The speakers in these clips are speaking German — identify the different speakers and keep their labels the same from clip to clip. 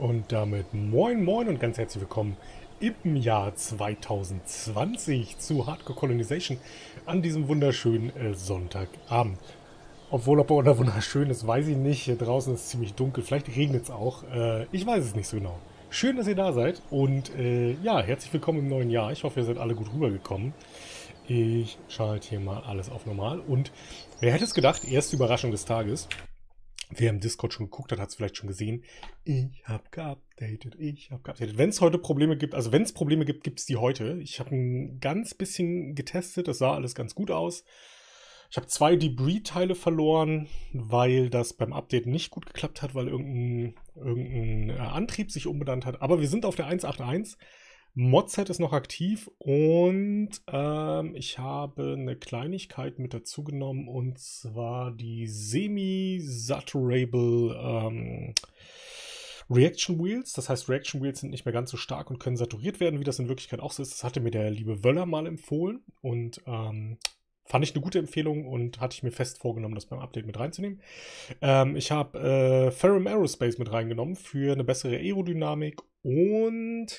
Speaker 1: Und damit moin moin und ganz herzlich willkommen im Jahr 2020 zu Hardcore Colonization an diesem wunderschönen Sonntagabend. Obwohl, ob er wunderschön ist, weiß ich nicht. Hier draußen ist es ziemlich dunkel, vielleicht regnet es auch. Ich weiß es nicht so genau. Schön, dass ihr da seid und ja, herzlich willkommen im neuen Jahr. Ich hoffe, ihr seid alle gut rübergekommen. Ich schalte hier mal alles auf normal und wer hätte es gedacht, erste Überraschung des Tages. Wer im Discord schon geguckt hat, hat es vielleicht schon gesehen. Ich habe geupdatet. Wenn es heute Probleme gibt, also wenn es Probleme gibt, gibt es die heute. Ich habe ein ganz bisschen getestet, das sah alles ganz gut aus. Ich habe 2 Debris-Teile verloren, weil das beim Update nicht gut geklappt hat, weil irgendein Antrieb sich umbenannt hat. Aber wir sind auf der 1.8.1. Modset ist noch aktiv und ich habe eine Kleinigkeit mit dazu genommen und zwar die Semi-Saturable Reaction Wheels. Das heißt, Reaction Wheels sind nicht mehr ganz so stark und können saturiert werden, wie das in Wirklichkeit auch so ist. Das hatte mir der liebe Wöller mal empfohlen und fand ich eine gute Empfehlung und hatte ich mir fest vorgenommen, das beim Update mit reinzunehmen. Ich habe Ferrum Aerospace mit reingenommen für eine bessere Aerodynamik und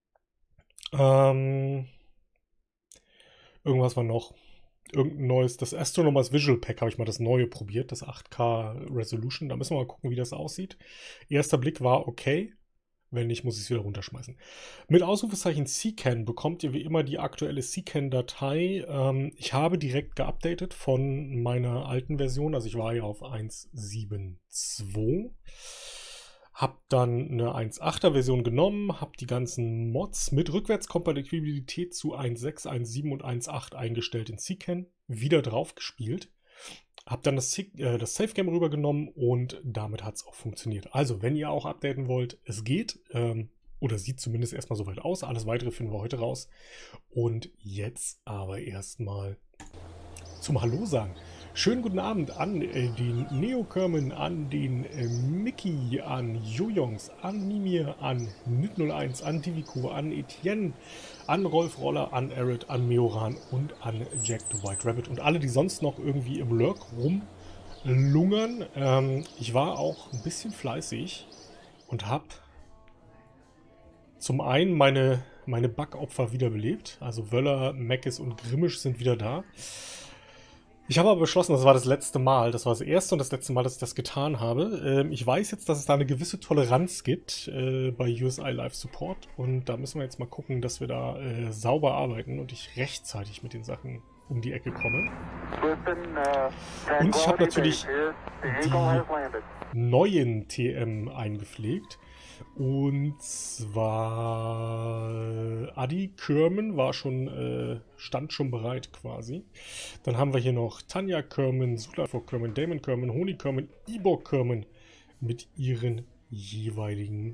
Speaker 1: irgendwas war noch. Irgendein neues, das Astronomers Visual Pack habe ich mal das neue probiert, das 8K Resolution. Da müssen wir mal gucken, wie das aussieht. Erster Blick war okay. Wenn nicht, muss ich es wieder runterschmeißen. Mit Ausrufezeichen CCAN bekommt ihr wie immer die aktuelle CCAN-Datei. Ich habe direkt geupdatet von meiner alten Version. Also ich war ja auf 1.7.2. Hab dann eine 1.8er Version genommen, hab die ganzen Mods mit Rückwärtskompatibilität zu 1.6, 1.7 und 1.8 eingestellt in CCAN, wieder drauf gespielt. Hab dann das Savegame rübergenommen und damit hat es auch funktioniert. Also, wenn ihr auch updaten wollt, es geht. Oder sieht zumindest erstmal soweit aus. Alles weitere finden wir heute raus. Und jetzt aber erstmal zum Hallo sagen. Schönen guten Abend an den Neokermen, an den Mickey, an Jojongs, an Mimir, an Nit01, an Diviku, an Etienne, an Rolf Roller, an Arid, an Meoran und an Jack the White Rabbit und alle, die sonst noch irgendwie im Lurk rumlungern. Ich war auch ein bisschen fleißig und habe zum einen meine Backopfer wiederbelebt. Also Wöller, Meckes und Grimmisch sind wieder da. Ich habe aber beschlossen, das war das letzte Mal, das war das erste und das letzte Mal, dass ich das getan habe. Ich weiß jetzt, dass es da eine gewisse Toleranz gibt bei USI Live Support und da müssen wir jetzt mal gucken, dass wir da sauber arbeiten und ich rechtzeitig mit den Sachen um die Ecke komme. Und ich habe natürlich die neuen TM eingepflegt. Und zwar Adi Kerman stand schon bereit quasi. Dann haben wir hier noch Tanja Kerman, Sulafo Kerman, Damon Kerman, Honi Kerman, Ibor Kerman mit ihren jeweiligen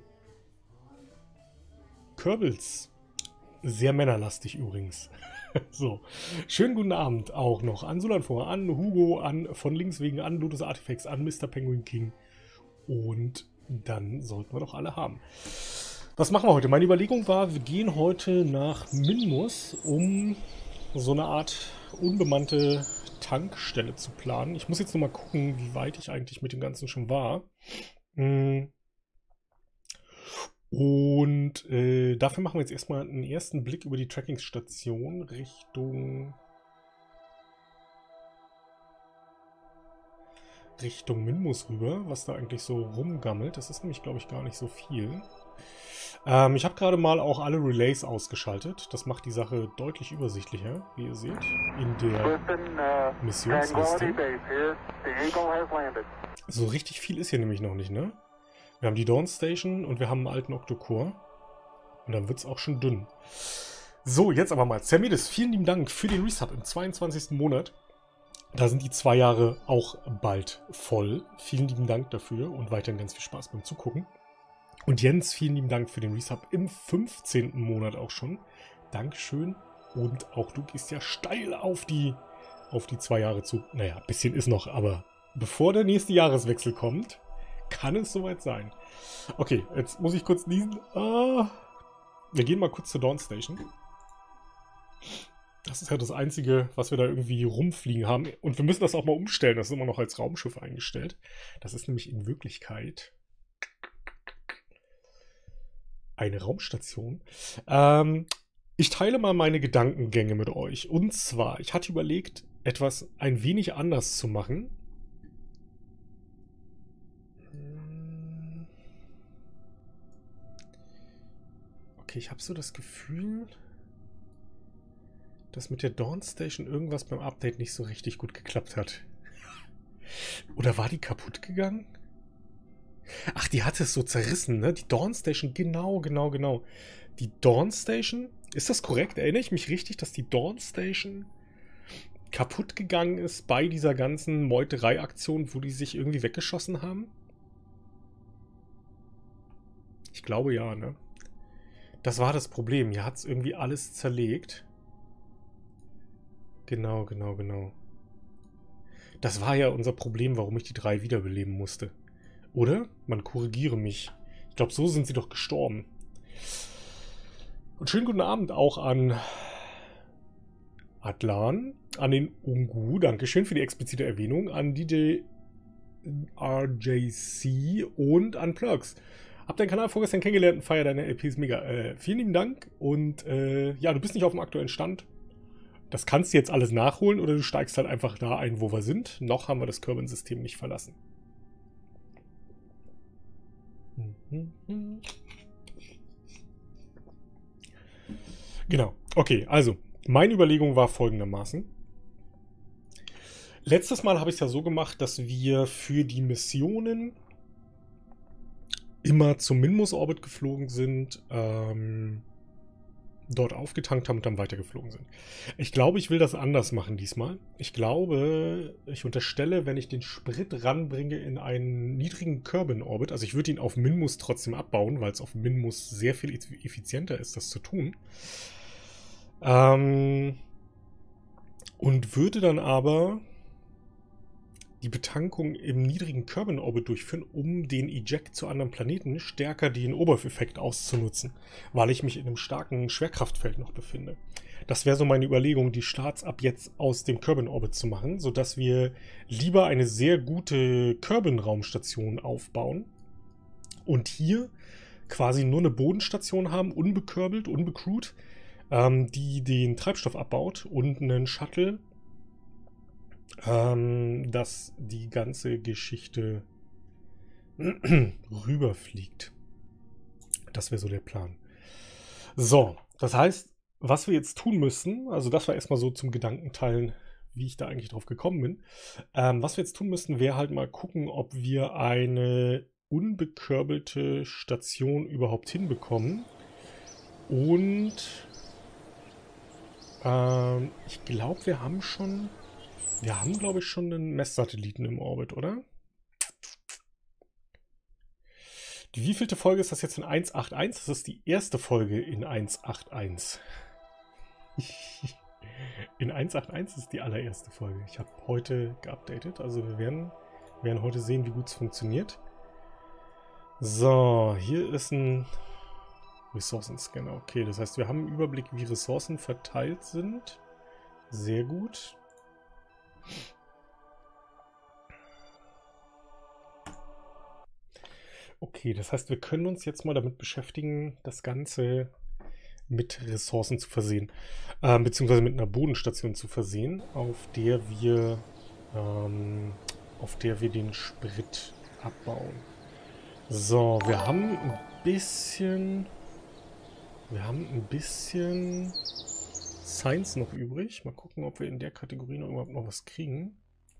Speaker 1: Kerbals. Sehr männerlastig übrigens. So, schönen guten Abend auch noch an Sulanfor, an Hugo, an von links wegen, an Lotus Artifacts, an Mr. Penguin King und dann sollten wir doch alle haben. Was machen wir heute? Meine Überlegung war, wir gehen heute nach Minmus, um so eine Art unbemannte Tankstelle zu planen. Ich muss jetzt noch mal gucken, wie weit ich eigentlich mit dem Ganzen schon war. Und dafür machen wir jetzt erstmal einen ersten Blick über die Trackingstation Richtung Minmus rüber, was da eigentlich so rumgammelt. Das ist nämlich, glaube ich, gar nicht so viel. Ich habe gerade mal auch alle Relays ausgeschaltet. Das macht die Sache deutlich übersichtlicher, wie ihr seht, in der Missionsliste. So richtig viel ist hier nämlich noch nicht, ne? Wir haben die Dawn Station und wir haben einen alten Octocore. Und dann wird es auch schon dünn. So, jetzt aber mal. Zermedis, vielen lieben Dank für den Resub im 22. Monat. Da sind die 2 Jahre auch bald voll. Vielen lieben Dank dafür und weiterhin ganz viel Spaß beim Zugucken. Und Jens, vielen lieben Dank für den Resub im 15. Monat auch schon. Dankeschön. Und auch du gehst ja steil auf die 2 Jahre zu. Naja, ein bisschen ist noch, aber bevor der nächste Jahreswechsel kommt, kann es soweit sein. Okay, jetzt muss ich kurz niesen. Wir gehen mal kurz zur Dawn Station. Das ist ja das Einzige, was wir da irgendwie rumfliegen haben. Und wir müssen das auch mal umstellen. Das ist immer noch als Raumschiff eingestellt. Das ist nämlich in Wirklichkeit eine Raumstation. Ich teile mal meine Gedankengänge mit euch. Und zwar, ich hatte überlegt, etwas ein wenig anders zu machen. Okay, ich habe so das Gefühl, dass mit der Dawn Station irgendwas beim Update nicht so richtig gut geklappt hat. Oder war die kaputt gegangen? Ach, die hatte es so zerrissen, ne? Die Dawn Station, genau. Die Dawn Station, ist das korrekt? Erinnere ich mich richtig, dass die Dawn Station kaputt gegangen ist bei dieser ganzen Meuterei-Aktion, wo die sich irgendwie weggeschossen haben? Ich glaube ja, ne? Das war das Problem. Hier hat es irgendwie alles zerlegt. Genau. Das war ja unser Problem, warum ich die 3 wiederbeleben musste. Oder? Man korrigiere mich. Ich glaube, so sind sie doch gestorben. Und schönen guten Abend auch an Atlan, an den Ungu, dankeschön für die explizite Erwähnung, an DJ RJC und an Plurks. Hab deinen Kanal vorgestern kennengelernt und feier deine LPs mega. Vielen lieben Dank und ja, du bist nicht auf dem aktuellen Stand. Das kannst du jetzt alles nachholen oder du steigst halt einfach da ein, wo wir sind. Noch haben wir das Kerbin-System nicht verlassen. Genau. Okay, also meine Überlegung war folgendermaßen. Letztes Mal habe ich es ja so gemacht, dass wir für die Missionen immer zum Minmus-Orbit geflogen sind, dort aufgetankt haben und dann weitergeflogen sind. Ich glaube, ich will das anders machen diesmal. Ich glaube, ich unterstelle, wenn ich den Sprit ranbringe in einen niedrigen Kerbin-Orbit, also ich würde ihn auf Minmus trotzdem abbauen, weil es auf Minmus sehr viel effizienter ist, das zu tun. Und würde dann aber die Betankung im niedrigen Kerbin-Orbit durchführen, um den Eject zu anderen Planeten stärker den Oberf-Effekt auszunutzen, weil ich mich in einem starken Schwerkraftfeld noch befinde. Das wäre so meine Überlegung, die Starts ab jetzt aus dem Kerbin-Orbit zu machen, sodass wir lieber eine sehr gute Kerbin-Raumstation aufbauen und hier quasi nur eine Bodenstation haben, unbekörbelt, unbecrewt, die den Treibstoff abbaut und einen Shuttle, dass die ganze Geschichte rüberfliegt. Das wäre so der Plan. So, das heißt, was wir jetzt tun müssen, also das war erstmal so zum Gedankenteilen, wie ich da eigentlich drauf gekommen bin. Was wir jetzt tun müssen, wäre halt mal gucken, ob wir eine unbekörbelte Station überhaupt hinbekommen. Und ich glaube, wir haben, glaube ich, schon einen Messsatelliten im Orbit, oder? Die wievielte Folge ist das jetzt in 181? Das ist die erste Folge in 181. In 181 ist die allererste Folge. Ich habe heute geupdatet, also wir werden heute sehen, wie gut es funktioniert. So, hier ist ein Ressourcenscanner. Okay, das heißt, wir haben einen Überblick, wie Ressourcen verteilt sind. Sehr gut. Okay, das heißt, wir können uns jetzt mal damit beschäftigen, das Ganze mit Ressourcen zu versehen. Beziehungsweise mit einer Bodenstation zu versehen, auf der wir den Sprit abbauen. So, wir haben ein bisschen Science noch übrig. Mal gucken, ob wir in der Kategorie noch überhaupt noch was kriegen.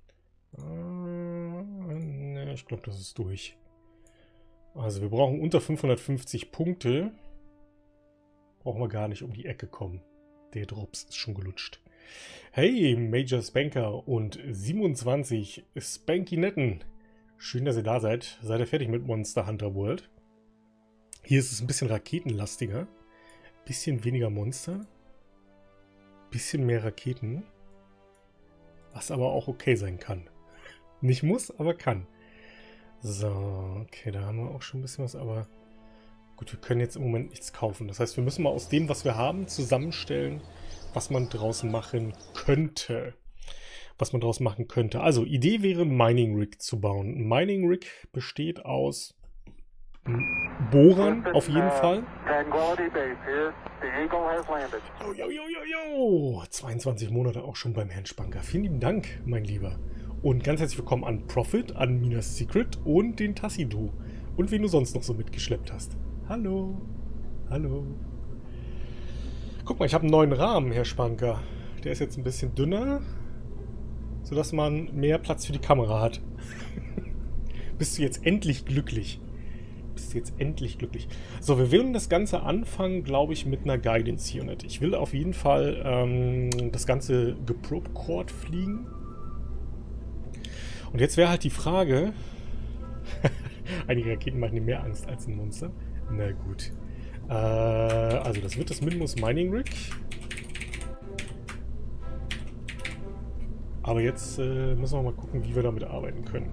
Speaker 1: Ne, ich glaube, das ist durch. Also wir brauchen unter 550 Punkte. Brauchen wir gar nicht um die Ecke kommen. Der Drops ist schon gelutscht. Hey, Major Spanker und 27 Spanky-Netten. Schön, dass ihr da seid. Seid ihr fertig mit Monster Hunter World? Hier ist es ein bisschen raketenlastiger. Bisschen weniger Monster. Bisschen mehr Raketen. Was aber auch okay sein kann. Nicht muss, aber kann. So, okay, da haben wir auch schon ein bisschen was, aber gut, wir können jetzt im Moment nichts kaufen. Das heißt, wir müssen mal aus dem, was wir haben, zusammenstellen, was man draus machen könnte. Also, Idee wäre, ein Mining Rig zu bauen. Ein Mining Rig besteht aus Bohrern auf jeden Fall. Jo, jo, jo, jo, jo. 22 Monate auch schon beim Herrn Spanker. Vielen lieben Dank, mein Lieber. Und ganz herzlich willkommen an Profit, an Minas Secret und den Tassido. Und wen du sonst noch so mitgeschleppt hast. Hallo. Hallo. Guck mal, ich habe einen neuen Rahmen, Herr Spanker. Der ist jetzt ein bisschen dünner, sodass man mehr Platz für die Kamera hat. Bist du jetzt endlich glücklich? Bist du jetzt endlich glücklich? So, wir werden das Ganze anfangen, glaube ich, mit einer Guidance Unit. Ich will auf jeden Fall das Ganze geprobe-cord fliegen. Und jetzt wäre halt die Frage... Einige Raketen machen mir mehr Angst als ein Monster. Na gut. Also das wird das Minmus Mining Rig. Aber jetzt müssen wir mal gucken, wie wir damit arbeiten können.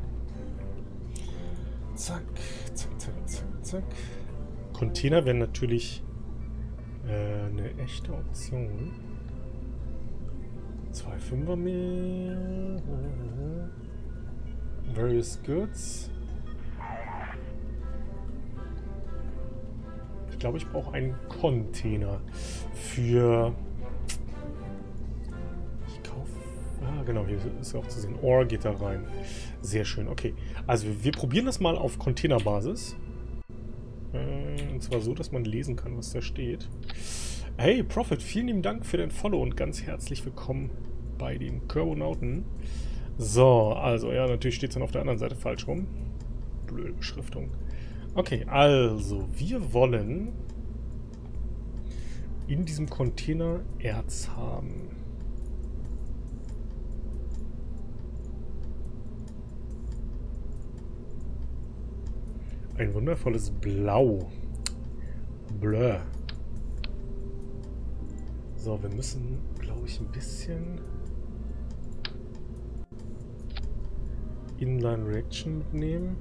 Speaker 1: Zack, zack, zack, zack, zack. Container wären natürlich eine echte Option. 2 5er mehr. Various Goods. Ich glaube, ich brauche einen Container für... Ich kaufe... Ah, genau, hier ist auch zu sehen. Ore geht da rein. Sehr schön, okay. Also wir probieren das mal auf Containerbasis. Und zwar so, dass man lesen kann, was da steht. Hey, Profit, vielen lieben Dank für dein Follow und ganz herzlich willkommen bei den Kerbonauten. So, also, ja, natürlich steht es dann auf der anderen Seite falsch rum. Blöde Beschriftung. Okay, also, wir wollen in diesem Container Erz haben. Ein wundervolles Blau. Blö. So, wir müssen, glaube ich, ein bisschen Inline Reaction mitnehmen.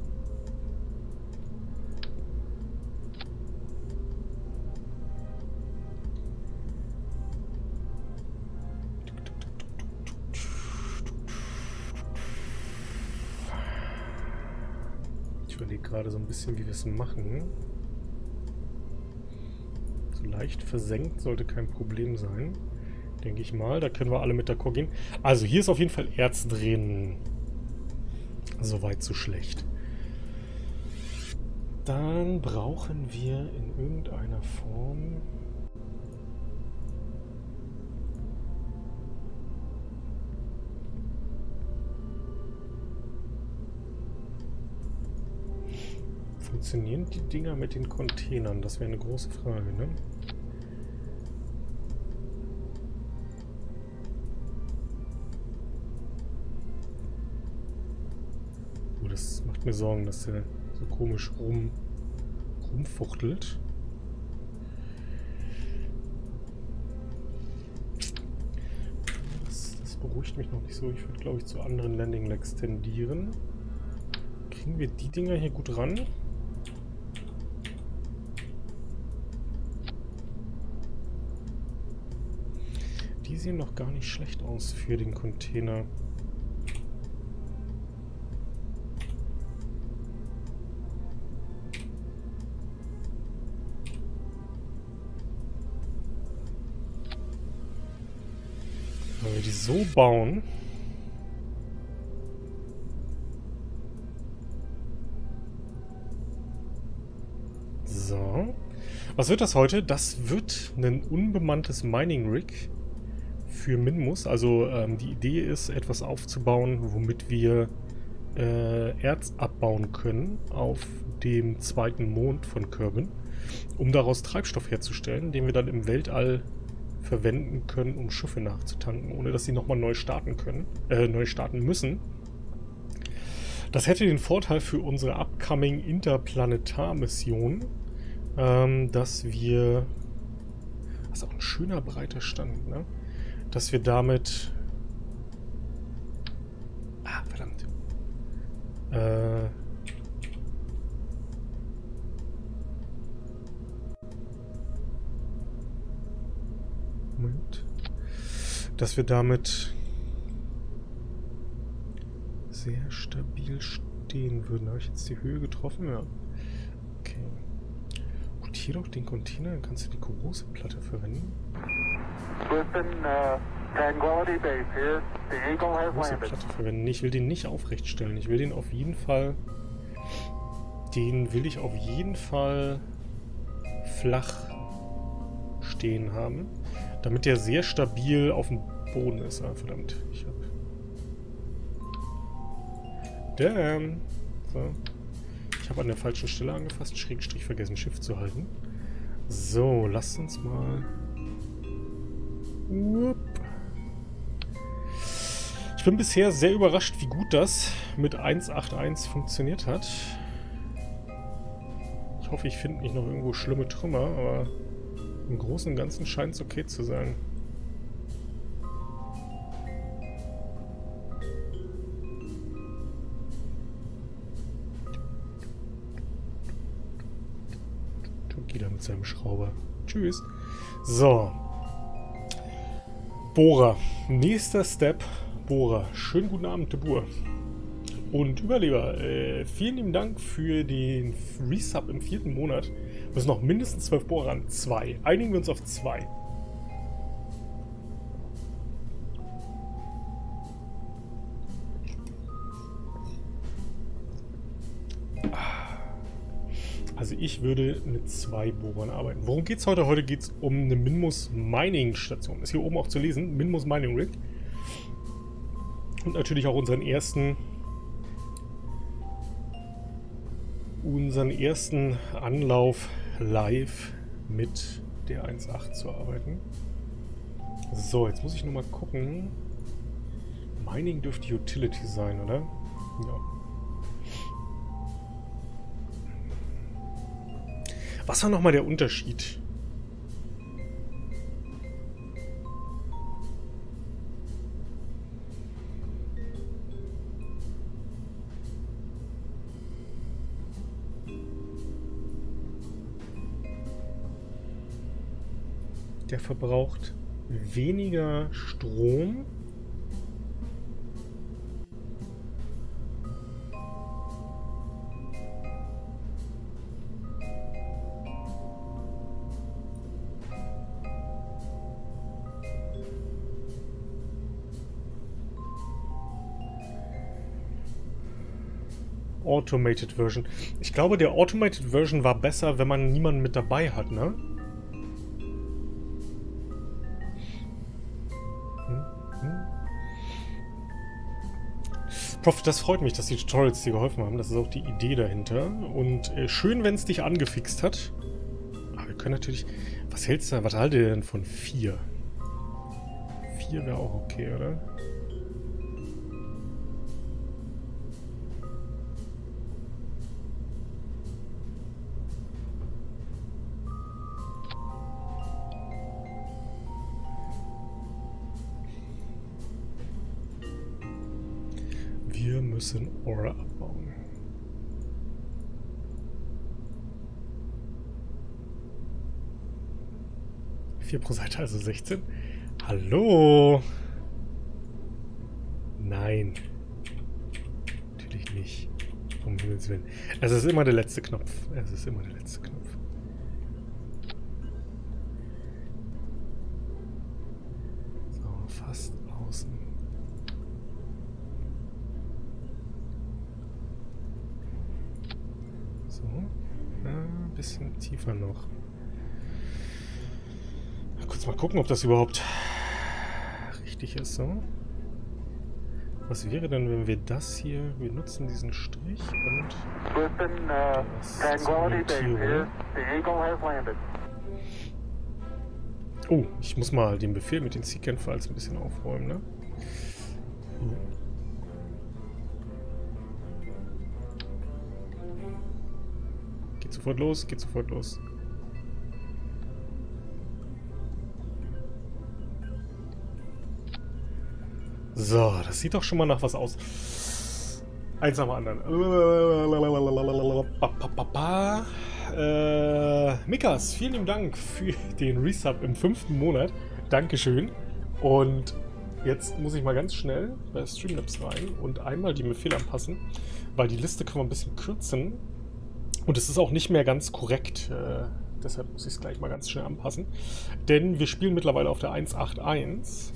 Speaker 1: Ich überlege gerade so ein bisschen, wie wir es machen. So leicht versenkt sollte kein Problem sein. Denke ich mal. Da können wir alle mit d'accord gehen. Also hier ist auf jeden Fall Erz drin. Soweit so schlecht. Dann brauchen wir in irgendeiner Form... Funktionieren die Dinger mit den Containern? Das wäre eine große Frage, ne? Oh, das macht mir Sorgen, dass der so komisch rumfuchtelt. Das beruhigt mich noch nicht so. Ich würde, glaube ich, zu anderen Landing Legs tendieren. Kriegen wir die Dinger hier gut ran? Die sehen noch gar nicht schlecht aus für den Container. Wenn wir die so bauen... So. Was wird das heute? Das wird ein unbemanntes Mining Rig für Minmus. Also die Idee ist, etwas aufzubauen, womit wir Erz abbauen können auf dem zweiten Mond von Kerbin, um daraus Treibstoff herzustellen, den wir dann im Weltall verwenden können, um Schiffe nachzutanken, ohne dass sie nochmal neu starten müssen. Das hätte den Vorteil für unsere upcoming Interplanetar-Mission, dass wir... Das ist auch ein schöner breiter Stand, ne? Dass wir damit... Ah, verdammt. Moment. Dass wir damit sehr stabil stehen würden. Habe ich jetzt die Höhe getroffen? Ja. Okay. Rotier doch den Container, dann kannst du die große Platte verwenden.
Speaker 2: Tranquility Base here. The Eagle has
Speaker 1: Große
Speaker 2: landed.
Speaker 1: Platte verwenden. Ich will den nicht aufrecht stellen. Ich will den auf jeden Fall... Den will ich auf jeden Fall flach stehen haben. Damit der sehr stabil auf dem Boden ist. Ah, verdammt. Ich hab... Damn. So. Ich habe an der falschen Stelle angefasst. Schrägstrich vergessen, Shift zu halten. So, lasst uns mal... Whoop. Ich bin bisher sehr überrascht, wie gut das mit 1.8.1 funktioniert hat. Ich hoffe, ich finde nicht noch irgendwo schlimme Trümmer, aber im Großen und Ganzen scheint es okay zu sein. Tokida mit seinem Schrauber. Tschüss. So. Bohrer. Nächster Step. Bohrer. Schönen guten Abend, Debur. Und Überleber, vielen lieben Dank für den Resub im 4. Monat. Wir müssen noch mindestens 12 Bohrer an. 2. Einigen wir uns auf 2. Also ich würde mit 2 Bohrern arbeiten. Worum geht es heute? Heute geht es um eine Minmus Mining Station. Ist hier oben auch zu lesen. Minmus Mining Rig. Und natürlich auch unseren ersten Anlauf live mit der 1.8 zu arbeiten. So, jetzt muss ich nur mal gucken. Mining dürfte Utility sein, oder? Ja. Was war nochmal der Unterschied? Der verbraucht weniger Strom. Automated Version. Ich glaube, der Automated Version war besser, wenn man niemanden mit dabei hat, ne? Prof, das freut mich, dass die Tutorials dir geholfen haben. Das ist auch die Idee dahinter. Und schön, wenn es dich angefixt hat. Aber wir können natürlich... Was hältst du? Was haltet ihr denn von 4? 4 wäre auch okay, oder? Wir müssen Ore abbauen. Vier pro Seite, also 16. Hallo? Nein. Natürlich nicht. Um Himmels Willen. Es ist immer der letzte Knopf. Es ist immer der letzte Knopf. So, fast außen. Ein bisschen tiefer noch. Kurz mal gucken, ob das überhaupt richtig ist. So. Was wäre denn, wenn wir das hier... Wir nutzen diesen Strich und... Oh, ich muss mal den Befehl mit den Seeker-Files ein bisschen aufräumen, ne? Geht sofort los, geht sofort los. So, das sieht doch schon mal nach was aus. Eins nach dem anderen. Mikas, vielen lieben Dank für den Resub im 5. Monat. Dankeschön. Und jetzt muss ich mal ganz schnell bei Streamlabs rein und einmal die Befehle anpassen, weil die Liste können wir ein bisschen kürzen. Und es ist auch nicht mehr ganz korrekt. Deshalb muss ich es gleich mal ganz schnell anpassen. Denn wir spielen mittlerweile auf der 181.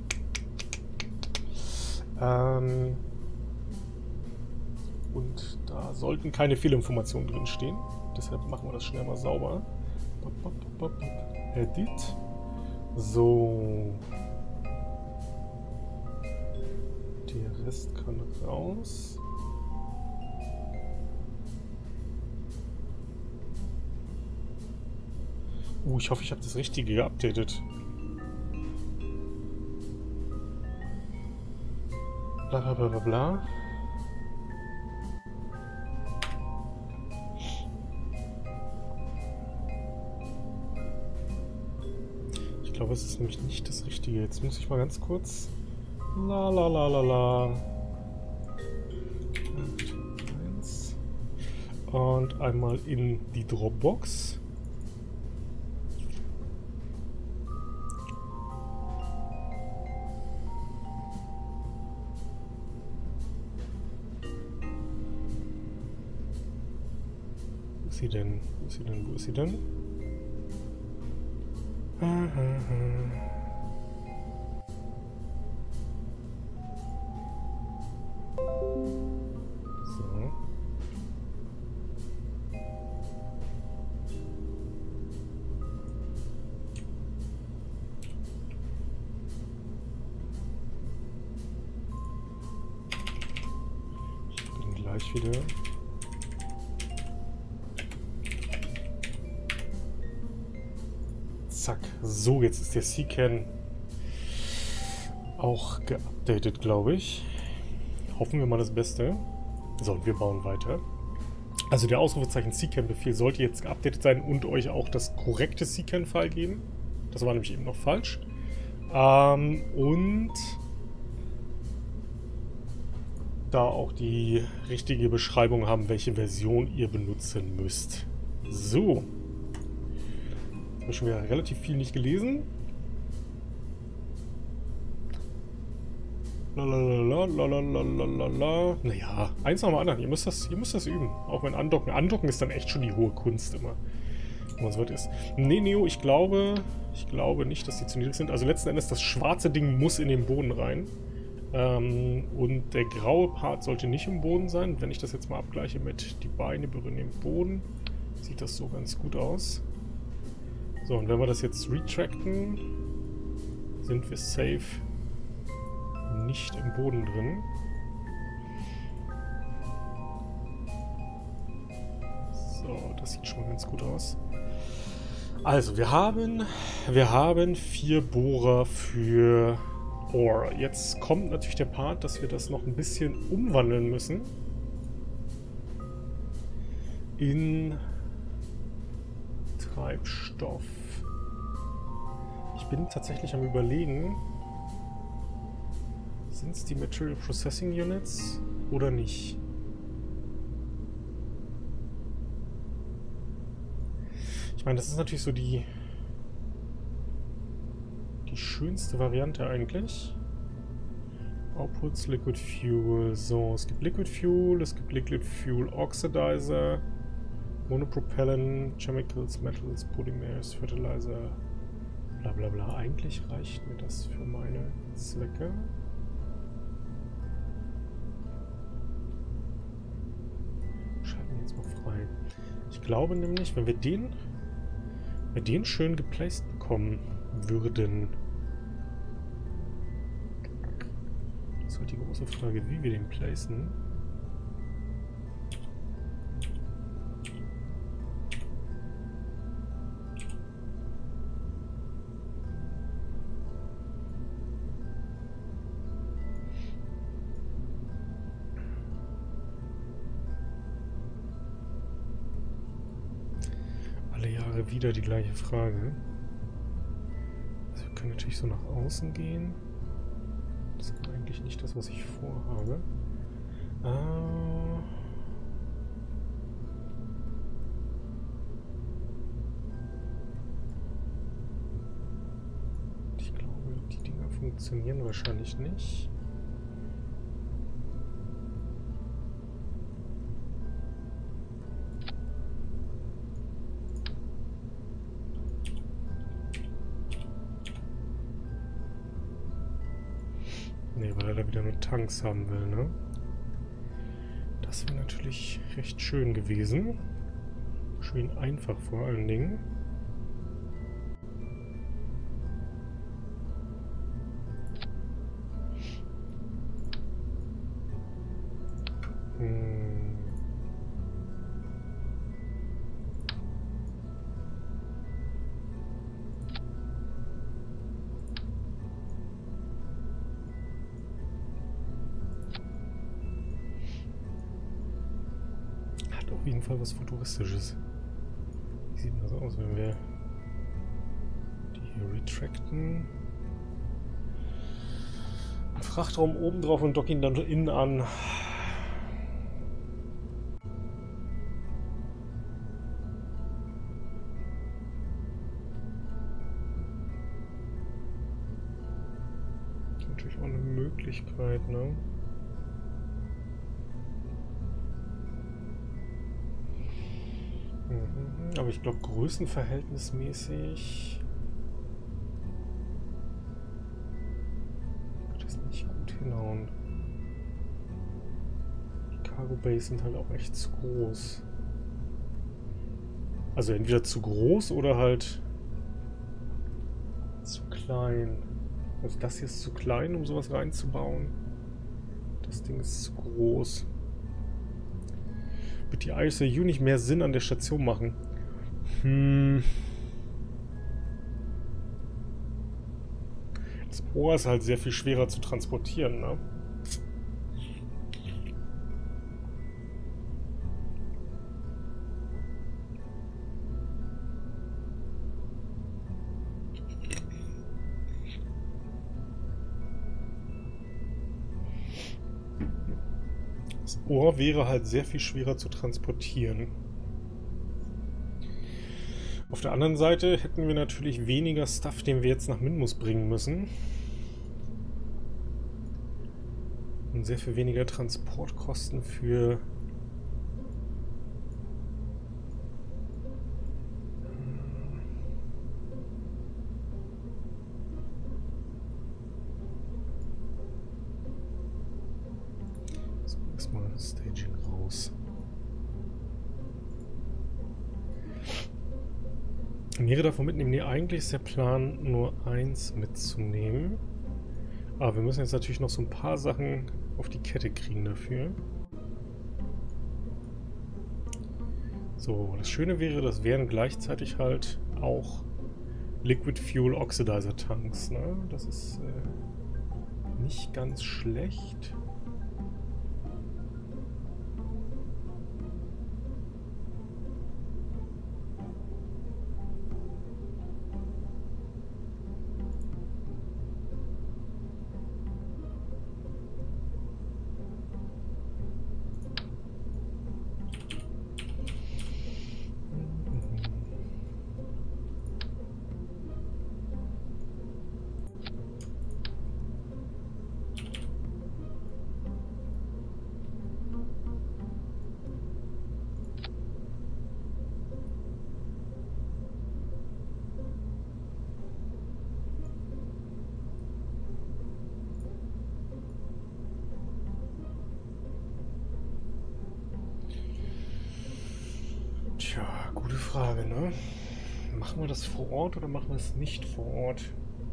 Speaker 1: Und da sollten keine Fehlinformationen drin stehen. Deshalb machen wir das schnell mal sauber. Edit. So. Der Rest kann raus. Ich hoffe, ich habe das Richtige geupdatet. Bla bla bla bla bla. Ich glaube, es ist nämlich nicht das Richtige. Jetzt muss ich mal ganz kurz... La la la la la. 1. Und einmal in die Dropbox. Wo ist sie denn? Wo ist sie denn? Wo ist sie denn? So. Ich bin gleich wieder. Zack. So, jetzt ist der CCAN auch geupdatet, glaube ich. Hoffen wir mal das Beste. So, und wir bauen weiter. Also der Ausrufezeichen CCAN-Befehl sollte jetzt geupdatet sein und euch auch das korrekte CCAN-File geben. Das war nämlich eben noch falsch. Und da auch die richtige Beschreibung haben, welche Version ihr benutzen müsst. So. Ich habe schon wieder relativ viel nicht gelesen. Lalalala. Naja, eins nach dem anderen. Ihr müsst das üben. Auch wenn Andocken. Andocken ist dann echt schon die hohe Kunst immer. Wenn man so weit ist. Nee, Neo, ich glaube nicht, dass die zu niedrig sind. Also letzten Endes, das schwarze Ding muss in den Boden rein. Und der graue Part sollte nicht im Boden sein. Wenn ich das jetzt mal abgleiche mit die Beine berühren den Boden, sieht das so ganz gut aus. So, und wenn wir das jetzt retracten, sind wir safe nicht im Boden drin. So, das sieht schon mal ganz gut aus. Also, wir haben 4 Bohrer für Ore. Jetzt kommt natürlich der Part, dass wir das noch ein bisschen umwandeln müssen in Treibstoff. Ich bin tatsächlich am Überlegen, sind es die Material Processing Units oder nicht? Ich meine, das ist natürlich so die schönste Variante eigentlich. Outputs Liquid Fuel. So, es gibt Liquid Fuel, es gibt Liquid Fuel Oxidizer, Monopropellant, Chemicals, Metals, Polymers, Fertilizer, bla bla bla. Eigentlich reicht mir das für meine Zwecke. Schalten wir jetzt mal frei. Ich glaube nämlich, wenn wir den schön geplaced bekommen würden. Das ist halt die große Frage, wie wir den placen. Alle Jahre wieder die gleiche Frage. Also wir können natürlich so nach außen gehen. Das ist eigentlich nicht das, was ich vorhabe. Ich glaube, die Dinger funktionieren wahrscheinlich nicht. Tanks haben will, ne? Das wäre natürlich recht schön gewesen. Schön einfach vor allen Dingen. Hat auf jeden Fall was Futuristisches. Wie sieht das aus, wenn wir die hier retracten? Ein Frachtraum oben drauf und dock ihn dann innen an. Natürlich auch eine Möglichkeit, ne? Aber ich glaube, größenverhältnismäßig wird das nicht gut hinhauen. Die Cargo Bays sind halt auch echt zu groß. Also entweder zu groß oder halt zu klein. Also das hier ist zu klein, um sowas reinzubauen. Das Ding ist zu groß. Wird die ISAU nicht mehr Sinn an der Station machen? Das Ohr ist halt sehr viel schwerer zu transportieren, ne? Das Ohr wäre halt sehr viel schwerer zu transportieren. Auf der anderen Seite hätten wir natürlich weniger Stuff, den wir jetzt nach Minmus bringen müssen. Und sehr viel weniger Transportkosten für... So, erstmal Staging raus. Mehrere davon mitnehmen. Nee, eigentlich ist der Plan, nur eins mitzunehmen. Aber wir müssen jetzt natürlich noch so ein paar Sachen auf die Kette kriegen dafür. So, das Schöne wäre, das wären gleichzeitig halt auch Liquid Fuel Oxidizer Tanks, ne? Das ist nicht ganz schlecht. Tja, gute Frage, ne? Machen wir das vor Ort oder machen wir es nicht vor Ort?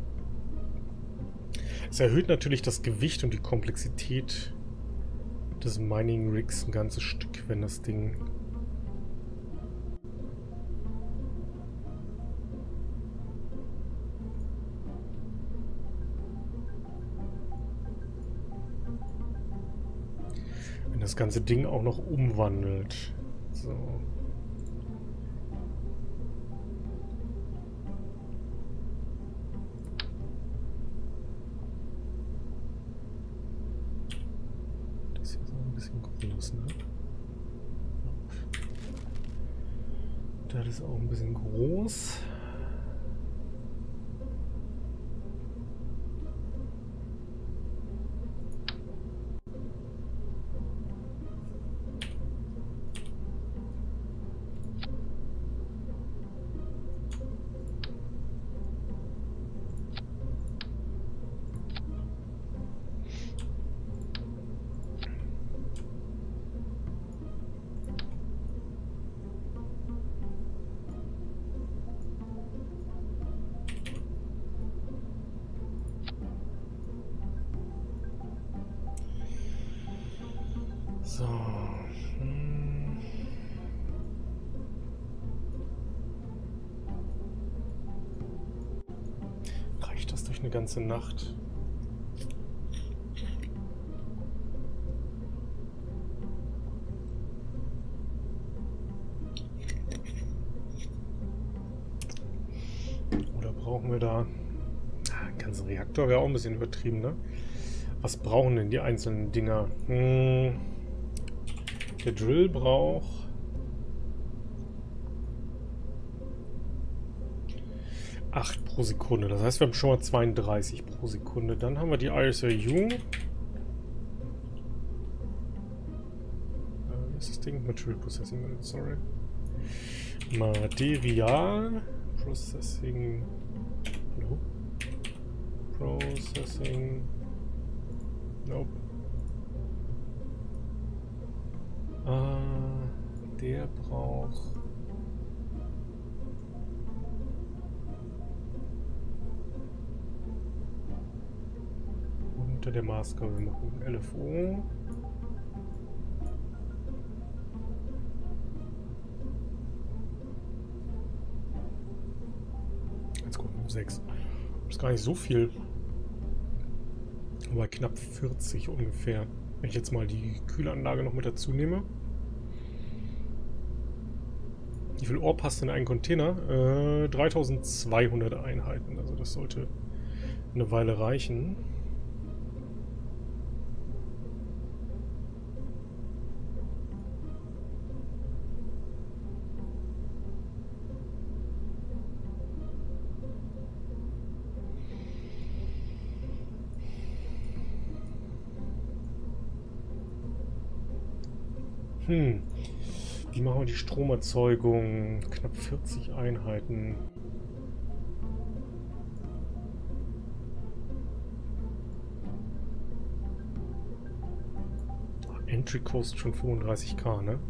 Speaker 1: Es erhöht natürlich das Gewicht und die Komplexität des Mining Rigs ein ganzes Stück, wenn das Ding... wenn das ganze Ding auch noch umwandelt. So. Groß, ne? Das ist auch ein bisschen groß. So. Reicht das durch eine ganze Nacht? Oder brauchen wir da... Einen ganzen Reaktor wäre auch ein bisschen übertrieben, ne? Was brauchen denn die einzelnen Dinger? Der Drill braucht... 8 pro Sekunde. Das heißt, wir haben schon mal 32 pro Sekunde. Dann haben wir die ISRU. Wie ist das Ding? Material Processing Unit, sorry. Material Processing. Hallo? Processing. Nope. Der braucht... Unter der Maske, wir machen LFO. Jetzt kommt 6. Das ist gar nicht so viel. Aber knapp 40 ungefähr. Wenn ich jetzt mal die Kühlanlage noch mit dazu nehme. Wie viel Ohr passt in einen Container? 3200 Einheiten. Also das sollte eine Weile reichen. Wie machen wir die Stromerzeugung? Knapp 40 Einheiten. Entry Cost schon 35.000, ne?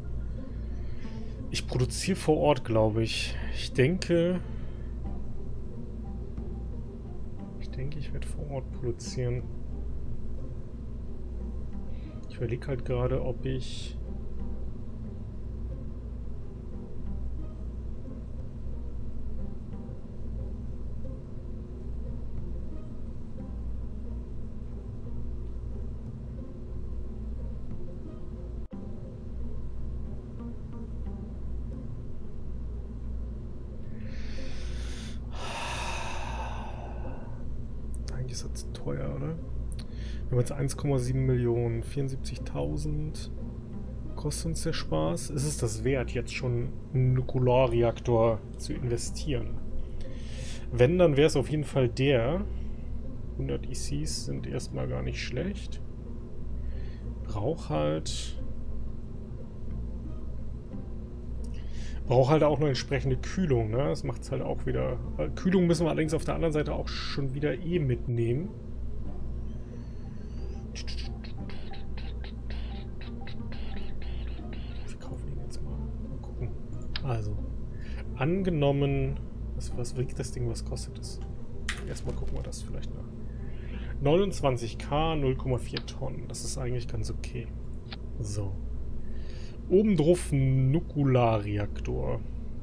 Speaker 1: Ich produziere vor Ort, glaube ich. Ich denke, ich werde vor Ort produzieren. Ich überlege halt gerade, ob ich... Eigentlich ist das teuer, oder? Wir haben jetzt 1,7 Millionen, 74.000. Kostet uns der Spaß? Ist es das wert, jetzt schon einen Nukularreaktor zu investieren? Wenn, dann wäre es auf jeden Fall der. 100 ECs sind erstmal gar nicht schlecht. Braucht halt auch eine entsprechende Kühlung, ne? Das macht es halt auch wieder... Kühlung müssen wir allerdings auf der anderen Seite auch schon wieder mitnehmen. Wir kaufen ihn jetzt mal. Mal gucken. Also, angenommen... Was wiegt das Ding? Was kostet es? Erstmal gucken wir das vielleicht nach. 29K, 0,4 Tonnen. Das ist eigentlich ganz okay. So. Oben drauf ein Nukularreaktor.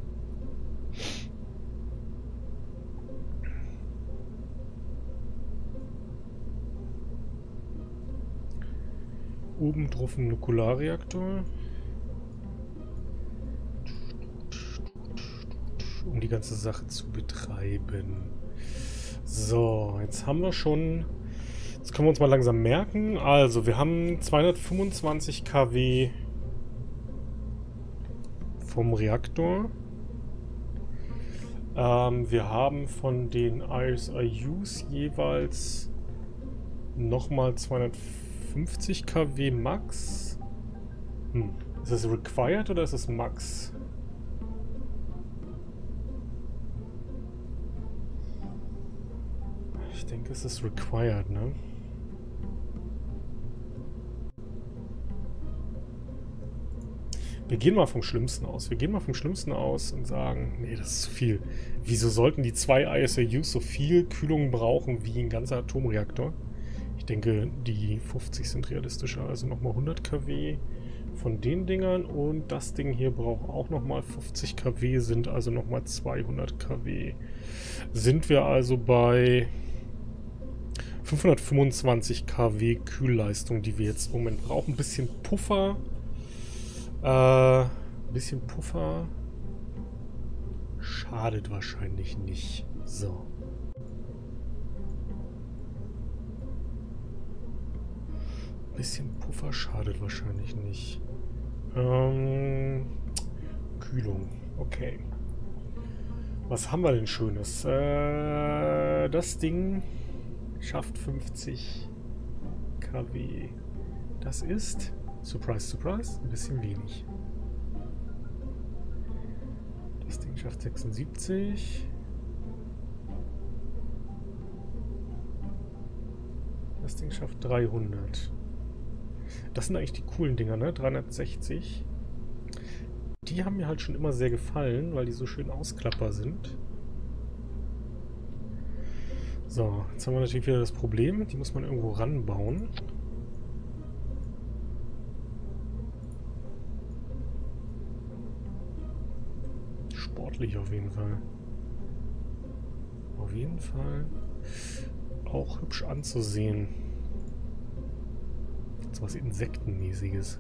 Speaker 1: Oben drauf ein Nukularreaktor. Um die ganze Sache zu betreiben. So, jetzt haben wir schon... Jetzt können wir uns mal langsam merken. Also, wir haben 225 kW vom Reaktor. Wir haben von den ISRUs jeweils nochmal 250 kW Max. Ist das required oder ist es Max? Ich denke, es ist required, ne? Wir gehen mal vom Schlimmsten aus. Wir gehen mal vom Schlimmsten aus und sagen, nee, das ist zu viel. Wieso sollten die 2 ISRUs so viel Kühlung brauchen wie ein ganzer Atomreaktor? Ich denke, die 50 sind realistischer. Also nochmal 100 kW von den Dingern. Und das Ding hier braucht auch nochmal 50 kW, sind also nochmal 200 kW. Sind wir also bei 525 kW Kühlleistung, die wir jetzt im Moment brauchen. Ein bisschen Puffer. Schadet wahrscheinlich nicht. So. Bisschen Puffer schadet wahrscheinlich nicht. Kühlung. Okay. Was haben wir denn Schönes? Das Ding schafft 50 kW. Das ist, surprise, surprise, ein bisschen wenig. Das Ding schafft 76. Das Ding schafft 300. Das sind eigentlich die coolen Dinger, ne? 360. Die haben mir halt schon immer sehr gefallen, weil die so schön ausklappbar sind. So, jetzt haben wir natürlich wieder das Problem. Die muss man irgendwo ranbauen. Sportlich auf jeden Fall. Auf jeden Fall auch hübsch anzusehen. So was Insektenmäßiges.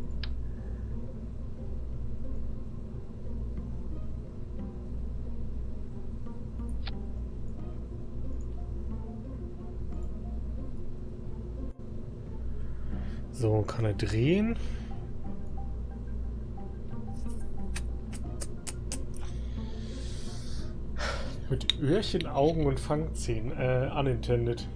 Speaker 1: So, kann er drehen. Mit Öhrchen, Augen und Fangzähnen. Unintended.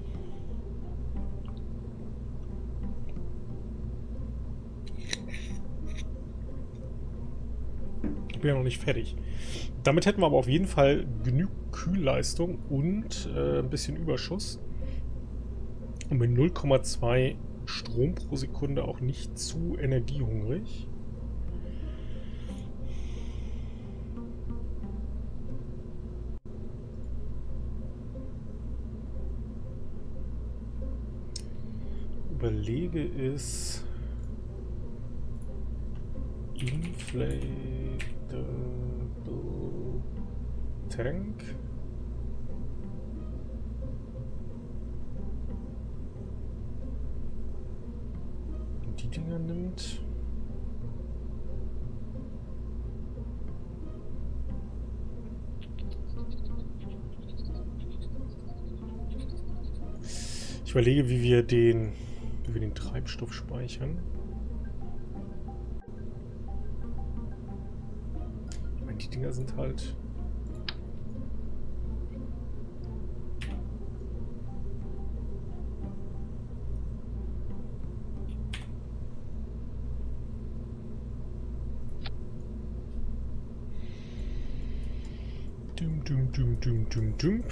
Speaker 1: Ich bin ja noch nicht fertig. Damit hätten wir aber auf jeden Fall genug Kühlleistung und ein bisschen Überschuss. Und mit 0,2 Strom pro Sekunde auch nicht zu energiehungrig. Überlege ist Inflatable Tank. Die Dinger nimmt. Ich überlege, wie wir den Treibstoff speichern. Ich meine, die Dinger sind halt... Dum.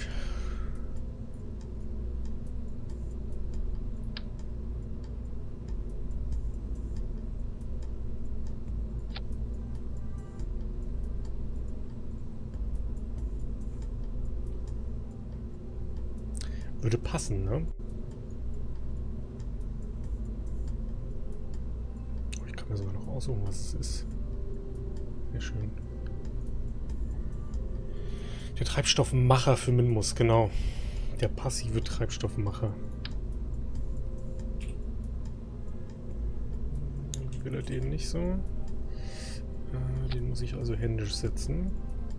Speaker 1: Würde passen, ne? Oh, ich kann mir sogar noch aussuchen, was es ist. Sehr schön. Der Treibstoffmacher für Minmus, genau. Der passive Treibstoffmacher. Will er den nicht so? Den muss ich also händisch setzen.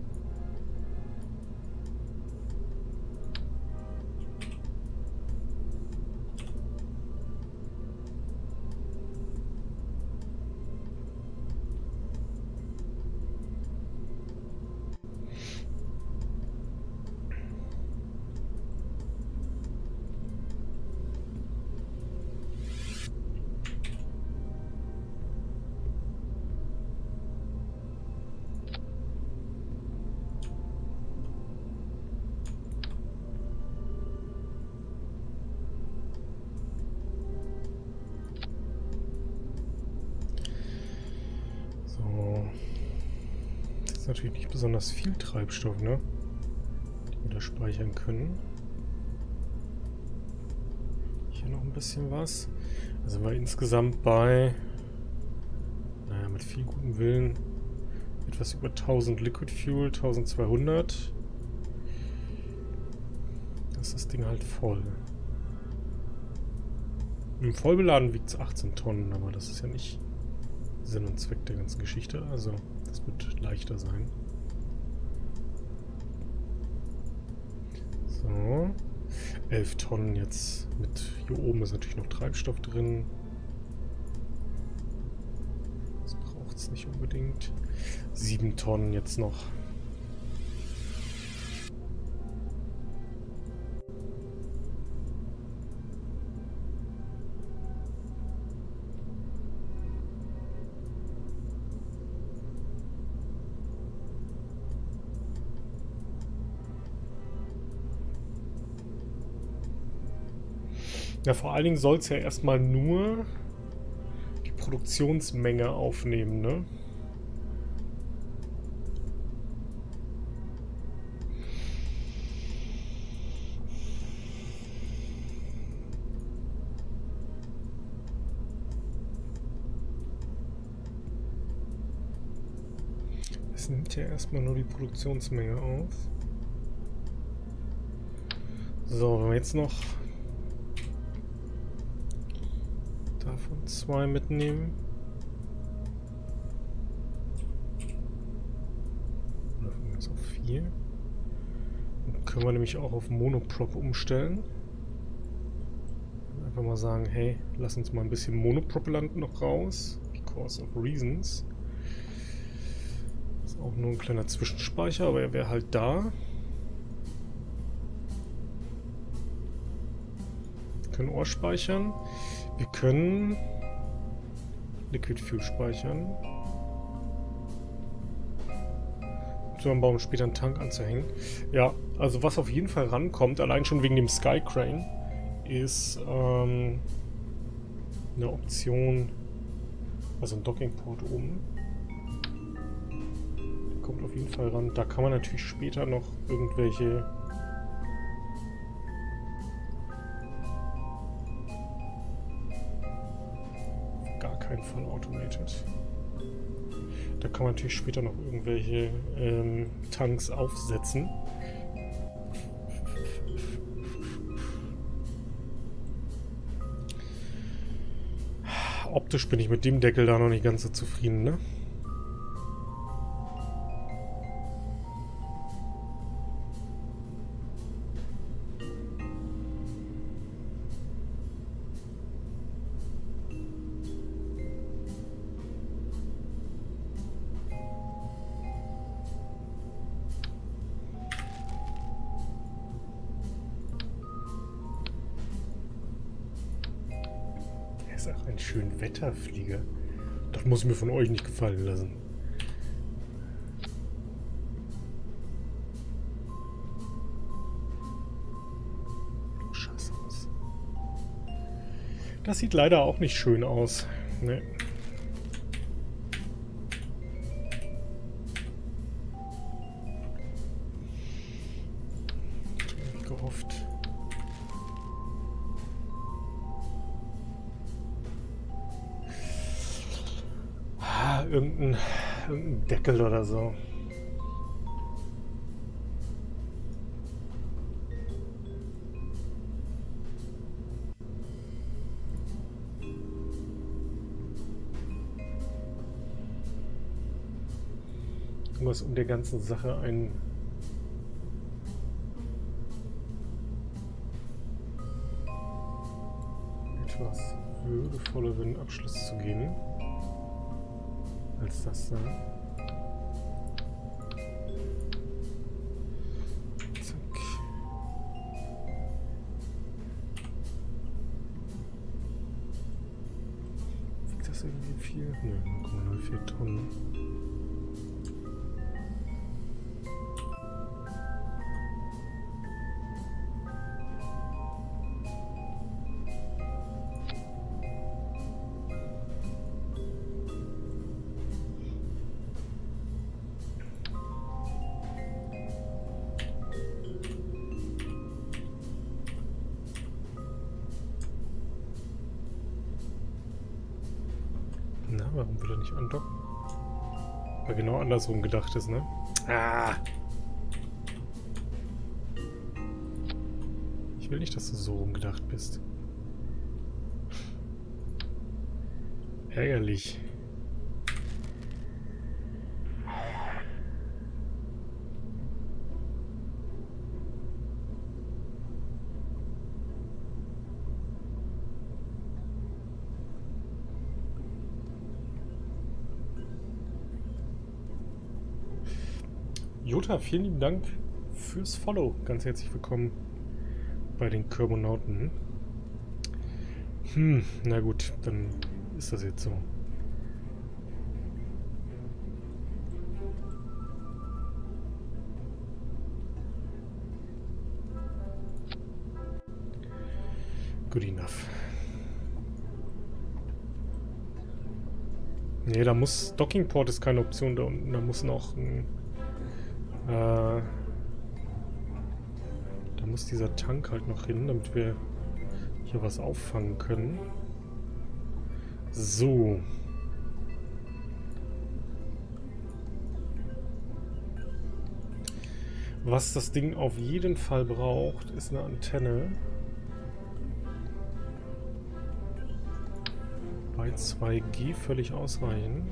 Speaker 1: Ist natürlich nicht besonders viel Treibstoff, ne? Den wir da speichern können. Hier noch ein ein bisschen was. Da sind wir insgesamt bei, naja, mit viel gutem Willen, etwas über 1000 Liquid Fuel, 1200. Das ist das Ding halt voll. Im Vollbeladen wiegt es 18 Tonnen, aber das ist ja nicht Sinn und Zweck der ganzen Geschichte. Also, das wird leichter sein. So. 11 Tonnen jetzt mit. Hier oben ist natürlich noch Treibstoff drin. Das braucht es nicht unbedingt. 7 Tonnen jetzt noch. Ja, vor allen Dingen soll es ja erstmal nur die Produktionsmenge aufnehmen, ne? Es nimmt ja erstmal nur die Produktionsmenge auf. So, wenn wir jetzt noch davon 2 mitnehmen. Oder von mir aus auf 4. Dann können wir nämlich auch auf Monoprop umstellen. Einfach mal sagen, hey, lass uns mal ein bisschen Monopropellanten noch raus. Because of reasons. Ist auch nur ein kleiner Zwischenspeicher, aber er wäre halt da. Wir können Ohr speichern. Wir können Liquid Fuel speichern. So, dann bauen wir später einen Tank anzuhängen. Ja, also was auf jeden Fall rankommt, allein schon wegen dem Skycrane, ist eine Option, also ein Dockingport oben. Der kommt auf jeden Fall ran. Da kann man natürlich später noch irgendwelche Fall automated. Da kann man natürlich später noch irgendwelche Tanks aufsetzen. Optisch bin ich mit dem Deckel da noch nicht ganz so zufrieden, ne? Ist auch ein schön Wetterflieger. Das muss ich mir von euch nicht gefallen lassen. Scheiße aus. Das sieht leider auch nicht schön aus. Ne. Hab ich gehofft. Irgendein Deckel oder so. Irgendwas um der ganzen Sache ein etwas würdevolleren Abschluss zu geben. Als das da. Zack. Wiegt das irgendwie viel? Nö, 0,04 Tonnen. Na, warum will er nicht andocken? Weil genau andersrum gedacht ist, ne? Ah! Ich will nicht, dass du so rumgedacht bist. Ärgerlich. Jota, vielen lieben Dank fürs Follow. Ganz herzlich willkommen bei den Körbonauten. Na gut, dann ist das jetzt so. Good enough. Nee, da muss... Dockingport ist keine Option da unten. Da muss noch ein... da muss dieser Tank halt noch hin, damit wir hier was auffangen können. So. Was das Ding auf jeden Fall braucht, ist eine Antenne. Bei 2G völlig ausreichen.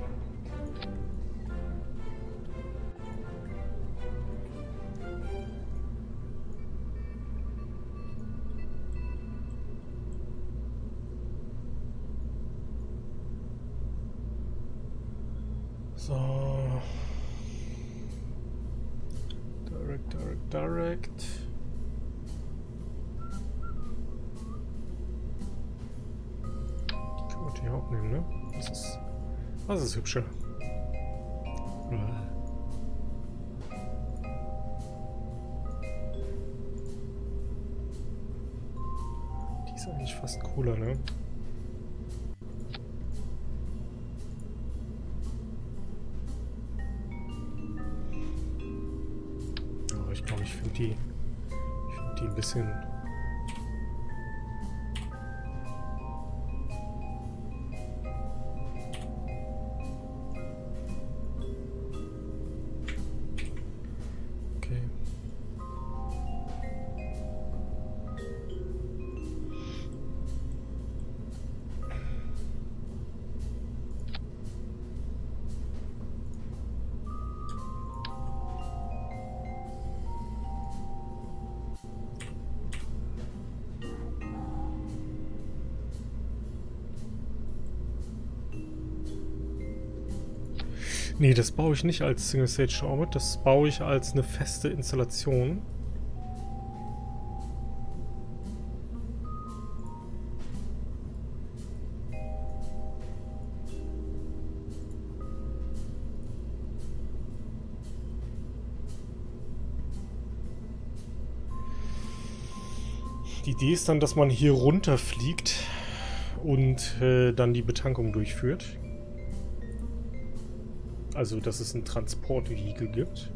Speaker 1: So. Direct. Die können wir hier auch nehmen, ne? Das ist hübscher. Die ist eigentlich fast cooler, ne? Ich finde die ein bisschen... Okay. Nee, das baue ich nicht als Single Stage Orbit, das baue ich als eine feste Installation. Die Idee ist dann, dass man hier runterfliegt und dann die Betankung durchführt. Also, dass es ein Transportvehikel gibt.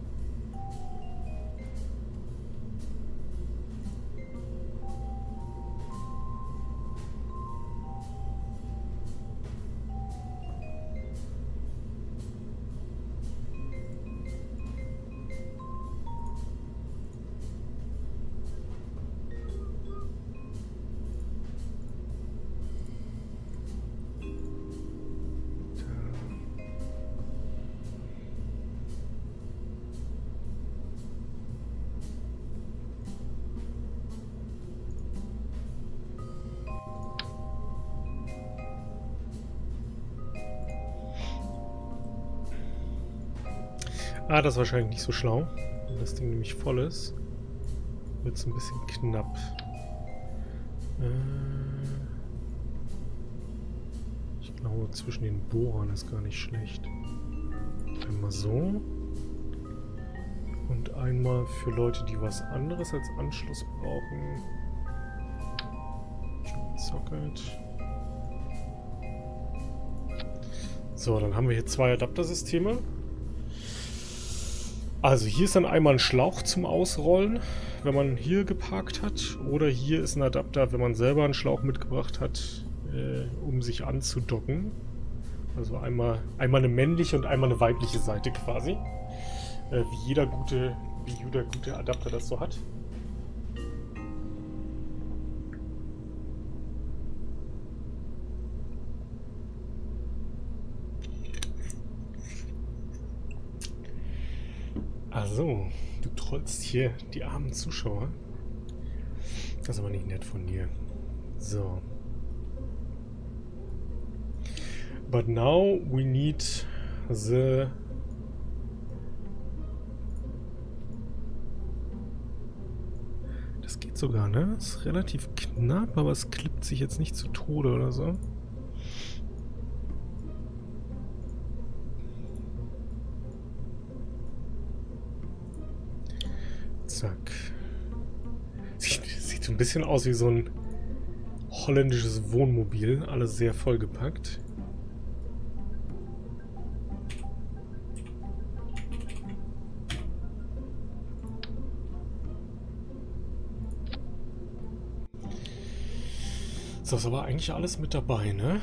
Speaker 1: Ah, das ist wahrscheinlich nicht so schlau. Wenn das Ding nämlich voll ist, wird es ein bisschen knapp. Ich glaube, zwischen den Bohrern ist gar nicht schlecht. Einmal so. Und einmal für Leute, die was anderes als Anschluss brauchen. Socket. So, dann haben wir hier zwei Adaptersysteme. Also hier ist dann einmal ein Schlauch zum Ausrollen, wenn man hier geparkt hat. Oder hier ist ein Adapter, wenn man selber einen Schlauch mitgebracht hat, um sich anzudocken. Also einmal eine männliche und einmal eine weibliche Seite quasi. Wie jeder gute Adapter das so hat. Also, du trollst hier die armen Zuschauer. Das ist aber nicht nett von dir. So. But now we need the... Das geht sogar, ne? Ist relativ knapp, aber es klippt sich jetzt nicht zu Tode oder so. Zack. Sieht so ein bisschen aus wie so ein holländisches Wohnmobil. Alles sehr vollgepackt. So, ist aber eigentlich alles mit dabei, ne?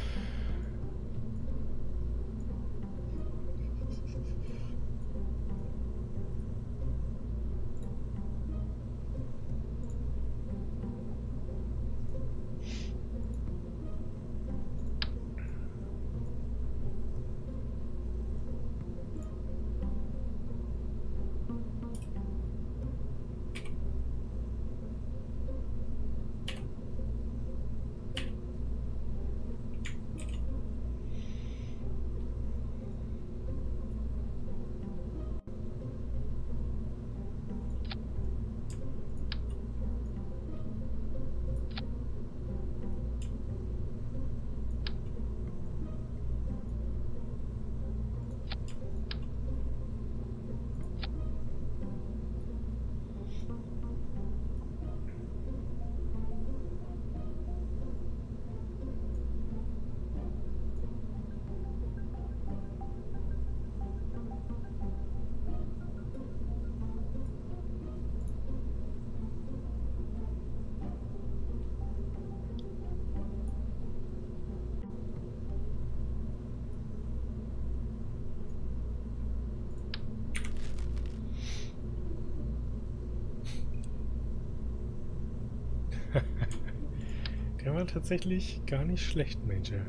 Speaker 1: Der war tatsächlich gar nicht schlecht, Major.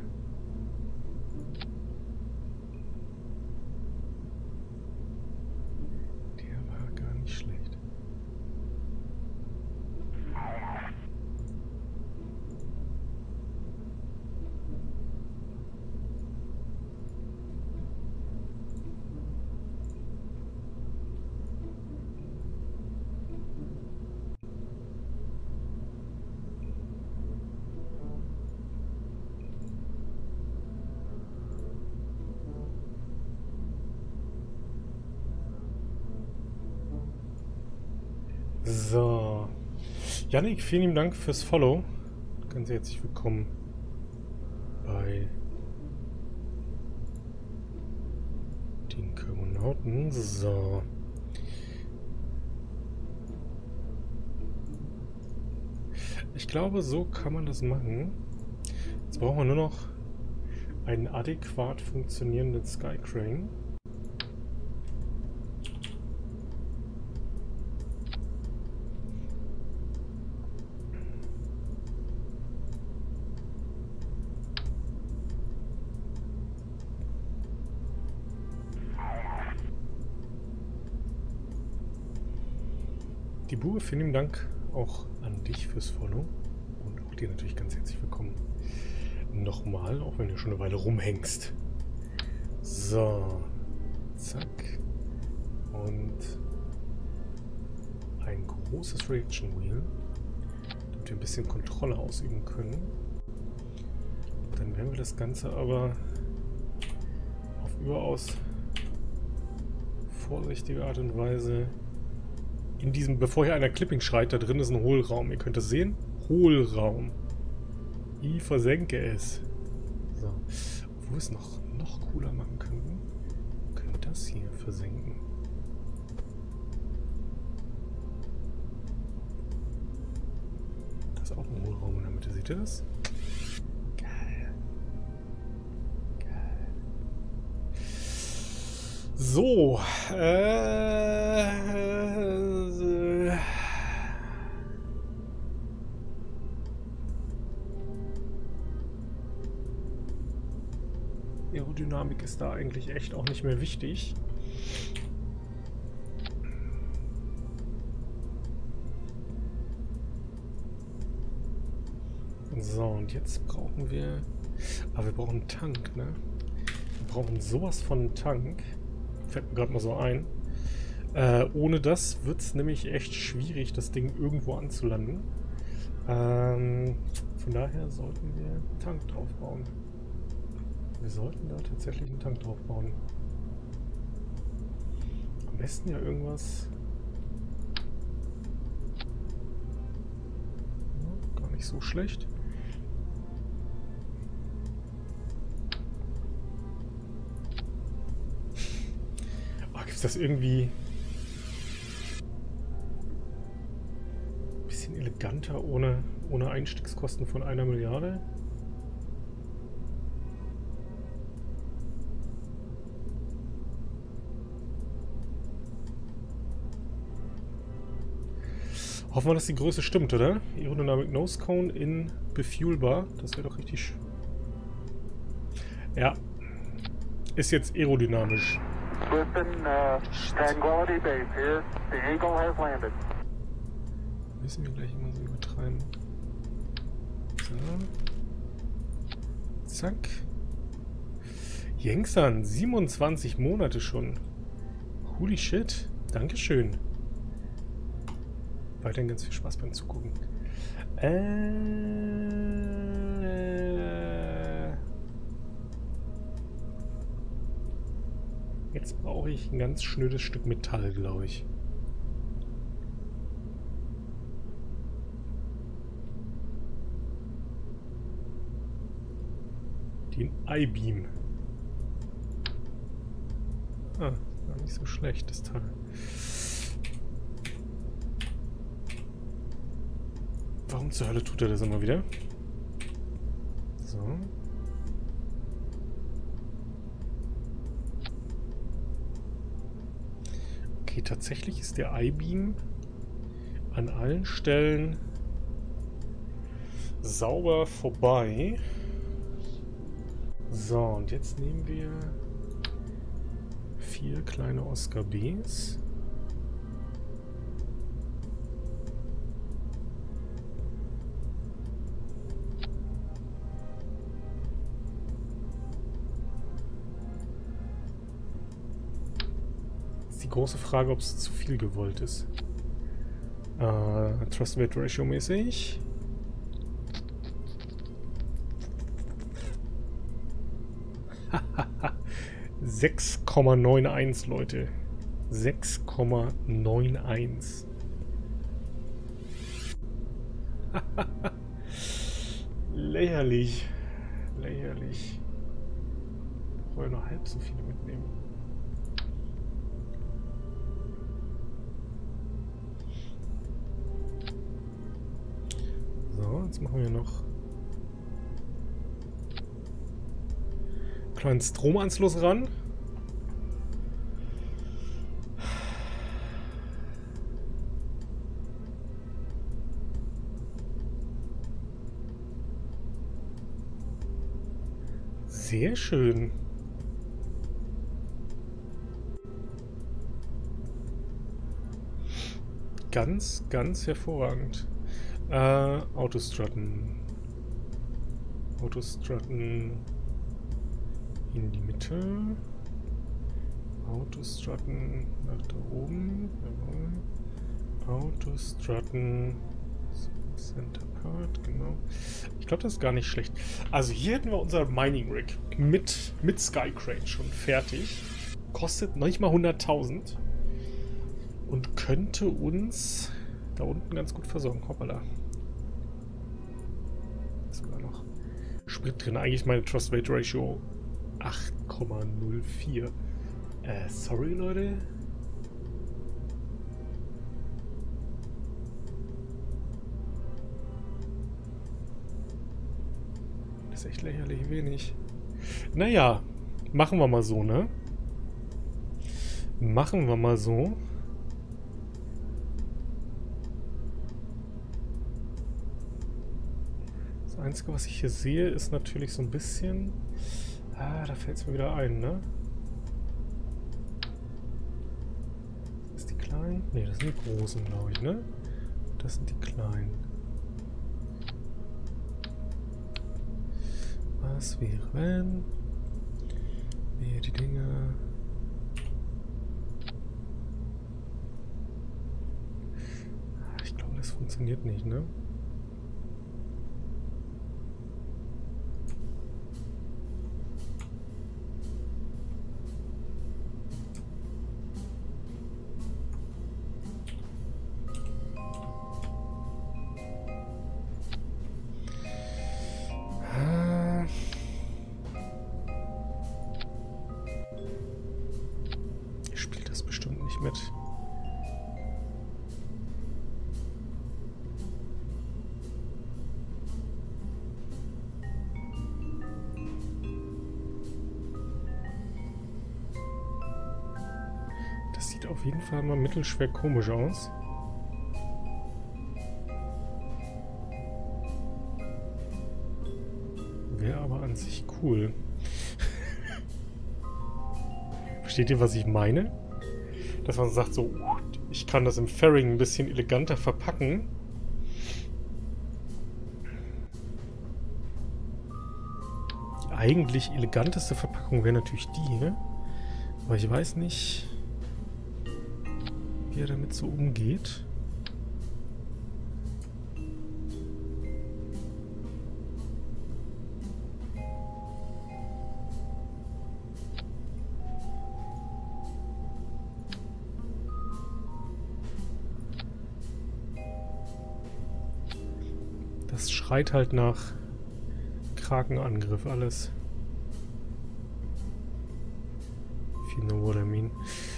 Speaker 1: Der war gar nicht schlecht. So. Yannick, vielen lieben Dank fürs Follow. Ganz herzlich willkommen bei den Kosmonauten. So. Ich glaube, so kann man das machen. Jetzt brauchen wir nur noch einen adäquat funktionierenden Skycrane. Die Bube, vielen lieben Dank auch an dich fürs Follow und auch dir natürlich ganz herzlich willkommen nochmal, auch wenn du schon eine Weile rumhängst. So, zack und ein großes Reaction Wheel, damit wir ein bisschen Kontrolle ausüben können. Dann werden wir das Ganze aber auf überaus vorsichtige Art und Weise in diesem, bevor hier einer Clipping schreit, da drin ist ein Hohlraum. Ihr könnt es sehen. Hohlraum. Ich versenke es. So. Wo wir es noch cooler machen könnten, wir können das hier versenken. Das ist auch ein Hohlraum in der Mitte. Seht ihr das? Geil. Geil. So. Aerodynamik ist da eigentlich echt auch nicht mehr wichtig. So, und jetzt brauchen wir... Aber wir brauchen einen Tank, ne? Wir brauchen sowas von einem Tank. Fällt mir gerade mal so ein. Ohne das wird es nämlich echt schwierig, das Ding irgendwo anzulanden. Von daher sollten wir einen Tank drauf bauen. Wir sollten da tatsächlich einen Tank drauf bauen. Am besten ja irgendwas... Ja, gar nicht so schlecht. Gibt es das irgendwie ein bisschen eleganter ohne Einstiegskosten von 1 Milliarde? Hoffen wir, dass die Größe stimmt, oder? Aerodynamic Nose Cone in befuelbar. Das wäre doch richtig... Ja. Ist jetzt aerodynamisch.
Speaker 2: Listen, Tranquility Base here. The Eagle has landed.
Speaker 1: Müssen wir gleich immer so übertreiben. So. Zack. Jengsan, 27 Monate schon. Holy shit. Dankeschön. Weiterhin ganz viel Spaß beim Zugucken. Jetzt brauche ich ein ganz schnödes Stück Metall, glaube ich. Den I-Beam. Ah, gar nicht so schlecht, das Teil. Warum zur Hölle tut er das immer wieder? So. Okay, tatsächlich ist der I-Beam an allen Stellen sauber vorbei. So, und jetzt nehmen wir 4 kleine Oscar Bs. Die große Frage, ob es zu viel gewollt ist. Trust-Weight-Ratio mäßig. Hahaha. 6,91, Leute. 6,91. Lächerlich. Lächerlich. Ich wollte nur halb so viele mitnehmen. So, jetzt machen wir noch einen kleinen Stromanschluss ran. Sehr schön. Ganz, ganz hervorragend. Autostrutten. Autostrutten in die Mitte. Autostrutten nach da oben. Jawohl. Autostrutten Center Part, genau. Ich glaube, das ist gar nicht schlecht. Also hier hätten wir unser Mining Rig mit Skycrane schon fertig. Kostet noch nicht mal 100.000 und könnte uns da unten ganz gut versorgen. Hoppala. Ist sogar noch Sprit drin. Eigentlich meine Trust-Weight-Ratio 8,04. Sorry, Leute. Das ist echt lächerlich wenig. Naja, machen wir mal so, ne? Machen wir mal so. Das Einzige, was ich hier sehe, ist natürlich so ein bisschen... Ah, da fällt es mir wieder ein, ne? Das sind die kleinen? Ne, das sind die großen, glaube ich, ne? Das sind die kleinen. Was wäre, wenn wir die Dinge... Ich glaube, das funktioniert nicht, ne? Spielt das bestimmt nicht mit. Das sieht auf jeden Fall mal mittelschwer komisch aus. Wäre aber an sich cool. Versteht ihr, was ich meine? Dass man sagt so, ich kann das im Fairing ein bisschen eleganter verpacken. Die eigentlich eleganteste Verpackung wäre natürlich die, ne? Aber ich weiß nicht, wie er damit so umgeht. Das schreit halt nach Krakenangriff alles. If you know what I mean.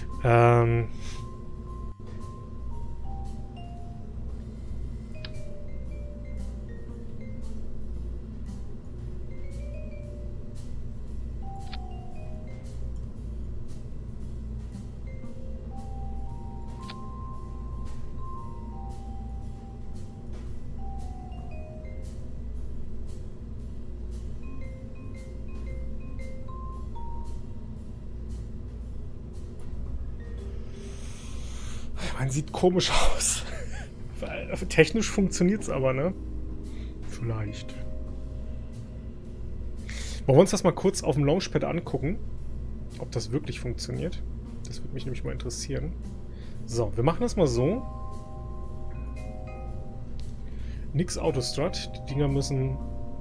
Speaker 1: Man sieht komisch aus. Technisch funktioniert es aber, ne? Vielleicht. Wollen wir uns das mal kurz auf dem Launchpad angucken? Ob das wirklich funktioniert? Das würde mich nämlich mal interessieren. So, wir machen das mal so. Nix Autostrut. Die Dinger müssen...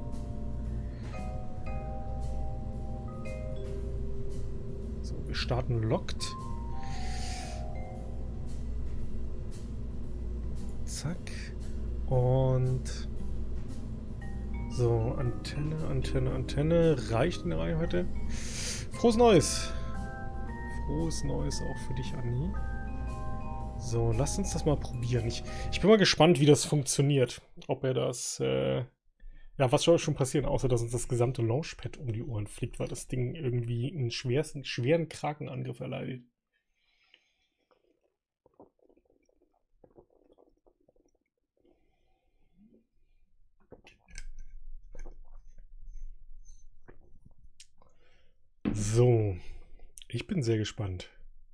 Speaker 1: So, wir starten locked. Zack. Und so, Antenne. Reicht in der Reichweite. Frohes Neues. Frohes Neues auch für dich, Anni. So, lasst uns das mal probieren. Ich bin mal gespannt, wie das funktioniert. Ob er das... ja, was soll schon passieren, außer dass uns das gesamte Launchpad um die Ohren fliegt, weil das Ding irgendwie einen schweren Krakenangriff erleidet. So, ich bin sehr gespannt.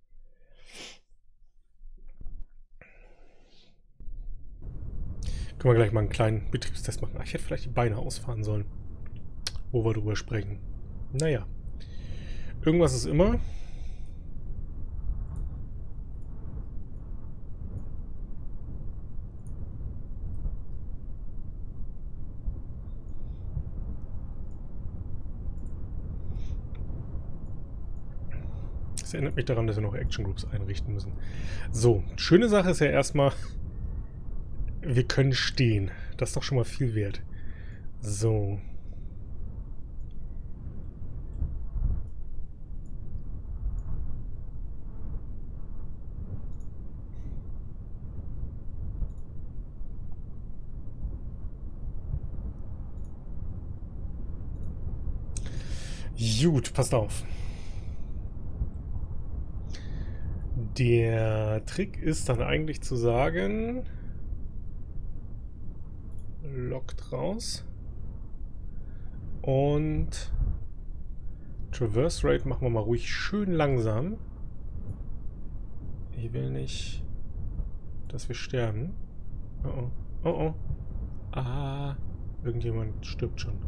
Speaker 1: Können wir gleich mal einen kleinen Betriebstest machen. Ach, ich hätte vielleicht die Beine ausfahren sollen, wo wir drüber sprechen. Naja, irgendwas ist immer. Das erinnert mich daran, dass wir noch Action Groups einrichten müssen. So, schöne Sache ist ja erstmal, wir können stehen. Das ist doch schon mal viel wert. So. Gut, passt auf. Der Trick ist dann eigentlich zu sagen, lockt raus und Traverse Rate machen wir mal ruhig schön langsam. Ich will nicht, dass wir sterben. Oh oh, oh oh. Ah, irgendjemand stirbt schon.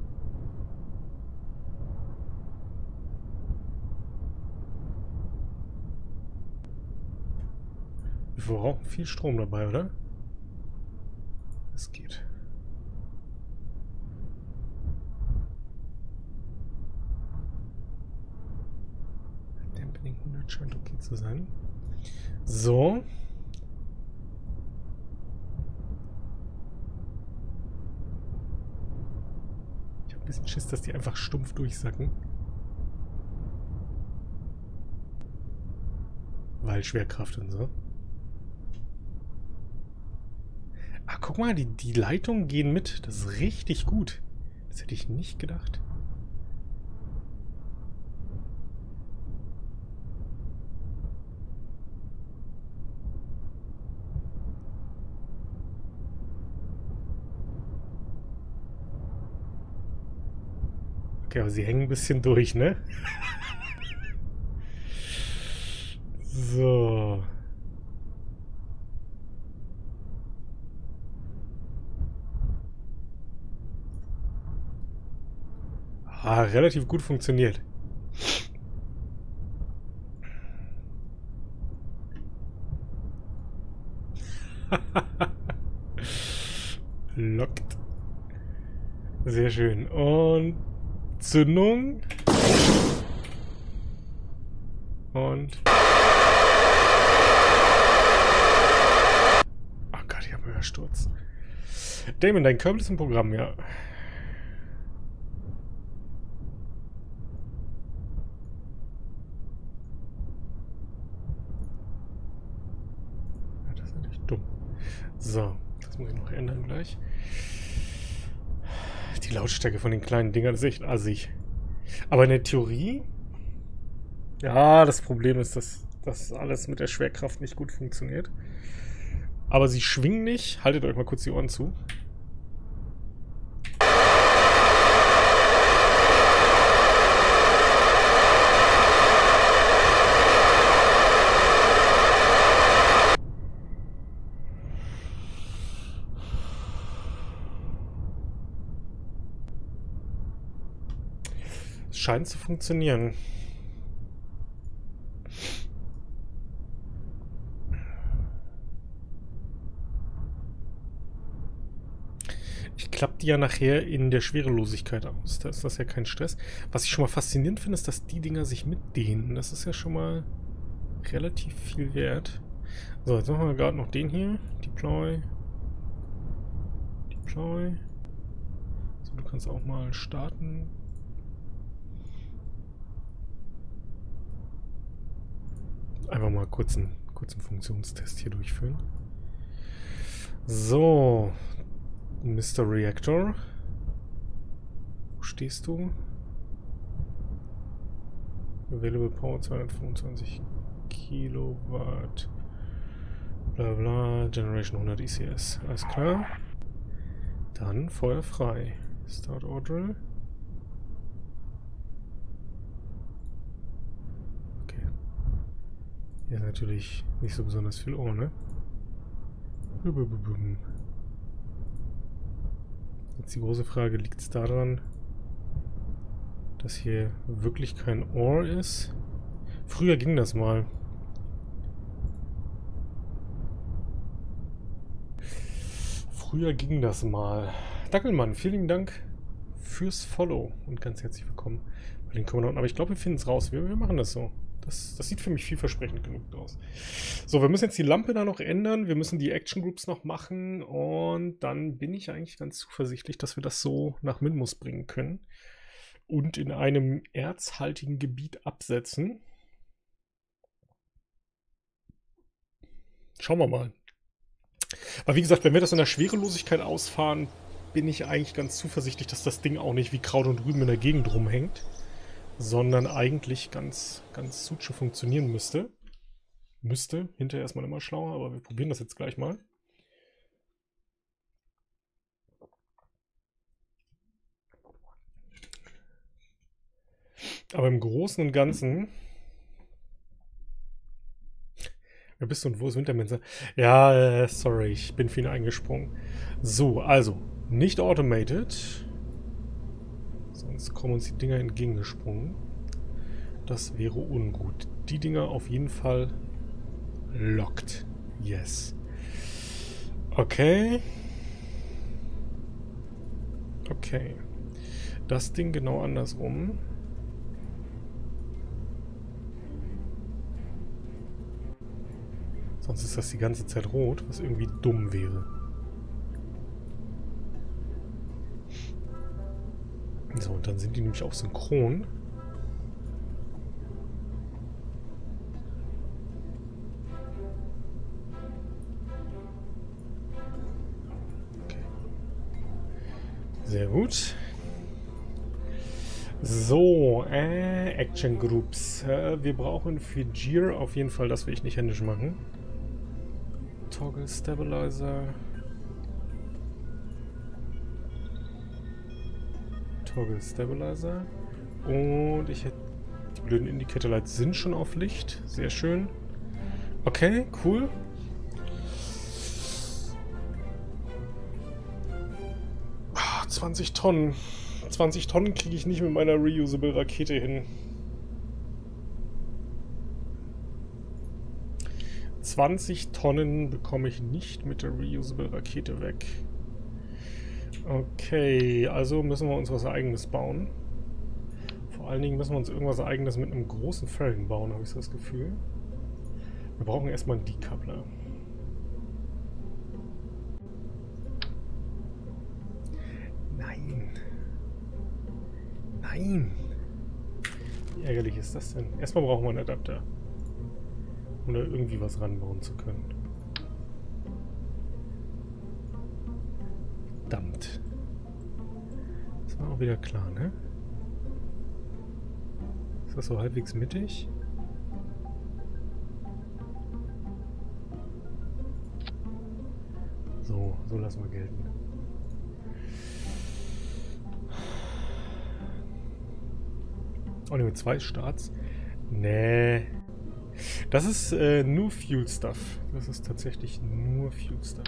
Speaker 1: Wir brauchen viel Strom dabei, oder? Es geht. Dampening 100 scheint okay zu sein. So. Ich habe ein bisschen Schiss, dass die einfach stumpf durchsacken. Weil Schwerkraft und so. Ah, guck mal, die Leitungen gehen mit. Das ist richtig gut. Das hätte ich nicht gedacht. Okay, aber sie hängen ein bisschen durch, ne? So. Ah, relativ gut funktioniert. Lockt. Sehr schön. Und Zündung. Und... Oh Gott, ich habe einen Hörsturz. Damon, dein Kerbal ist im Programm, ja. Das ist natürlich dumm. So, das muss ich noch ändern gleich. Die Lautstärke von den kleinen Dingern ist echt assig. Aber in der Theorie... Ja, das Problem ist, dass das alles mit der Schwerkraft nicht gut funktioniert. Aber sie schwingen nicht. Haltet euch mal kurz die Ohren zu. Es scheint zu funktionieren. Ich klappe die ja nachher in der Schwerelosigkeit aus. Da ist das ja kein Stress. Was ich schon mal faszinierend finde, ist, dass die Dinger sich mitdehnen. Das ist ja schon mal relativ viel wert. So, jetzt machen wir gerade noch den hier. Deploy. Deploy. So, du kannst auch mal starten. Einfach mal kurzen Funktionstest hier durchführen. So. Mr. Reactor. Wo stehst du? Available Power 225 Kilowatt. Bla bla. Generation 100 ECS. Alles klar. Dann Feuer frei. Start Order. Okay. Hier ist natürlich nicht so besonders viel Ohr, ne? Jetzt die große Frage, liegt es daran, dass hier wirklich kein Ohr ist? Früher ging das mal. Dackelmann, vielen Dank fürs Follow und ganz herzlich willkommen bei den Kommandanten. Aber ich glaube, wir finden es raus. Wir machen das so. Das sieht für mich vielversprechend genug aus. So, wir müssen jetzt die Lampe da noch ändern. Wir müssen die Action Groups noch machen. Und dann bin ich eigentlich ganz zuversichtlich, dass wir das so nach Minmus bringen können. Und in einem erzhaltigen Gebiet absetzen. Schauen wir mal. Aber wie gesagt, wenn wir das in der Schwerelosigkeit ausfahren, bin ich eigentlich ganz zuversichtlich, dass das Ding auch nicht wie Kraut und Rüben in der Gegend rumhängt. Sondern eigentlich ganz suche funktionieren müsste. Müsste. Hinterher ist man immer schlauer, aber wir probieren das jetzt gleich mal. Aber im Großen und Ganzen... Wer bist du und wo ist Wintermenser? Ja, sorry, ich bin für ihn eingesprungen. So, also, nicht automated. Sonst kommen uns die Dinger entgegengesprungen. Das wäre ungut. Die Dinger auf jeden Fall locked. Yes. Okay. Okay. Das Ding genau andersrum. Sonst ist das die ganze Zeit rot, was irgendwie dumm wäre. So, und dann sind die nämlich auch synchron. Okay. Sehr gut. So, Action Groups. Wir brauchen für Gear auf jeden Fall, das will ich nicht händisch machen. Toggle Stabilizer. Toggle Stabilizer. Und ich hätte... Die blöden Indicator Lights sind schon auf Licht. Sehr schön. Okay, cool. Ah, 20 Tonnen. 20 Tonnen kriege ich nicht mit meiner Reusable Rakete hin. 20 Tonnen bekomme ich nicht mit der Reusable Rakete weg. Okay, also müssen wir uns was Eigenes bauen. Vor allen Dingen müssen wir uns irgendwas Eigenes mit einem großen Fairing bauen, habe ich so das Gefühl. Wir brauchen erstmal einen Decoupler. Nein. Nein. Wie ärgerlich ist das denn? Erstmal brauchen wir einen Adapter. Um da irgendwie was ranbauen zu können. Verdammt. Das war auch wieder klar, ne? Ist das so halbwegs mittig? So lassen wir gelten. Oh ne, mit 2 Starts? Nee. Das ist nur Fuel Stuff. Das ist tatsächlich nur Fuel Stuff.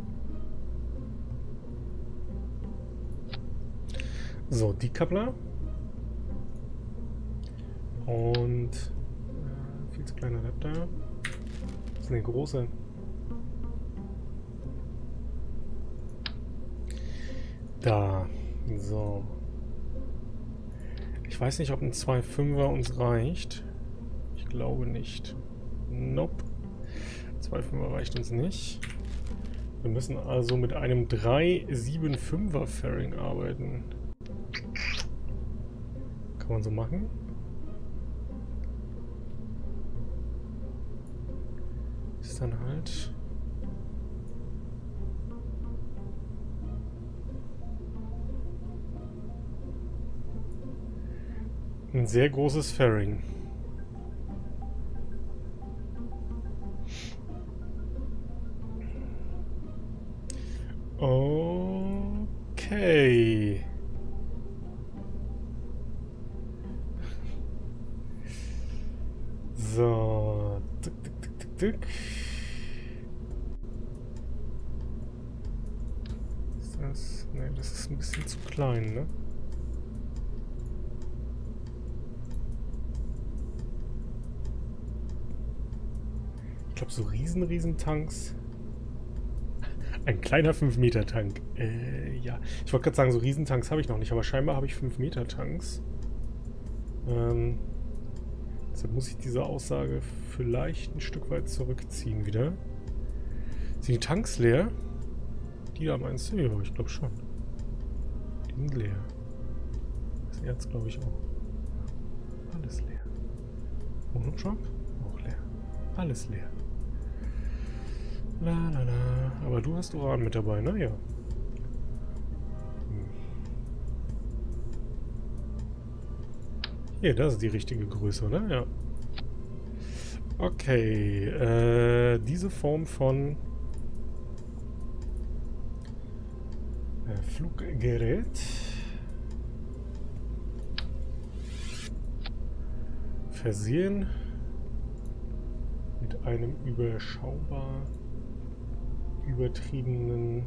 Speaker 1: So, Decoupler. Und viel zu kleiner Adapter. Das ist eine große. Da. So. Ich weiß nicht, ob ein 2,5er uns reicht. Ich glaube nicht. Nope. 2,5er reicht uns nicht. Wir müssen also mit einem 3,75er Fairing arbeiten. Kann man so machen. Ist dann halt... ein sehr großes Fairing. Okay. So. Tick, tick, tick, tick, tick. Ist das... Ne, das ist ein bisschen zu klein, ne? Ich glaube, so riesen Tanks. Ein kleiner 5-Meter-Tank. Ja. Ich wollte gerade sagen, so Riesentanks habe ich noch nicht, aber scheinbar habe ich 5-Meter-Tanks. Deshalb muss ich diese Aussage vielleicht ein Stück weit zurückziehen wieder. Sind die Tanks leer? Die da meinst du? Ja, ich glaube schon. Die sind leer. Das Erz glaube ich auch. Alles leer. Monodrop? Auch leer. Alles leer. La la la. Aber du hast Uran mit dabei, ne? Ja. Hier, das ist die richtige Größe, ne? Ja. Okay, diese Form von Fluggerät versehen mit einem überschaubar übertriebenen.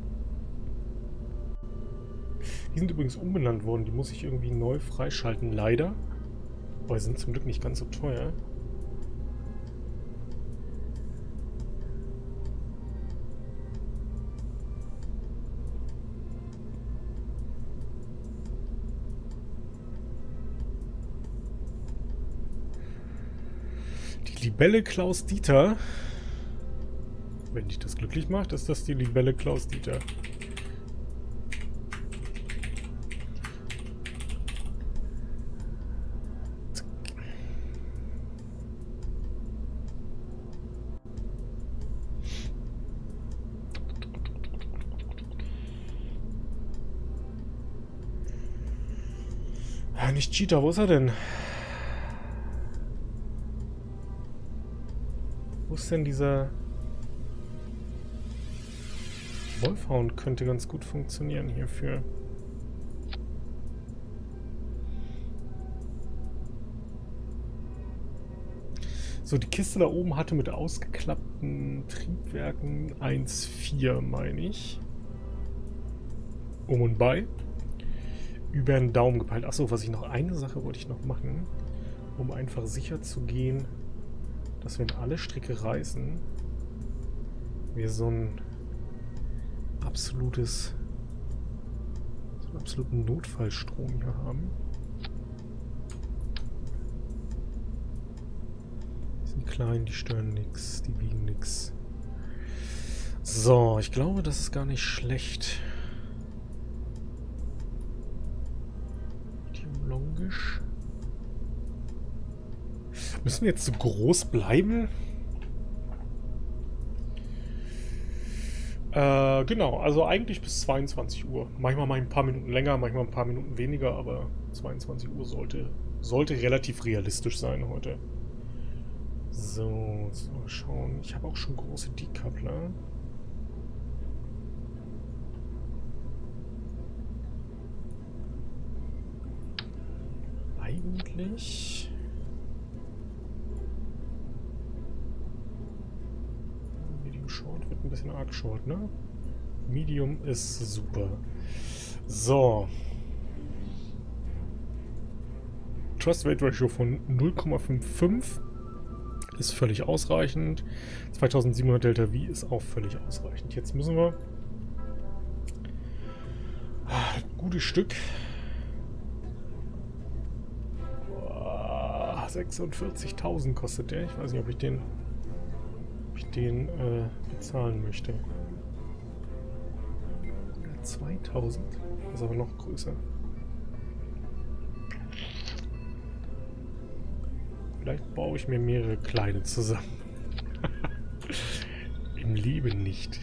Speaker 1: Die sind übrigens umbenannt worden, die muss ich irgendwie neu freischalten, leider. Aber sind zum Glück nicht ganz so teuer. Die Libelle Klaus Dieter. Wenn dich das glücklich macht, ist das die Libelle Klaus Dieter. Ja, nicht Cheetah, wo ist er denn? Wo ist denn dieser... Wolfhound könnte ganz gut funktionieren hierfür. So, die Kiste da oben hatte mit ausgeklappten Triebwerken 1,4, meine ich. Um und bei. Über den Daumen gepeilt. Achso, eine Sache wollte ich noch machen, um einfach sicher zu gehen, dass wenn alle Stricke reißen, wir so einen absoluten Notfallstrom hier haben. Die sind klein, die stören nichts, die wiegen nichts. So, ich glaube, das ist gar nicht schlecht. Longisch. Müssen wir jetzt so groß bleiben? Genau, also eigentlich bis 22 Uhr. Manchmal mal ein paar Minuten länger, manchmal ein paar Minuten weniger, aber 22 Uhr sollte relativ realistisch sein heute. So, jetzt mal schauen. Ich habe auch schon große Decoupler. Eigentlich... Medium Short wird ein bisschen arg short, ne? Medium ist super. So. Trust Rate Ratio von 0,55 ist völlig ausreichend. 2700 Delta V ist auch völlig ausreichend. Jetzt müssen wir ein gutes Stück 46.000 kostet der. Ich weiß nicht, ob ich den bezahlen möchte. 2.000. Das ist aber noch größer. Vielleicht baue ich mir mehrere kleine zusammen. Im Leben nicht.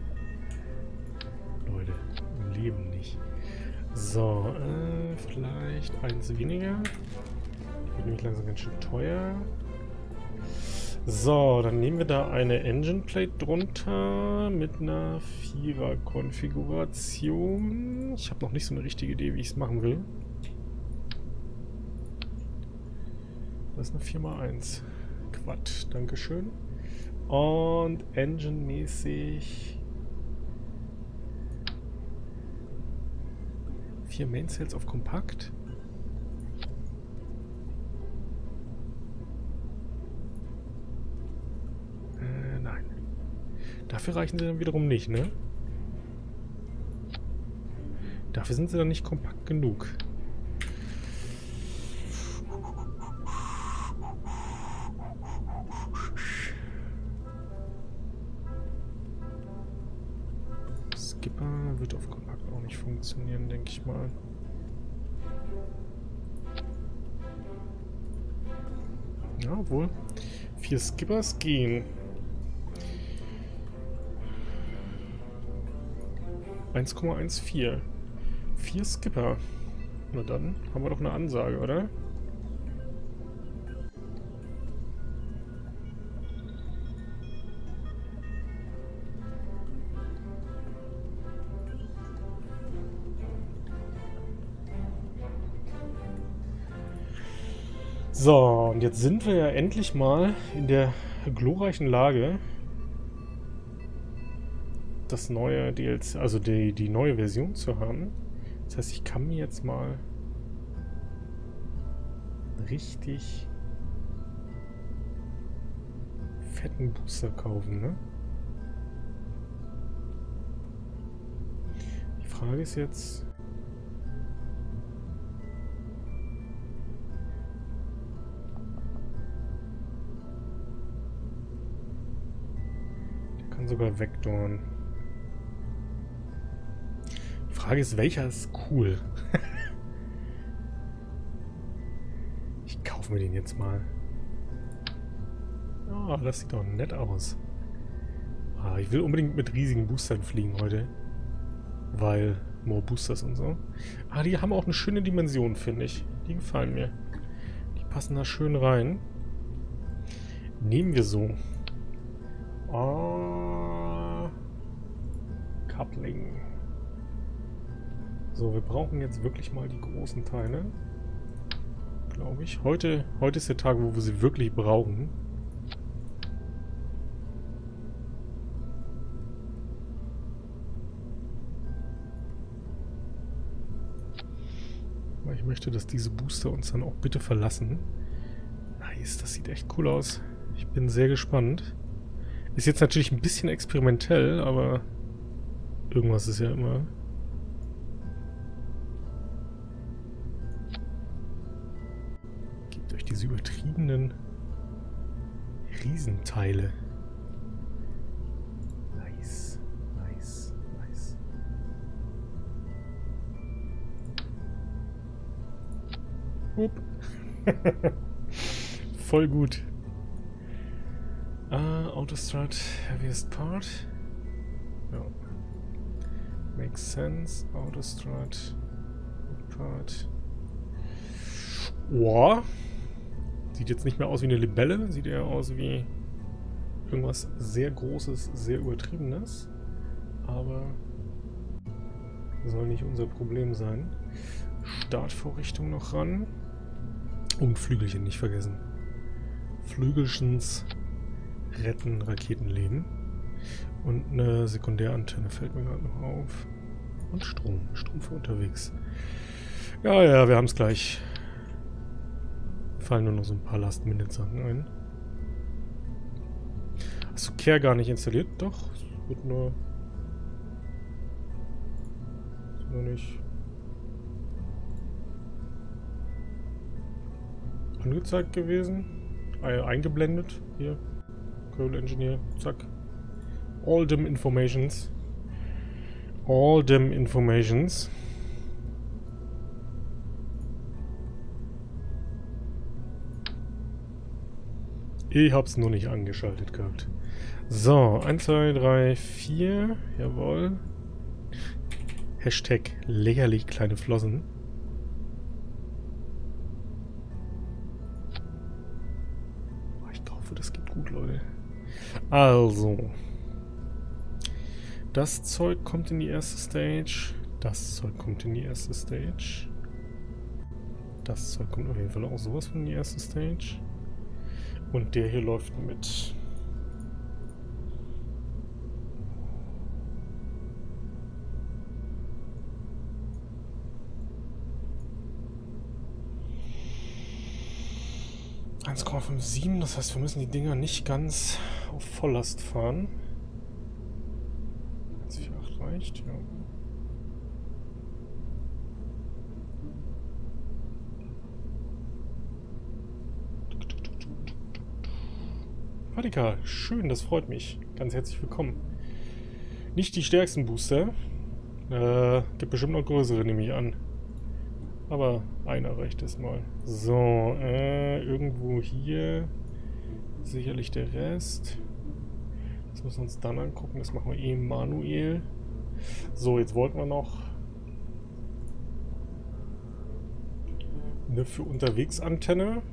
Speaker 1: Leute, im Leben nicht. So, vielleicht eins weniger. Wird nämlich langsam ganz schön teuer. So, dann nehmen wir da eine Engine Plate drunter mit einer 4er Konfiguration. Ich habe noch nicht so eine richtige Idee, wie ich es machen will. Das ist eine 4x1. Quad, dankeschön. Und Engine-mäßig 4 Main Cells auf Kompakt. Nein. Dafür reichen sie dann wiederum nicht, ne? Dafür sind sie dann nicht kompakt genug. Skipper wird auf kompakt auch nicht funktionieren, denke ich mal. Ja, obwohl 4 Skippers gehen. 1,14. 4 Skipper. Na dann haben wir doch eine Ansage, oder? So, und jetzt sind wir ja endlich mal in der glorreichen Lage, das neue DLC, also die neue Version zu haben. Das heißt, ich kann mir jetzt mal einen richtig fetten Booster kaufen, ne? Die Frage ist jetzt... Der kann sogar vektoren. Die Frage ist, welcher ist cool? Ich kaufe mir den jetzt mal. Oh, das sieht doch nett aus. Ah, ich will unbedingt mit riesigen Boostern fliegen heute. Weil more Boosters und so. Ah, die haben auch eine schöne Dimension, finde ich. Die gefallen mir. Die passen da schön rein. Nehmen wir so. Ah, Coupling. So, wir brauchen jetzt wirklich mal die großen Teile. Glaube ich. Heute ist der Tag, wo wir sie wirklich brauchen. Weil ich möchte, dass diese Booster uns dann auch bitte verlassen. Nice, das sieht echt cool aus. Ich bin sehr gespannt. Ist jetzt natürlich ein bisschen experimentell, aber irgendwas ist ja immer... Diese übertriebenen Riesenteile. Nice, nice, nice. Hup. Voll gut. Autostrad, heaviest part. Ja. Makes sense. Autostrad, part. Wow. Sieht jetzt nicht mehr aus wie eine Libelle, sieht eher aus wie irgendwas sehr Großes, sehr Übertriebenes. Aber soll nicht unser Problem sein. Startvorrichtung noch ran. Und Flügelchen nicht vergessen. Flügelchens retten Raketenleben. Und eine Sekundärantenne fällt mir gerade noch auf. Und Strom. Strom für unterwegs. Ja, ja, wir haben es gleich. Fallen nur noch so ein paar Last-Minute-Sachen ein. Hast du Care gar nicht installiert? Doch, es wird nur... Ist nur nicht... angezeigt gewesen. Eingeblendet. Hier. Curl Engineer. Zack. All them informations. All them informations. Ich hab's nur nicht angeschaltet gehabt. So, 1, 2, 3, 4. Jawohl. Hashtag lächerlich kleine Flossen. Ich hoffe, das geht gut, Leute. Also. Das Zeug kommt in die erste Stage. Das Zeug kommt in die erste Stage. Das Zeug kommt auf jeden Fall auch sowas von in die erste Stage. Und der hier läuft mit. $1,57, das heißt, wir müssen die Dinger nicht ganz auf Volllast fahren. 1,48 reicht, ja. Patika, schön, das freut mich. Ganz herzlich willkommen. Nicht die stärksten Booster. Gibt bestimmt noch größere, nehme ich an. Aber einer reicht es mal. So, irgendwo hier. Sicherlich der Rest. Das müssen wir uns dann angucken. Das machen wir eh manuell. So, jetzt wollten wir noch eine für unterwegs Antenne.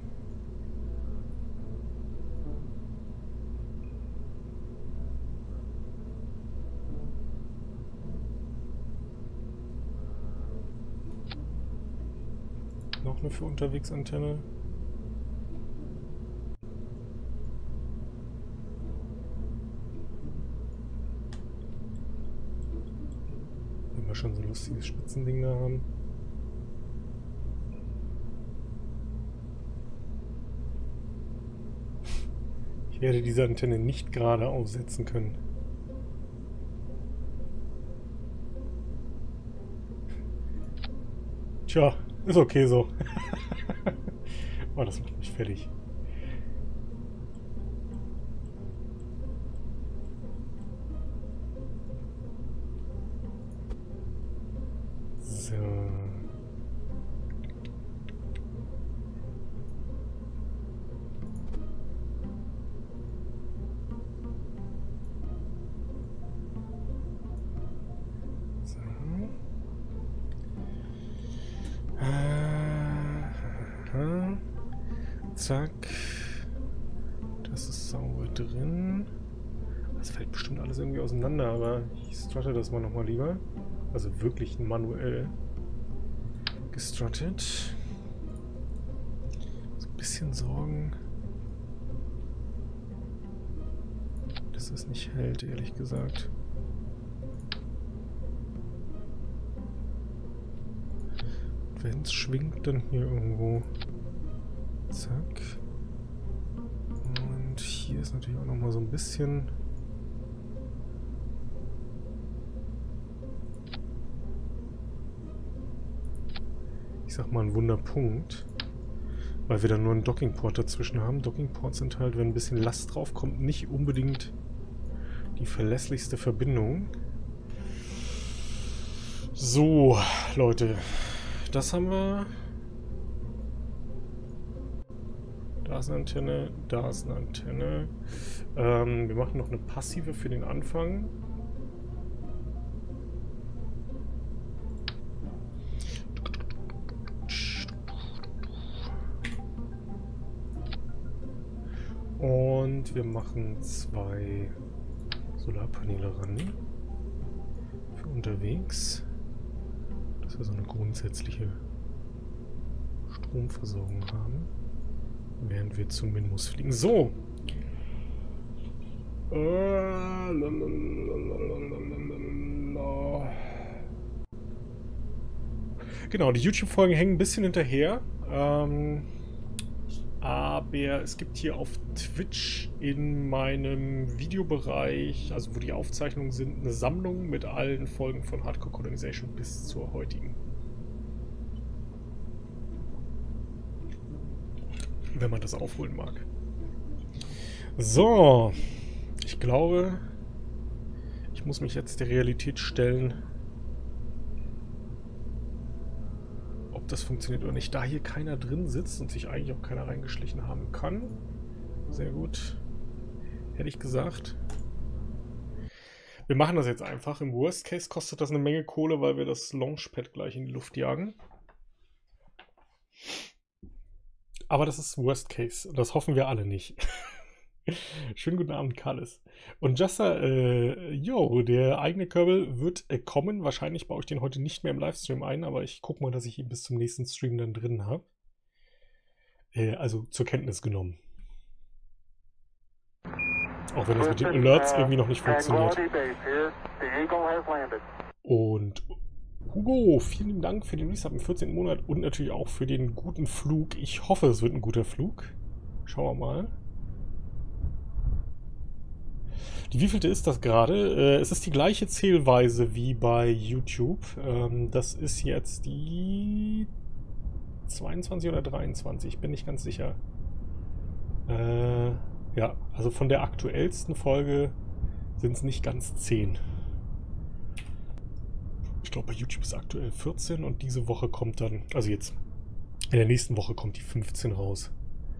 Speaker 1: Noch eine für unterwegs Antenne. schon so ein lustiges Spitzending da haben. Ich werde diese Antenne nicht gerade aufsetzen können. Tja, ist okay so. Oh, das macht mich fertig. So. Zack. Das ist sauber drin. Das fällt bestimmt alles irgendwie auseinander, aber ich strutte das mal nochmal lieber. Also wirklich manuell gestruttet. So ein bisschen Sorgen, dass es nicht hält, ehrlich gesagt. Wenn es schwingt, dann hier irgendwo. Zack. Und hier ist natürlich auch nochmal so ein bisschen. Ich sag mal ein Wunderpunkt. Weil wir dann nur einen Dockingport dazwischen haben. Dockingports sind halt, wenn ein bisschen Last drauf kommt, nicht unbedingt die verlässlichste Verbindung. So, Leute. Das haben wir. Da ist eine Antenne, da ist eine Antenne. Wir machen noch eine passive für den Anfang. Und wir machen 2 Solarpaneele ran. Für unterwegs. Dass wir so eine grundsätzliche Stromversorgung haben. Während wir zum Minmus fliegen. So. Genau, die YouTube-Folgen hängen ein bisschen hinterher. Aber es gibt hier auf Twitch in meinem Videobereich, also wo die Aufzeichnungen sind, eine Sammlung mit allen Folgen von Hardcore Colonization bis zur heutigen. Wenn man das aufholen mag. So, ich glaube, ich muss mich jetzt der Realität stellen, ob das funktioniert oder nicht. Da hier keiner drin sitzt und sich eigentlich auch keiner reingeschlichen haben kann. Sehr gut. Hätte ich gesagt. Wir machen das jetzt einfach. Im Worst Case kostet das eine Menge Kohle, weil wir das Launchpad gleich in die Luft jagen. Aber das ist Worst Case. Und das hoffen wir alle nicht. Schönen guten Abend, Carles. Und Jassa, der eigene Kerbal wird kommen. Wahrscheinlich baue ich den heute nicht mehr im Livestream ein, aber ich gucke mal, dass ich ihn bis zum nächsten Stream dann drin habe. Also zur Kenntnis genommen. Auch wenn das mit den Alerts irgendwie noch nicht funktioniert. Und Hugo, vielen lieben Dank für den Resub im 14. Monat und natürlich auch für den guten Flug. Ich hoffe, es wird ein guter Flug. Schauen wir mal. Die wievielte ist das gerade? Es ist die gleiche Zählweise wie bei YouTube. Das ist jetzt die 22 oder 23, ich bin nicht ganz sicher. Ja, also von der aktuellsten Folge sind es nicht ganz 10. Ich glaube, bei YouTube ist aktuell 14 und diese Woche kommt dann, also jetzt, in der nächsten Woche kommt die 15 raus.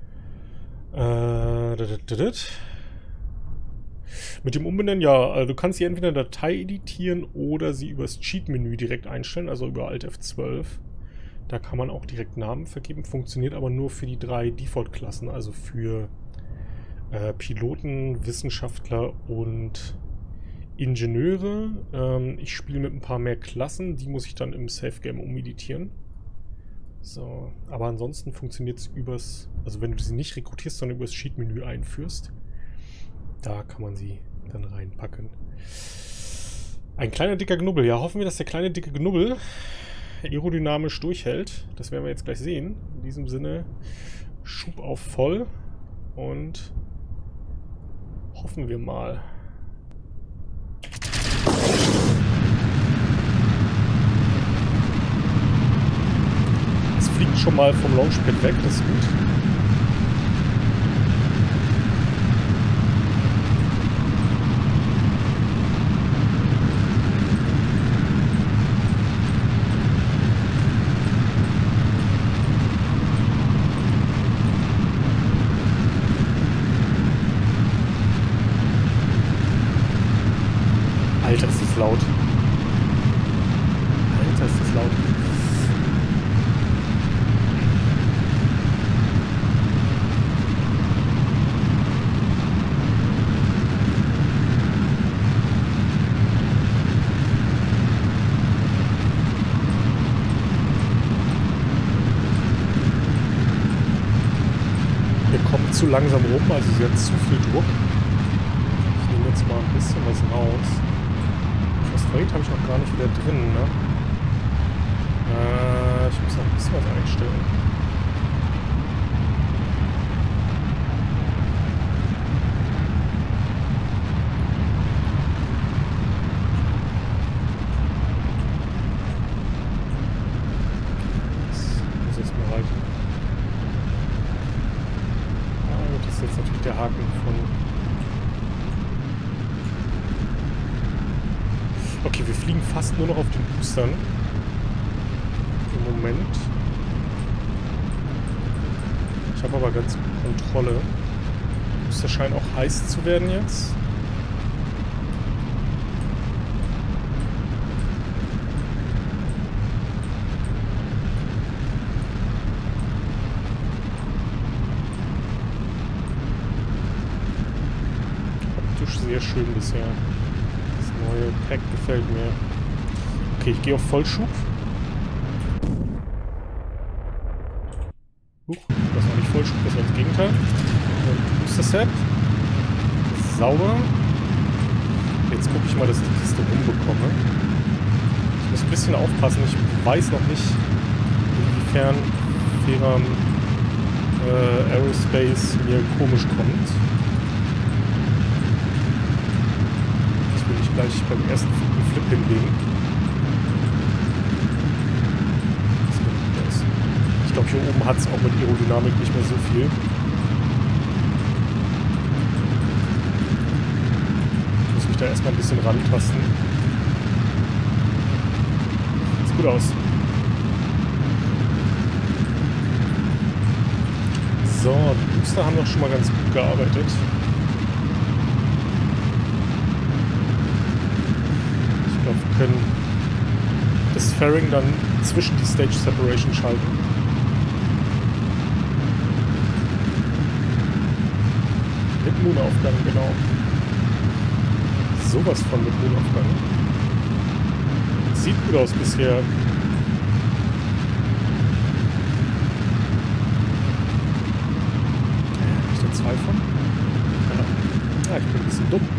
Speaker 1: Mit dem Umbenennen, ja, du kannst hier entweder eine Datei editieren oder sie übers Cheat-Menü direkt einstellen, also über Alt F12. Da kann man auch direkt Namen vergeben, funktioniert aber nur für die 3 Default-Klassen, also für Piloten, Wissenschaftler und Ingenieure. Ich spiele mit ein paar mehr Klassen, die muss ich dann im Safe-Game umeditieren. So, aber ansonsten funktioniert es übers, also wenn du sie nicht rekrutierst, sondern übers Cheat-Menü einführst, da kann man sie dann reinpacken. Ein kleiner dicker Knubbel. Ja, hoffen wir, dass der kleine dicke Knubbel aerodynamisch durchhält. Das werden wir jetzt gleich sehen. In diesem Sinne Schub auf voll und hoffen wir mal. Es fliegt schon mal vom Launchpad weg, das ist gut. Alter, ist das laut. Alter, ist das laut. Wir kommen zu langsam rum, also sie hat zu viel Druck. Ich nehme jetzt mal ein bisschen was raus. Rate habe ich noch gar nicht wieder drin, ne? Ich muss noch ein bisschen was einstellen. Das muss jetzt mal reichen. Das ist jetzt natürlich der Haken von... Okay, wir fliegen fast nur noch auf den Boostern. Im Moment. Ich habe aber ganz gut Kontrolle. Booster scheinen auch heiß zu werden jetzt. Optisch sehr schön bisher. Neue Pack gefällt mir. Okay, ich gehe auf Vollschub. Das war nicht Vollschub, das war das Gegenteil. Und Booster Set. Sauber. Jetzt gucke ich mal, dass ich die Kiste rumbekomme. Ich muss ein bisschen aufpassen. Ich weiß noch nicht, inwiefern Feram Aerospace mir komisch kommt. Gleich beim ersten Flip hinlegen. Das sieht gut aus. Ich glaube, hier oben hat es auch mit Aerodynamik nicht mehr so viel. Ich muss mich da erstmal ein bisschen rantasten. Sieht gut aus. So, die Booster haben doch schon mal ganz gut gearbeitet. Wir können das Fairing dann zwischen die Stage Separation schalten. Mit Moonaufgang, genau. Sowas von mit Moonaufgang. Sieht gut aus bisher. Habe ich da zwei von? Ja, ich bin ein bisschen dumm.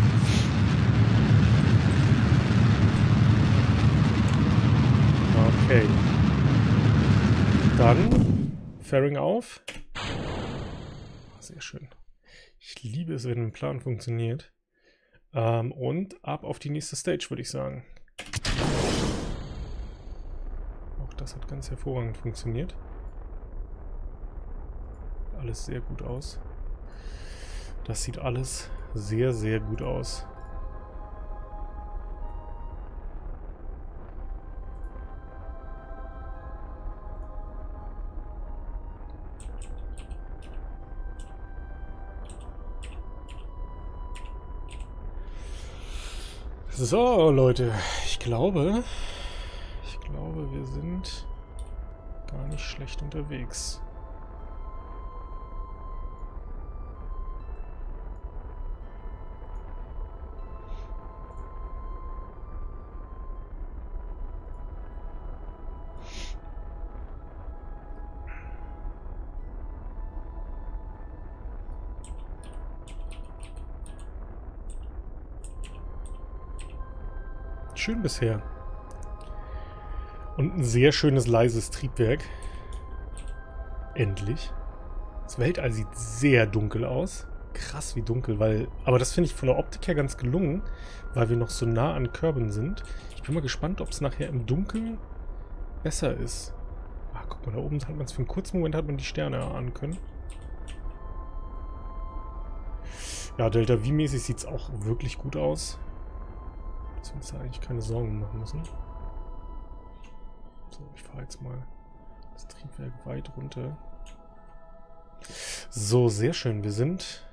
Speaker 1: Okay. Dann Fairing auf. Sehr schön. Ich liebe es, wenn ein Plan funktioniert. Und ab auf die nächste Stage, würde ich sagen. Auch das hat ganz hervorragend funktioniert. Alles sehr gut aus. Das sieht alles sehr, sehr gut aus. So, Leute, ich glaube, wir sind gar nicht schlecht unterwegs. schön bisher. Und ein sehr schönes, leises Triebwerk. Endlich. Das Weltall sieht sehr dunkel aus. Krass, wie dunkel, weil... Aber das finde ich von der Optik her ganz gelungen, weil wir noch so nah an Kerbin sind. Ich bin mal gespannt, ob es nachher im Dunkeln besser ist. Ah, guck mal, da oben hat man es für einen kurzen Moment hat man die Sterne erahnen können. Ja, Delta V-mäßig sieht es auch wirklich gut aus. Dass wir uns da eigentlich keine Sorgen machen müssen. So, ich fahre jetzt mal das Triebwerk weit runter. So, sehr schön. Wir sind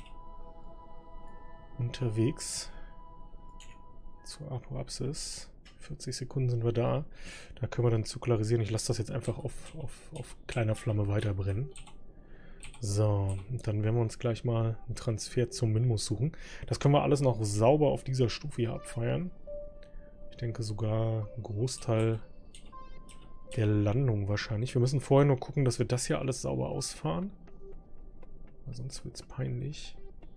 Speaker 1: unterwegs zur Apoapsis. 40 Sekunden sind wir da. Da können wir dann zukularisieren. Ich lasse das jetzt einfach auf kleiner Flamme weiter brennen. So, und dann werden wir uns gleich mal einen Transfer zum Minmus suchen. Das können wir alles noch sauber auf dieser Stufe hier abfeiern. Ich denke sogar einen Großteil der Landung wahrscheinlich. Wir müssen vorher nur gucken, dass wir das hier alles sauber ausfahren. Weil sonst wird es peinlich.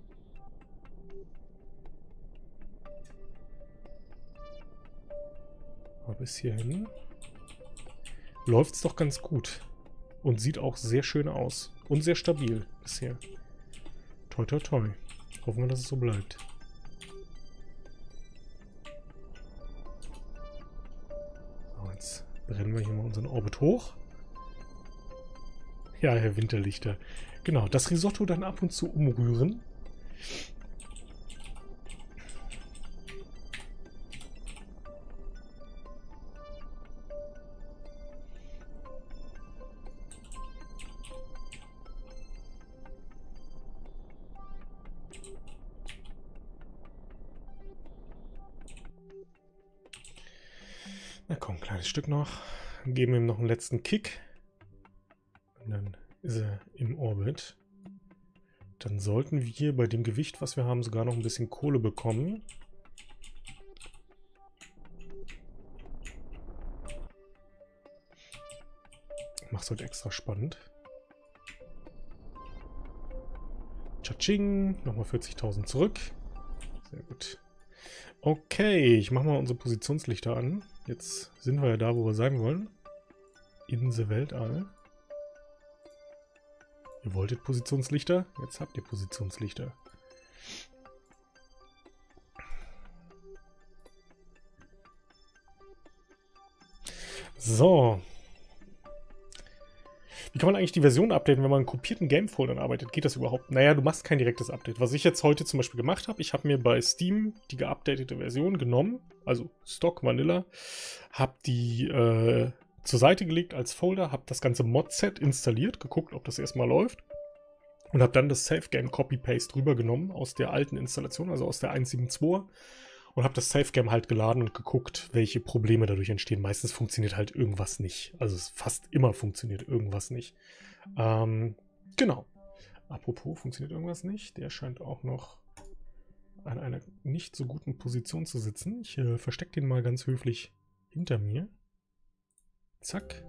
Speaker 1: Aber bis hierhin läuft es doch ganz gut. Und sieht auch sehr schön aus. Und sehr stabil bisher. Toi, toi, toi. Hoffen wir, dass es so bleibt. So, jetzt brennen wir hier mal unseren Orbit hoch. Ja, Herr Winterlichter. Genau, das Risotto dann ab und zu umrühren. Na komm, kleines Stück noch. Geben ihm noch einen letzten Kick. Und dann ist er im Orbit. Dann sollten wir bei dem Gewicht, was wir haben, sogar noch ein bisschen Kohle bekommen. Mach's heute extra spannend. Tschatsching. Nochmal 40.000 zurück. Sehr gut. Okay, ich mache mal unsere Positionslichter an. Jetzt sind wir ja da, wo wir sein wollen. In the Weltall. Ihr wolltet Positionslichter? Jetzt habt ihr Positionslichter. So. Wie kann man eigentlich die Version updaten, wenn man in kopierten Gamefoldern arbeitet? Geht das überhaupt? Naja, du machst kein direktes Update. Was ich jetzt heute zum Beispiel gemacht habe, ich habe mir bei Steam die geupdatete Version genommen, also Stock Vanilla, habe die zur Seite gelegt als Folder, habe das ganze Mod-Set installiert, geguckt, ob das erstmal läuft und habe dann das Safe-Game Copy-Paste rübergenommen aus der alten Installation, also aus der 1.7.2 und habe das Safe-Game halt geladen und geguckt, welche Probleme dadurch entstehen. Meistens funktioniert halt irgendwas nicht. Also fast immer funktioniert irgendwas nicht. Genau. Apropos, funktioniert irgendwas nicht? Der scheint auch noch an einer nicht so guten Position zu sitzen. Ich verstecke den mal ganz höflich hinter mir. Zack.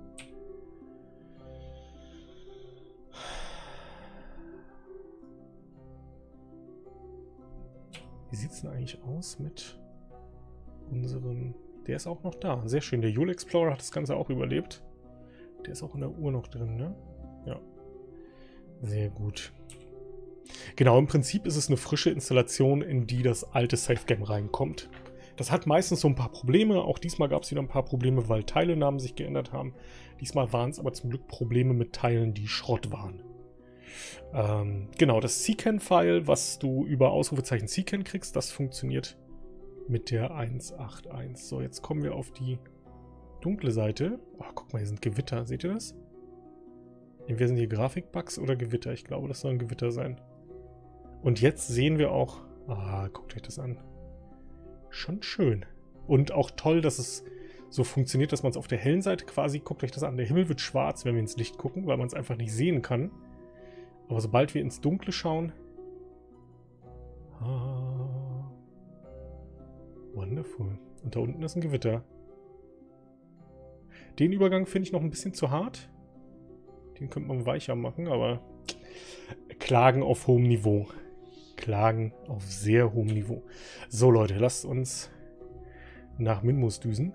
Speaker 1: Wie sieht es denn eigentlich aus mit unserem... Der ist auch noch da. Sehr schön. Der Yule Explorer hat das Ganze auch überlebt. Der ist auch in der Uhr noch drin, ne? Ja. Sehr gut. Genau, im Prinzip ist es eine frische Installation, in die das alte Safe-Game reinkommt. Das hat meistens so ein paar Probleme. Auch diesmal gab es wieder ein paar Probleme, weil Teilenamen sich geändert haben. Diesmal waren es aber zum Glück Probleme mit Teilen, die Schrott waren. Genau, das Secan-File, was du über Ausrufezeichen Secan kriegst, das funktioniert mit der 1.8.1. So, jetzt kommen wir auf die dunkle Seite. Ach, guck mal, hier sind Gewitter. Seht ihr das? Entweder sind hier Grafikbugs oder Gewitter. Ich glaube, das soll ein Gewitter sein. Und jetzt sehen wir auch... Ah, guckt euch das an. Schon schön. Und auch toll, dass es so funktioniert, dass man es auf der hellen Seite quasi... Guckt euch das an. Der Himmel wird schwarz, wenn wir ins Licht gucken, weil man es einfach nicht sehen kann. Aber sobald wir ins Dunkle schauen... Ah, wonderful. Und da unten ist ein Gewitter. Den Übergang finde ich noch ein bisschen zu hart. Den könnte man weicher machen, aber... Klagen auf hohem Niveau. Klagen auf sehr hohem Niveau. So, Leute, lasst uns nach Minmus düsen.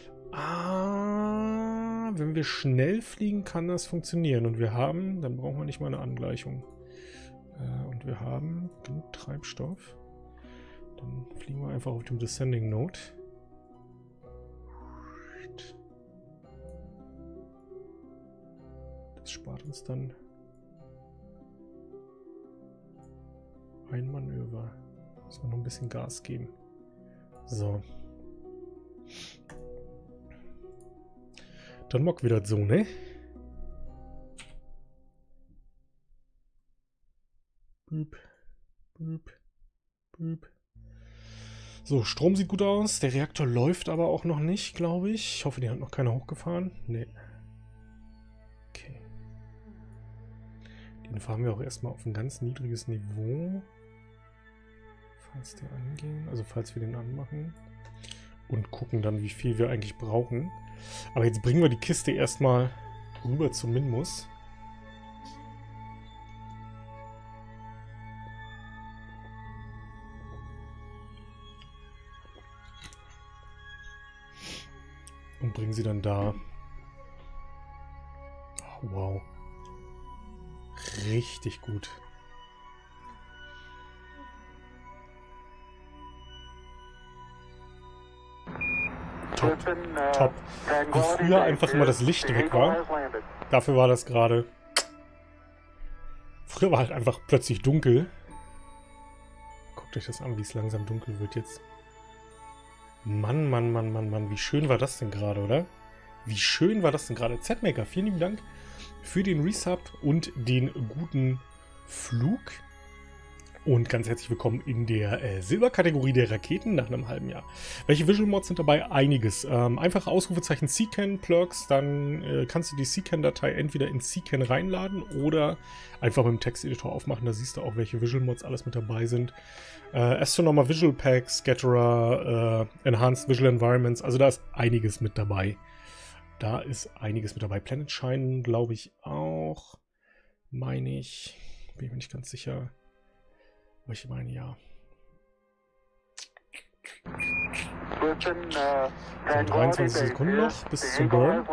Speaker 1: Wenn wir schnell fliegen, kann das funktionieren. Und wir haben, dann brauchen wir nicht mal eine Angleichung. Und wir haben genug Treibstoff. Dann fliegen wir einfach auf dem Descending Node. Das spart uns dann ein Manöver. Müssen wir noch ein bisschen Gas geben. So. Dann mag wieder so, ne? Büb, büb, büb. So, Strom sieht gut aus. Der Reaktor läuft aber auch noch nicht, glaube ich. Ich hoffe, die hat noch keiner hochgefahren. Nee. Okay. Den fahren wir auch erstmal auf ein ganz niedriges Niveau. Falls die angehen. Also falls wir den anmachen. Und gucken dann, wie viel wir eigentlich brauchen. Aber jetzt bringen wir die Kiste erstmal rüber zum Minmus. Und bringen sie dann da. Oh, wow. Richtig gut. Top. Top. Wie früher einfach immer das Licht weg war. Dafür war das gerade... Früher war halt einfach plötzlich dunkel. Guckt euch das an, wie es langsam dunkel wird jetzt. Mann, Mann, Mann, Mann, Mann. Wie schön war das denn gerade, oder? Wie schön war das denn gerade? Z-Maker, vielen lieben Dank für den Resub und den guten Flug. Und ganz herzlich willkommen in der Silberkategorie der Raketen nach einem halben Jahr. Welche Visual Mods sind dabei? Einiges. Einfach Ausrufezeichen CCAN Plugins, dann kannst du die CCAN-Datei entweder in CCAN reinladen oder einfach mit dem Texteditor aufmachen. Da siehst du auch, welche Visual Mods alles mit dabei sind. Astronomer Visual Pack, Scatterer, Enhanced Visual Environments, also da ist einiges mit dabei. Da ist einiges mit dabei. Planet Shine, glaube ich, auch. Meine ich. Bin ich mir nicht ganz sicher. Aber ich meine, ja. So, 23 Sekunden noch bis zum Burn.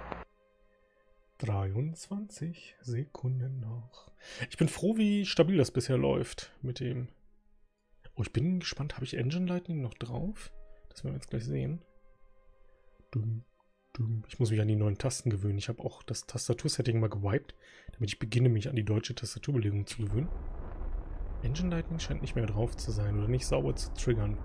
Speaker 1: 23 Sekunden noch. Ich bin froh, wie stabil das bisher läuft mit dem... Oh, ich bin gespannt. Habe ich Engine Lightning noch drauf? Das werden wir jetzt gleich sehen. Ich muss mich an die neuen Tasten gewöhnen. Ich habe auch das Tastatursetting mal gewiped, damit ich beginne, mich an die deutsche Tastaturbelegung zu gewöhnen. Engine Lightning scheint nicht mehr drauf zu sein oder nicht sauber zu triggern.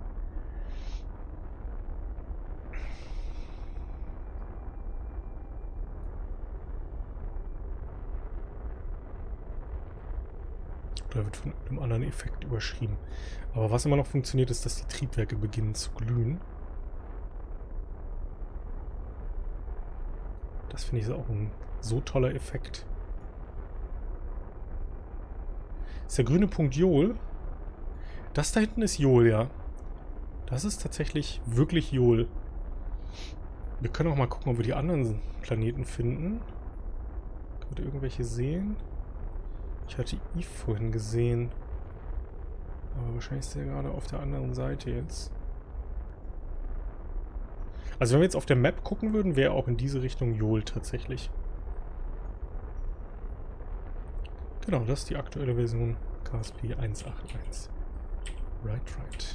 Speaker 1: Oder wird von einem anderen Effekt überschrieben. Aber was immer noch funktioniert, ist, dass die Triebwerke beginnen zu glühen. Das finde ich auch ein so toller Effekt. Ist der grüne Punkt Jool? Das da hinten ist Jool, ja. Das ist tatsächlich wirklich Jool. Wir können auch mal gucken, ob wir die anderen Planeten finden. Könnt ihr irgendwelche sehen? Ich hatte Eve vorhin gesehen. Aber wahrscheinlich ist der gerade auf der anderen Seite jetzt. Also wenn wir jetzt auf der Map gucken würden, wäre auch in diese Richtung Jool tatsächlich. Genau, das ist die aktuelle Version KSP 1.8.1. Right.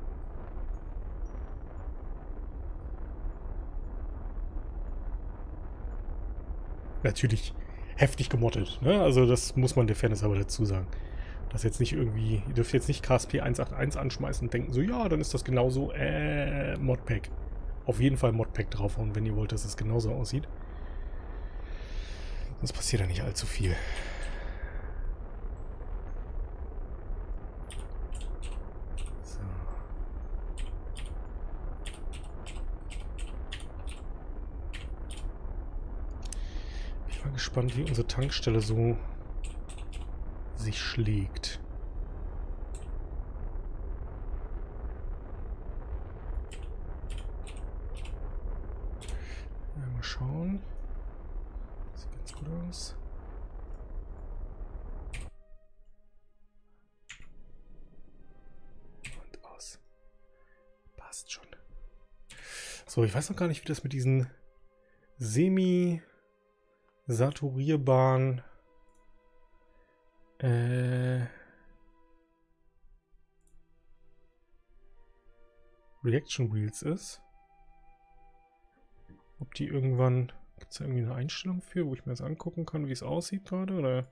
Speaker 1: Natürlich heftig gemoddet, ne? Also das muss man der Fairness aber dazu sagen. Das jetzt nicht irgendwie, ihr dürft jetzt nicht KSP 1.8.1 anschmeißen und denken so, ja, dann ist das genauso, Modpack. Auf jeden Fall Modpack draufhauen, wenn ihr wollt, dass es genauso aussieht. Sonst passiert da nicht allzu viel. Ich bin gespannt, wie unsere Tankstelle so sich schlägt. Ja, mal schauen. Sieht ganz gut aus. Und aus. Passt schon. So, ich weiß noch gar nicht, wie das mit diesen semi-saturierbaren Reaction Wheels ist. Ob die irgendwann... Gibt es da irgendwie eine Einstellung für, wo ich mir das angucken kann, wie es aussieht gerade, oder?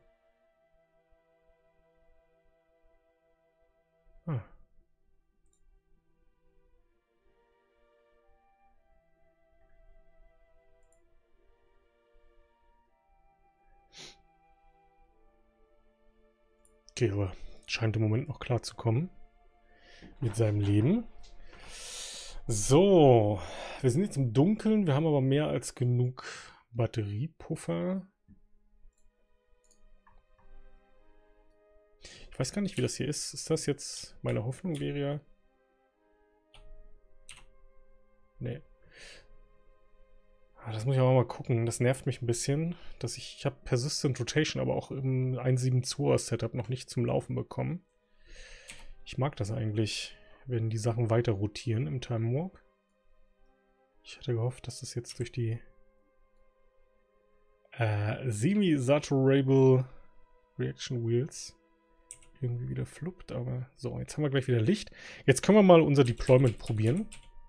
Speaker 1: Ah. Okay, aber scheint im Moment noch klar zu kommen mit seinem Leben. So, wir sind jetzt im Dunkeln, wir haben aber mehr als genug Batteriepuffer. Ich weiß gar nicht, wie das hier ist. Ist das jetzt, meine Hoffnung wäre ja... Nee. Das muss ich aber mal gucken. Das nervt mich ein bisschen, dass ich habe Persistent Rotation, aber auch im 1.7.2er Setup noch nicht zum Laufen bekommen. Ich mag das eigentlich, wenn die Sachen weiter rotieren im Time Warp. Ich hatte gehofft, dass das jetzt durch die Semi-Saturable Reaction Wheels irgendwie wieder fluppt, aber so, jetzt haben wir gleich wieder Licht. Jetzt können wir mal unser Deployment probieren.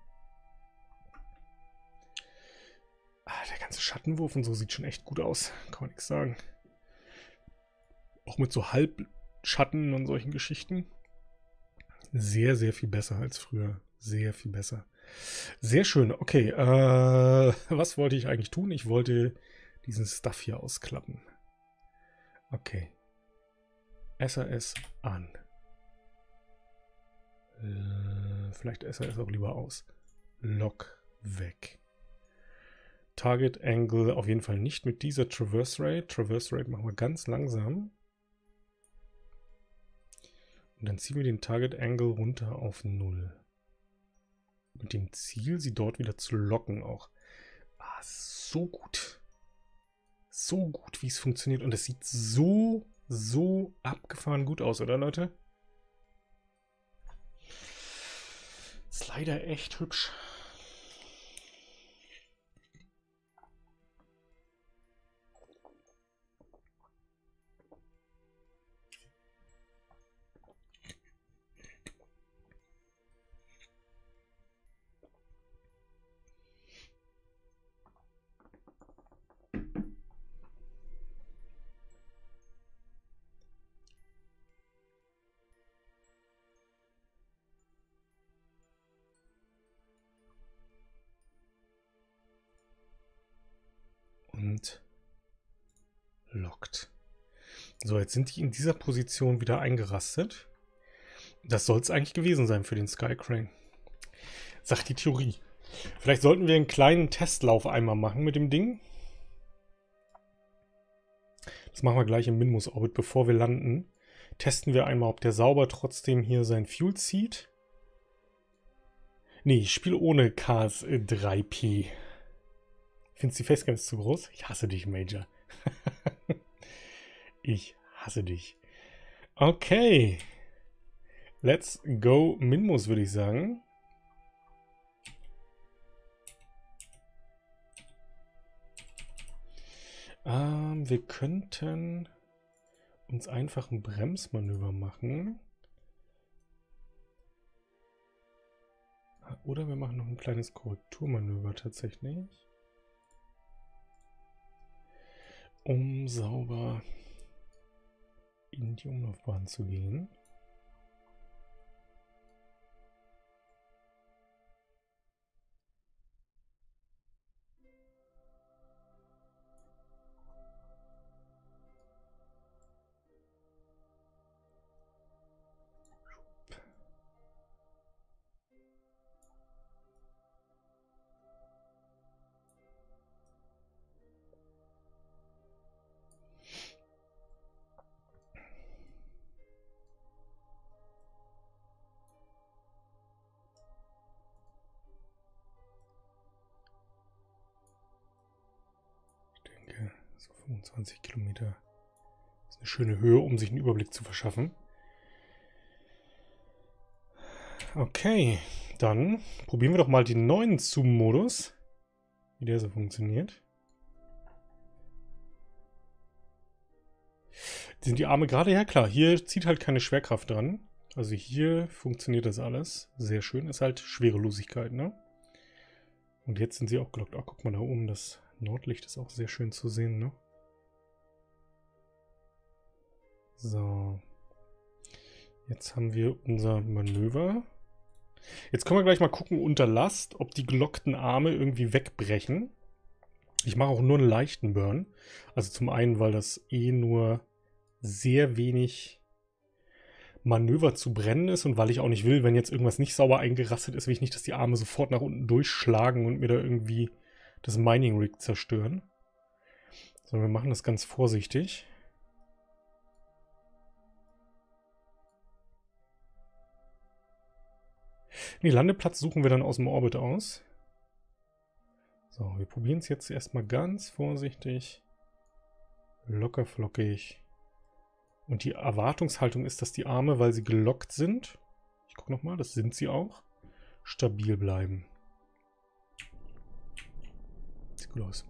Speaker 1: Der ganze Schattenwurf und so sieht schon echt gut aus, kann man nichts sagen. Auch mit so Halbschatten und solchen Geschichten. Sehr, sehr viel besser als früher. Sehr viel besser. Sehr schön, okay. Was wollte ich eigentlich tun? Ich wollte diesen Stuff hier ausklappen. Okay. SAS an. Vielleicht SAS auch lieber aus. Lock weg. Target Angle auf jeden Fall nicht mit dieser Traverse Rate. Traverse Rate machen wir ganz langsam. Und dann ziehen wir den Target Angle runter auf 0. Mit dem Ziel, sie dort wieder zu locken auch. So gut. So gut, wie es funktioniert. Und es sieht so abgefahren gut aus, oder Leute? Ist leider echt hübsch. Und lockt. So, jetzt sind die in dieser Position wieder eingerastet. Das soll es eigentlich gewesen sein für den Skycrane. Sagt die Theorie. Vielleicht sollten wir einen kleinen Testlauf einmal machen mit dem Ding. Das machen wir gleich im Minmus-Orbit, bevor wir landen. Testen wir einmal, ob der sauber trotzdem hier sein Fuel zieht. Nee, ich spiele ohne KS3P. Findest du die Facecam zu groß? Ich hasse dich, Major. Ich hasse dich. Okay. Let's go Minmus, würde ich sagen. Wir könnten uns einfach ein Bremsmanöver machen. Oder wir machen noch ein kleines Korrekturmanöver tatsächlich. Um sauber in die Umlaufbahn zu gehen. So 25 Kilometer ist eine schöne Höhe, um sich einen Überblick zu verschaffen. Okay, Dann probieren wir doch mal den neuen Zoom-Modus. Wie der so funktioniert. Sind die Arme gerade? Ja klar, hier zieht halt keine Schwerkraft dran. Also hier funktioniert das alles. Sehr schön. Ist halt Schwerelosigkeit, ne? Und jetzt sind sie auch gelockt. Ach, guck mal da oben, das Nordlicht ist auch sehr schön zu sehen, ne? So. Jetzt haben wir unser Manöver. Jetzt können wir gleich mal gucken unter Last, ob die gelockten Arme irgendwie wegbrechen. Ich mache auch nur einen leichten Burn. Also zum einen, weil das nur sehr wenig Manöver zu brennen ist und weil ich auch nicht will, wenn jetzt irgendwas nicht sauber eingerastet ist, will ich nicht, dass die Arme sofort nach unten durchschlagen und mir da irgendwie das Mining Rig zerstören. Sondern wir machen das ganz vorsichtig. Den Landeplatz suchen wir dann aus dem Orbit aus. So, wir probieren es jetzt erstmal ganz vorsichtig. Locker flockig. Und die Erwartungshaltung ist, dass die Arme, weil sie gelockt sind, ich gucke nochmal, das sind sie auch, stabil bleiben. Sieht gut aus.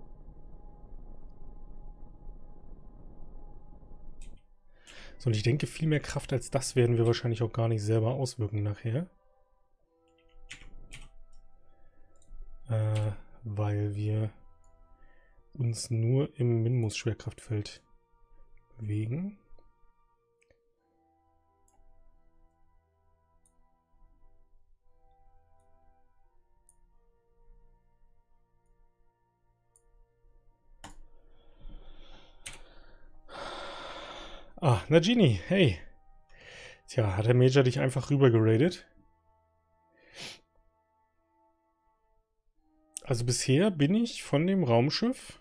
Speaker 1: So, und ich denke, viel mehr Kraft als das werden wir wahrscheinlich auch gar nicht selber auswirken nachher. Weil wir uns nur im Minmus-Schwerkraftfeld bewegen. Ah, Nagini, hey. Tja, hat der Major dich einfach rüber geradet? Also bisher bin ich von dem Raumschiff,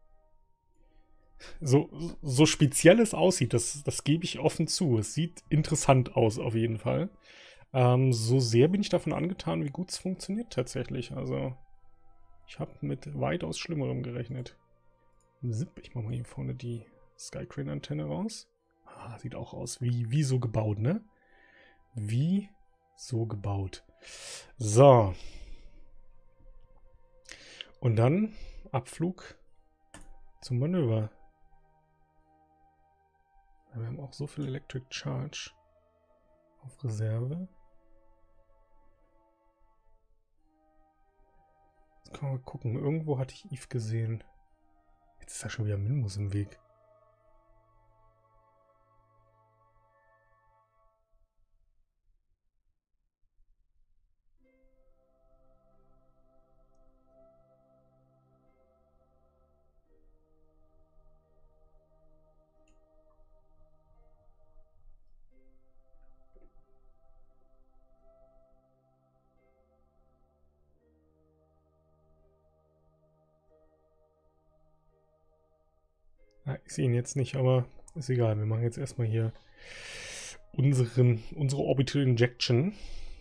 Speaker 1: so speziell es aussieht, das gebe ich offen zu. Es sieht interessant aus auf jeden Fall. So sehr bin ich davon angetan, wie gut es funktioniert tatsächlich. Also ich habe mit weitaus Schlimmerem gerechnet. Zip, ich mache mal hier vorne die Skycrane-Antenne raus. Ah, sieht auch aus wie so gebaut, ne? Wie so gebaut. So. Und dann Abflug zum Manöver. Wir haben auch so viel Electric Charge auf Reserve. Jetzt können wir mal gucken. Irgendwo hatte ich Eve gesehen. Jetzt ist da schon wieder Minmus im Weg. Ich sehe ihn jetzt nicht, aber ist egal. Wir machen jetzt erstmal hier unsere Orbital Injection.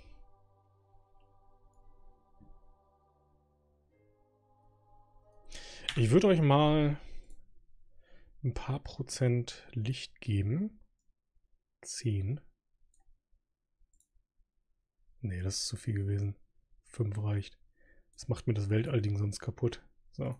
Speaker 1: Ich würde euch mal ein paar Prozent Licht geben. 10. Nee, das ist zu viel gewesen. 5 reicht. Das macht mir das Weltallding sonst kaputt. So.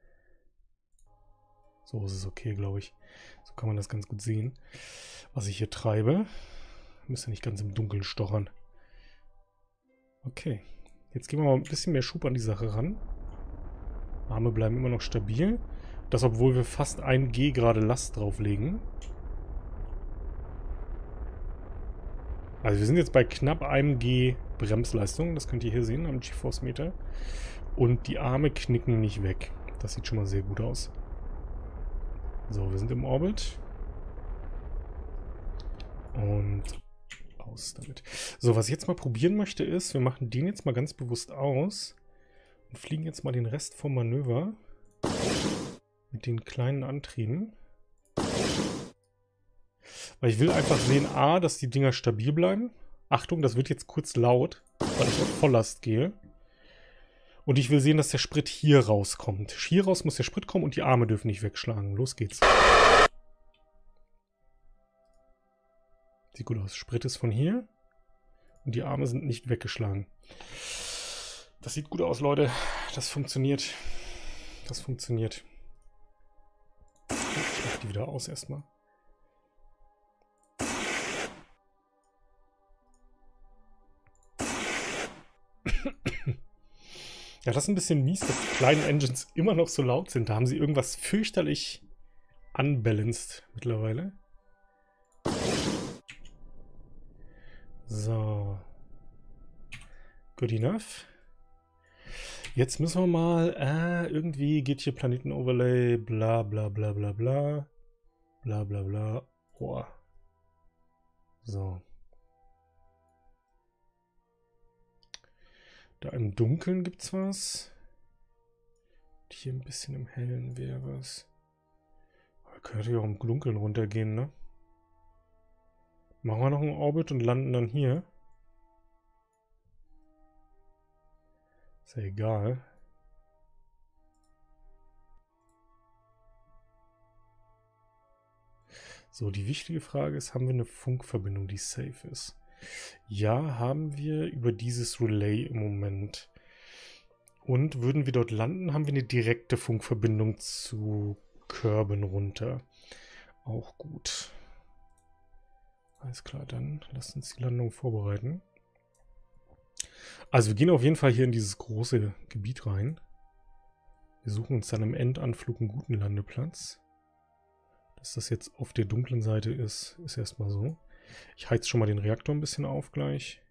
Speaker 1: So ist es okay, glaube ich. So kann man das ganz gut sehen, was ich hier treibe. Müsste nicht ganz im Dunkeln stochern. Okay. Jetzt gehen wir mal ein bisschen mehr Schub an die Sache ran. Arme bleiben immer noch stabil. Das, obwohl wir fast 1 G gerade Last drauflegen. Also wir sind jetzt bei knapp 1 G Bremsleistung. Das könnt ihr hier sehen am GeForce-Meter. Und die Arme knicken nicht weg. Das sieht schon mal sehr gut aus. So, wir sind im Orbit. Und aus damit. So, was ich jetzt mal probieren möchte ist, wir machen den jetzt mal ganz bewusst aus und fliegen jetzt mal den Rest vom Manöver mit den kleinen Antrieben. Weil ich will einfach sehen, A, dass die Dinger stabil bleiben. Achtung, das wird jetzt kurz laut, weil ich auf Volllast gehe. Und ich will sehen, dass der Sprit hier rauskommt. Hier raus muss der Sprit kommen und die Arme dürfen nicht wegschlagen. Los geht's. Sieht gut aus. Sprit ist von hier. Und Und die Arme sind nicht weggeschlagen. Das sieht gut aus, Leute. Das funktioniert. Das funktioniert. Ich mach die wieder aus erstmal. Ja, das ist ein bisschen mies, dass die kleinen Engines immer noch so laut sind. Da haben sie irgendwas fürchterlich unbalanced mittlerweile. So. Good enough. Jetzt müssen wir mal, irgendwie geht hier Planeten-Overlay, bla bla bla bla bla. Bla bla bla. Oh. So. Da im Dunkeln gibt's was. Und hier ein bisschen im Hellen wäre was. Aber könnte ja auch im Dunkeln runtergehen, ne? Machen wir noch einen Orbit und landen dann hier. Ist ja egal. So, die wichtige Frage ist, haben wir eine Funkverbindung, die safe ist? Ja, haben wir über dieses Relay im Moment. Und würden wir dort landen, haben wir eine direkte Funkverbindung zu Kerbin runter. Auch gut. Alles klar, dann lasst uns die Landung vorbereiten. Also wir gehen auf jeden Fall hier in dieses große Gebiet rein. Wir suchen uns dann im Endanflug einen guten Landeplatz. Dass das jetzt auf der dunklen Seite ist, ist erstmal so. Ich heiz schon mal den Reaktor ein bisschen auf gleich.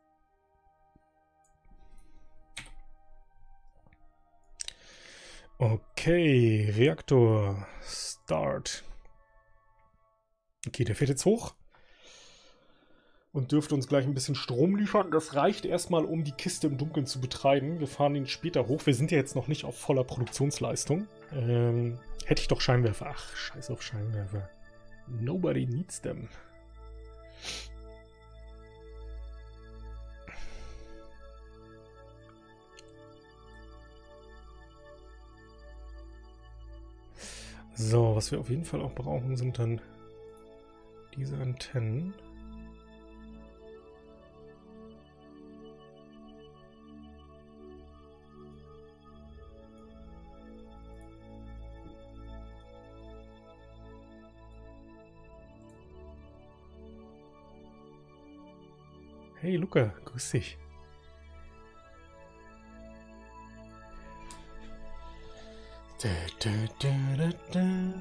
Speaker 1: Okay, Reaktor, Start. Okay, der fährt jetzt hoch. Und dürfte uns gleich ein bisschen Strom liefern. Das reicht erstmal, um die Kiste im Dunkeln zu betreiben. Wir fahren ihn später hoch. Wir sind ja jetzt noch nicht auf voller Produktionsleistung. Hätte ich doch Scheinwerfer. Ach, scheiß auf Scheinwerfer. Nobody needs them. So, was wir auf jeden Fall auch brauchen, sind dann diese Antennen. Hey Luca, grüß dich. Da, da, da, da, da.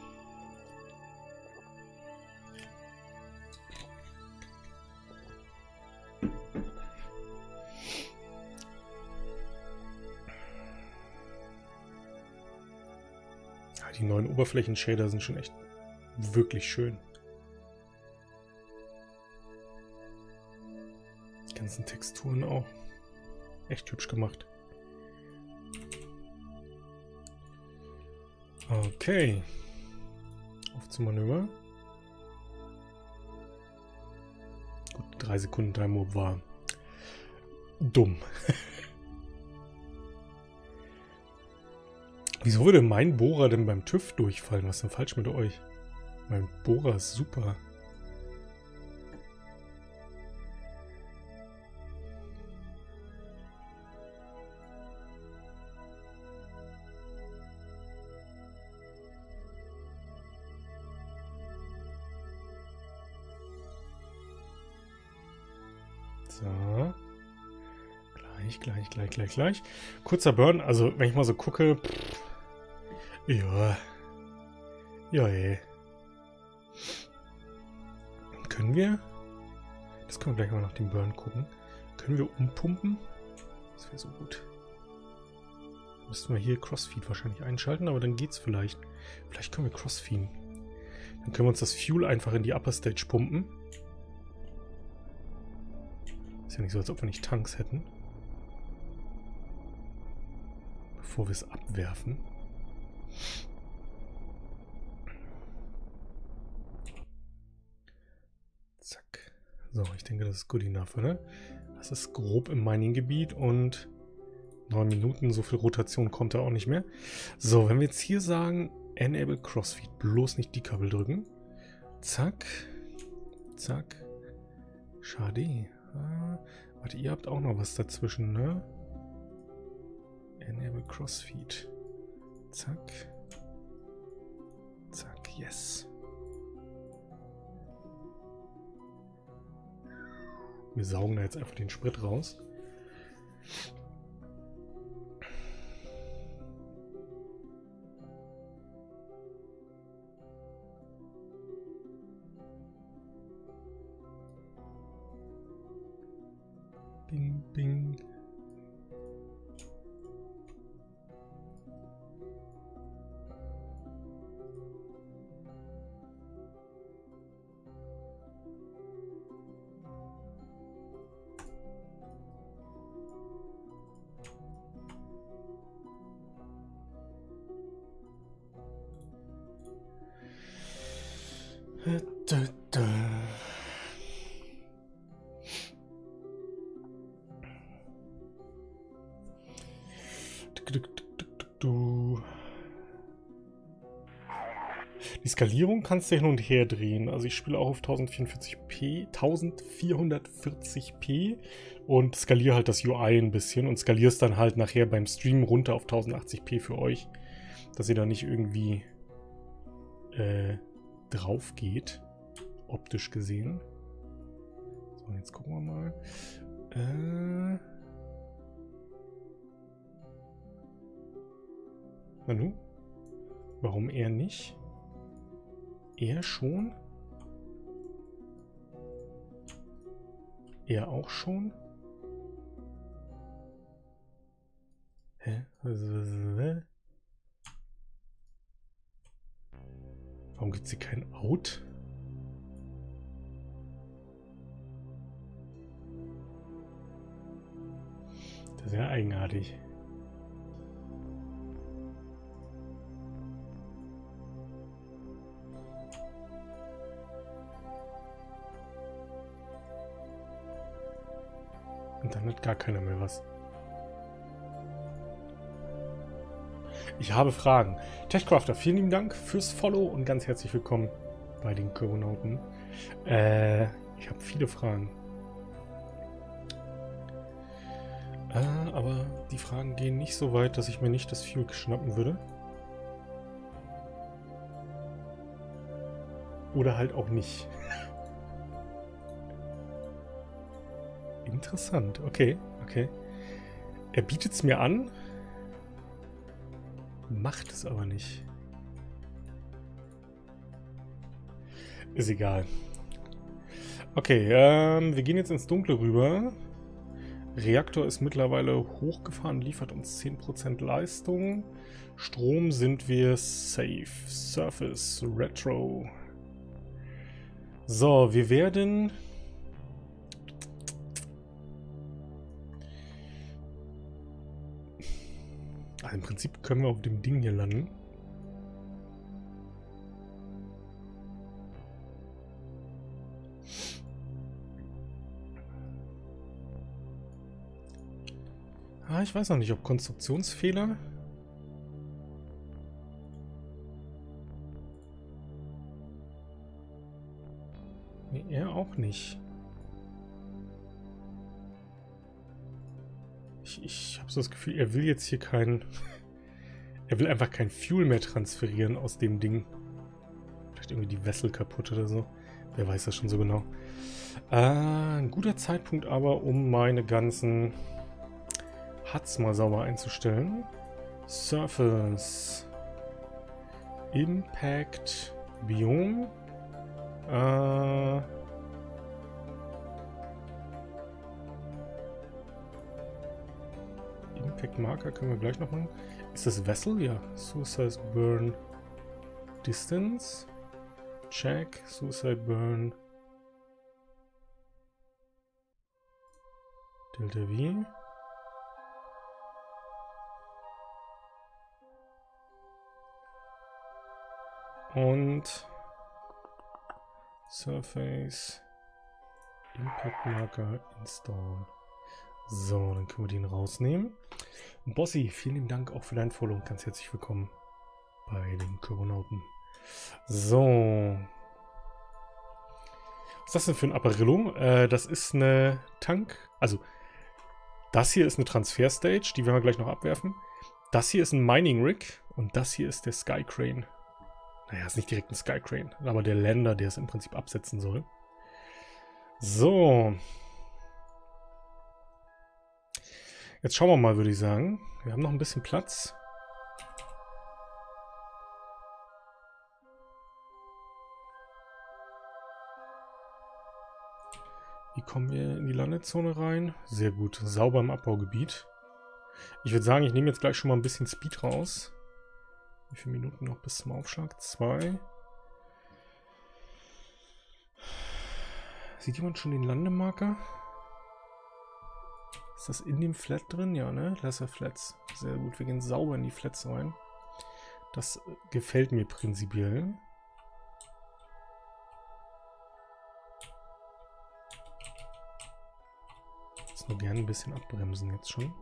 Speaker 1: Ja, die neuen Oberflächenshader sind schon echt wirklich schön. Die ganzen Texturen auch. Echt hübsch gemacht. Okay. Auf zum Manöver. Gut, 3 Sekunden Time Warp war dumm. Wieso würde mein Bohrer denn beim TÜV durchfallen? Was ist denn falsch mit euch? Mein Bohrer ist super. So. Gleich. Kurzer Burn, also wenn ich mal so gucke. Ja. Ja, ey. Können wir? Das können wir gleich mal nach dem Burn gucken. Können wir umpumpen? Das wäre so gut. Müssten wir hier Crossfeed wahrscheinlich einschalten, aber dann geht's vielleicht. Vielleicht können wir Crossfeeden. Dann können wir uns das Fuel einfach in die Upper Stage pumpen. Ist ja nicht so, als ob wir nicht Tanks hätten. Bevor wir es abwerfen. Zack. So, ich denke, das ist good enough, oder? Das ist grob im Mining-Gebiet und 9 Minuten, so viel Rotation kommt da auch nicht mehr. So, wenn wir jetzt hier sagen, Enable Crossfeed, bloß nicht Decouple drücken. Zack. Zack. Schade. Warte, ihr habt auch noch was dazwischen, ne? Enable Crossfeed. Zack. Zack, yes. Wir saugen da jetzt einfach den Sprit raus. Bing, bing. Die Skalierung kannst du hin und her drehen. Also ich spiele auch auf 1440p und skaliere halt das UI ein bisschen und skaliere es dann halt nachher beim Stream runter auf 1080p für euch, dass ihr da nicht irgendwie drauf geht, optisch gesehen. So, jetzt gucken wir mal. Nanu? Warum er nicht? Er schon? Er auch schon? Hä? Warum gibt es hier kein Out? Das ist ja eigenartig. Und dann hat gar keiner mehr was. Ich habe Fragen. Techcrafter, vielen lieben Dank fürs Follow und ganz herzlich willkommen bei den Chrononauten. Ich habe viele Fragen. Aber die Fragen gehen nicht so weit, dass ich mir nicht das Fuel schnappen würde. Oder halt auch nicht. Interessant, okay, okay. Er bietet es mir an, macht es aber nicht. Ist egal. Okay, wir gehen jetzt ins Dunkle rüber. Reaktor ist mittlerweile hochgefahren, liefert uns 10% Leistung. Strom sind wir safe. Surface, Retro. So, wir werden... Also im Prinzip können wir auf dem Ding hier landen. Ich weiß noch nicht, ob Konstruktionsfehler. Nee, er auch nicht. Ich habe so das Gefühl, er will jetzt hier kein... Er will einfach kein Fuel mehr transferieren aus dem Ding. Vielleicht irgendwie die Wessel kaputt oder so. Wer weiß das schon so genau. Ein guter Zeitpunkt aber, um meine ganzen Huts mal sauber einzustellen. Surface. Impact. Biom. Impact Marker können wir gleich noch machen. Ist das Vessel? Ja. Suicide Burn. Distance. Check. Suicide Burn. Delta V. Und Surface Impact Marker Install. So, dann können wir den rausnehmen. Bossy, vielen lieben Dank auch für dein Follow und ganz herzlich willkommen bei den Chrononauten. So. ist das denn für ein Apparillo? Das ist eine Tank... Also, das hier ist eine Transfer-Stage, die werden wir gleich noch abwerfen. Das hier ist ein Mining-Rig und das hier ist der Sky Crane. Naja, ist nicht direkt ein Sky Crane, aber der Lander, der es im Prinzip absetzen soll. So. Jetzt schauen wir mal, würde ich sagen. Wir haben noch ein bisschen Platz. Wie kommen wir in die Landezone rein? Sehr gut, sauber im Abbaugebiet. Ich würde sagen, ich nehme jetzt gleich schon mal ein bisschen Speed raus. Wie viele Minuten noch bis zum Aufschlag? 2. Sieht jemand schon den Landemarker? Ist das in dem Flat drin? Ja, ne? Lesser Flats. Sehr gut, wir gehen sauber in die Flats rein. Das gefällt mir prinzipiell. Jetzt nur gerne ein bisschen abbremsen jetzt schon.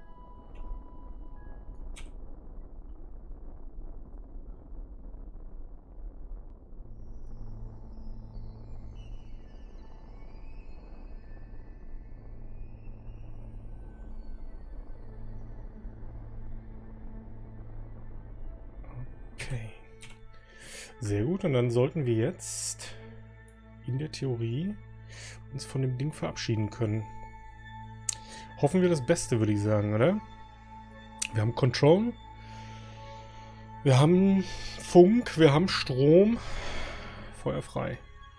Speaker 1: Okay. Sehr gut, und dann sollten wir jetzt in der Theorie uns von dem Ding verabschieden können. Hoffen wir das Beste, würde ich sagen, oder? Wir haben Control. Wir haben Funk, wir haben Strom. Feuer frei.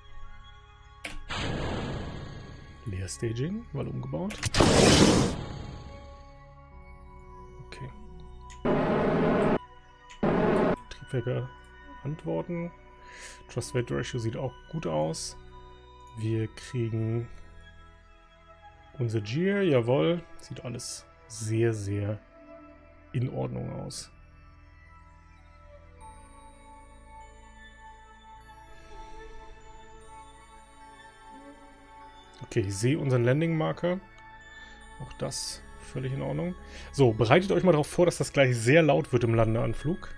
Speaker 1: Leerstaging, mal umgebaut. Okay. Triebwerke antworten. Trust-Weight Ratio sieht auch gut aus. Wir kriegen unser Gear, jawohl. Sieht alles sehr, sehr in Ordnung aus. Okay, ich sehe unseren Landing-Marker. Auch das völlig in Ordnung. So, bereitet euch mal darauf vor, dass das gleich sehr laut wird im Landeanflug.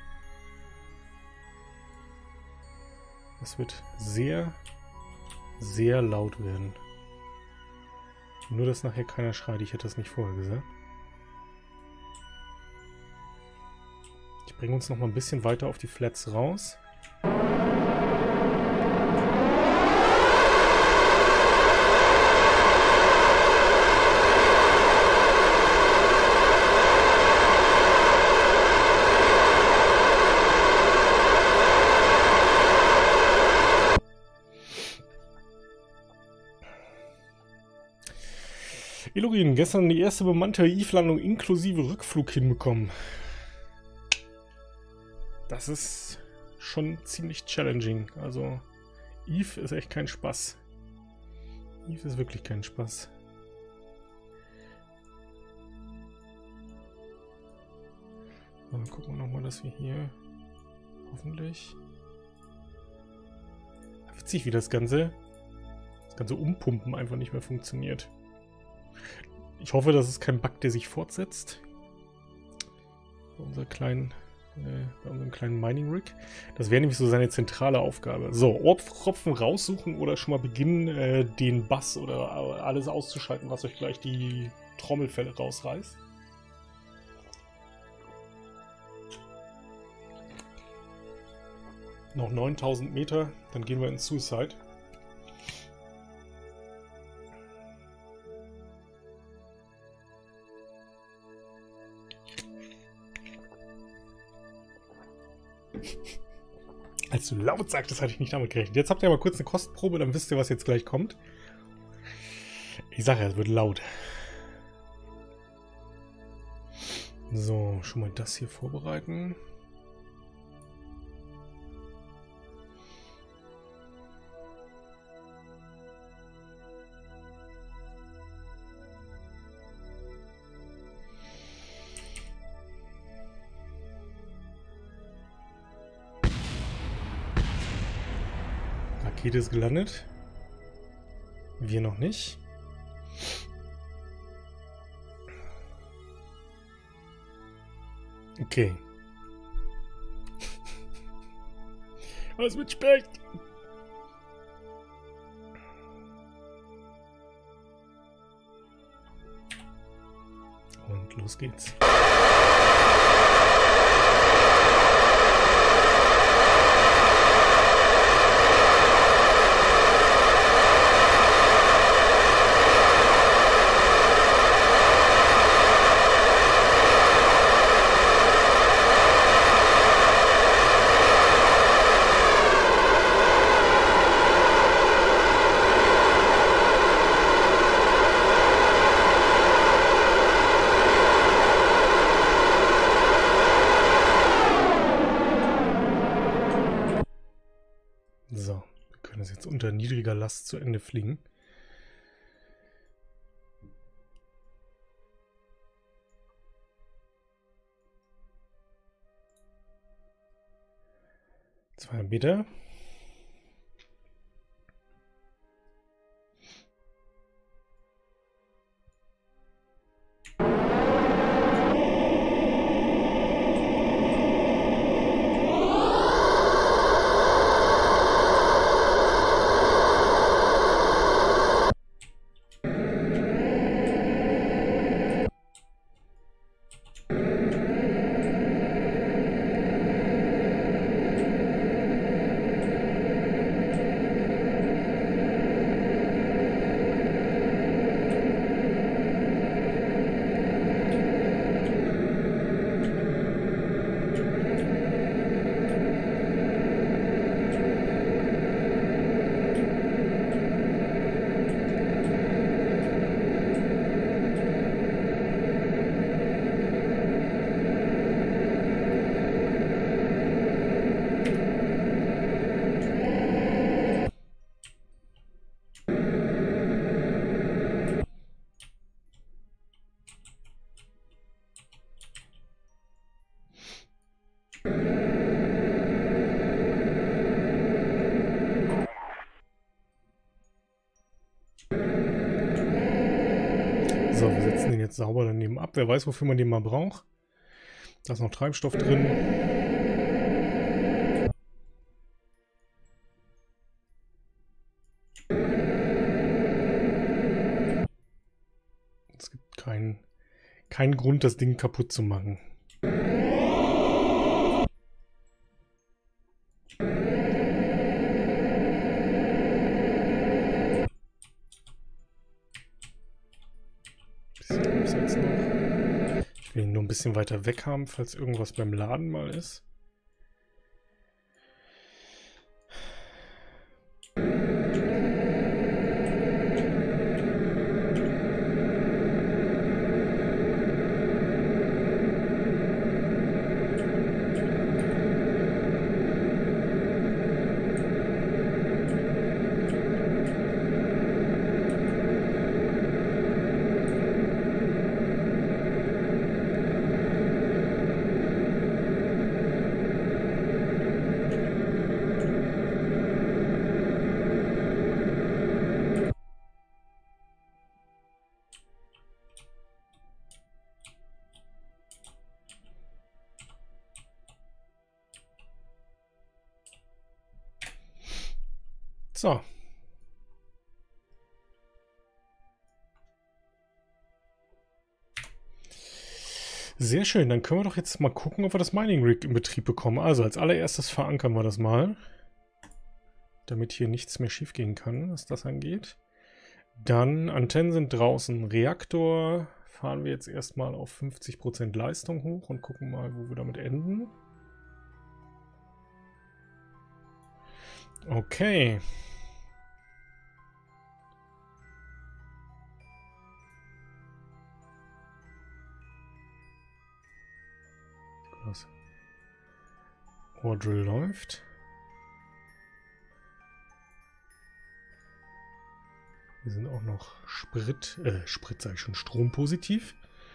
Speaker 1: Das wird sehr, sehr laut werden. Nur, dass nachher keiner schreit. Ich hätte das nicht vorher gesagt. Ich bringe uns noch mal ein bisschen weiter auf die Flats raus. Elorin, gestern die erste bemannte Eve-Landung inklusive Rückflug hinbekommen. Das ist schon ziemlich challenging. Also, Eve ist echt kein Spaß. Eve ist wirklich kein Spaß. Dann gucken wir nochmal, dass wir hier hoffentlich... Witzig, wie das ganze Umpumpen einfach nicht mehr funktioniert. Ich hoffe, das ist kein Bug, der sich fortsetzt. Bei unserem kleinen Mining Rig. Das wäre nämlich so seine zentrale Aufgabe. So, Orbtropfen raussuchen oder schon mal beginnen, den Bass oder alles auszuschalten, was euch gleich die Trommelfelle rausreißt. Noch 9000 Meter, dann gehen wir ins Suicide. Als du laut sagtest, hatte ich nicht damit gerechnet. Jetzt habt ihr mal kurz eine Kostprobe, dann wisst ihr, was jetzt gleich kommt. Ich sage ja, es wird laut. So, schon mal das hier vorbereiten. Rakete ist gelandet. Wir noch nicht. Okay. Was mit Speck? los geht's. So, wir können es jetzt unter niedriger Last zu Ende fliegen. Zwei Meter. So, wir setzen den jetzt sauber daneben ab. Wer weiß, wofür man den mal braucht. Da ist noch Treibstoff drin. Es gibt keinen Grund, das Ding kaputt zu machen. Ich will ihn nur ein bisschen weiter weg haben, falls irgendwas beim Laden mal ist. So. Sehr schön, dann können wir doch jetzt mal gucken, ob wir das Mining Rig in Betrieb bekommen. Also als allererstes verankern wir das mal, damit hier nichts mehr schief gehen kann, was das angeht. Dann Antennen sind draußen. Reaktor fahren wir jetzt erstmal auf 50% Leistung hoch und gucken mal, wo wir damit enden. Okay. Ohr-Drill läuft. Wir sind auch noch Sprit sage ich schon, strompositiv.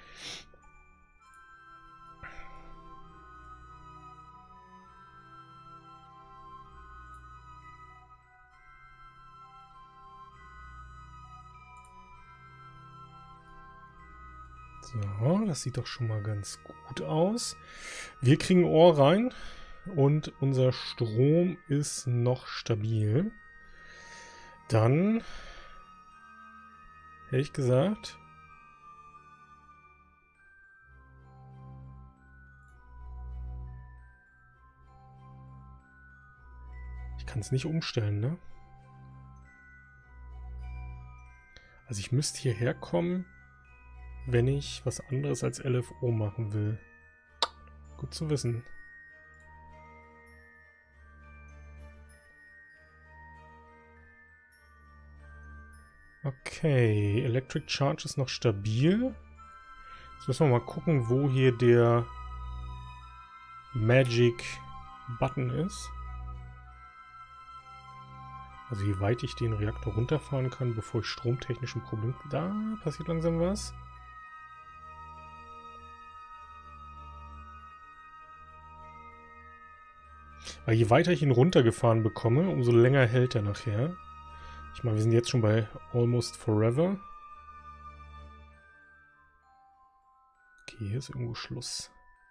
Speaker 1: So, das sieht doch schon mal ganz gut aus. Wir kriegen Ohr rein und unser Strom ist noch stabil. Dann hätte ich gesagt, kann es nicht umstellen, ne? Also ich müsste hierher kommen, wenn ich was anderes als LFO machen will. Gut zu wissen. Okay, Electric Charge ist noch stabil. Jetzt müssen wir mal gucken, wo hier der Magic Button ist. Also wie weit ich den Reaktor runterfahren kann, bevor ich stromtechnisch ein Problem... Da passiert langsam was. Weil je weiter ich ihn runtergefahren bekomme, umso länger hält er nachher. Ich meine, wir sind jetzt schon bei Almost Forever. Okay, hier ist irgendwo Schluss.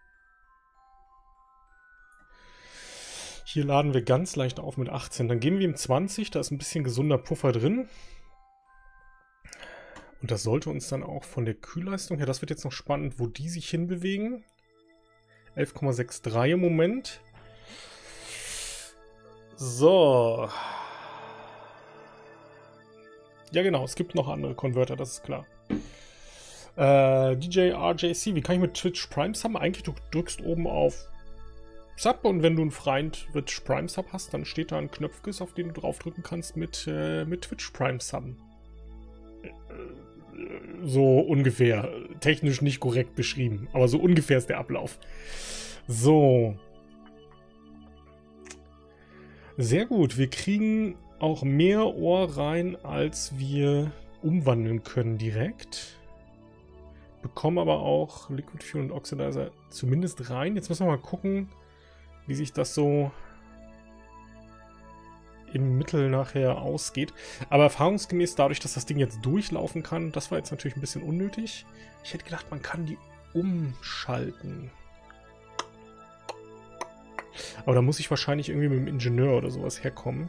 Speaker 1: Hier laden wir ganz leicht auf mit 18. Dann geben wir ihm 20. Da ist ein bisschen gesunder Puffer drin. Und das sollte uns dann auch von der Kühlleistung her, das wird jetzt noch spannend, wo die sich hinbewegen. 11,63 im Moment. So. Ja genau, es gibt noch andere Konverter, das ist klar. DJ RJC, wie kann ich mit Twitch Prime subben? Eigentlich du drückst oben auf Sub und wenn du einen freien Twitch Prime Sub hast, dann steht da ein Knöpfchen, auf den du draufdrücken kannst mit Twitch Prime subben. So ungefähr. Technisch nicht korrekt beschrieben, aber so ungefähr ist der Ablauf. So. Sehr gut, wir kriegen auch mehr Ohr rein, als wir umwandeln können direkt. Bekommen aber auch Liquid Fuel und Oxidizer zumindest rein. Jetzt müssen wir mal gucken, wie sich das so im Mittel nachher ausgeht. Aber erfahrungsgemäß dadurch, dass das Ding jetzt durchlaufen kann, das war jetzt natürlich ein bisschen unnötig. Ich hätte gedacht, man kann die umschalten. Aber da muss ich wahrscheinlich irgendwie mit dem Ingenieur oder sowas herkommen.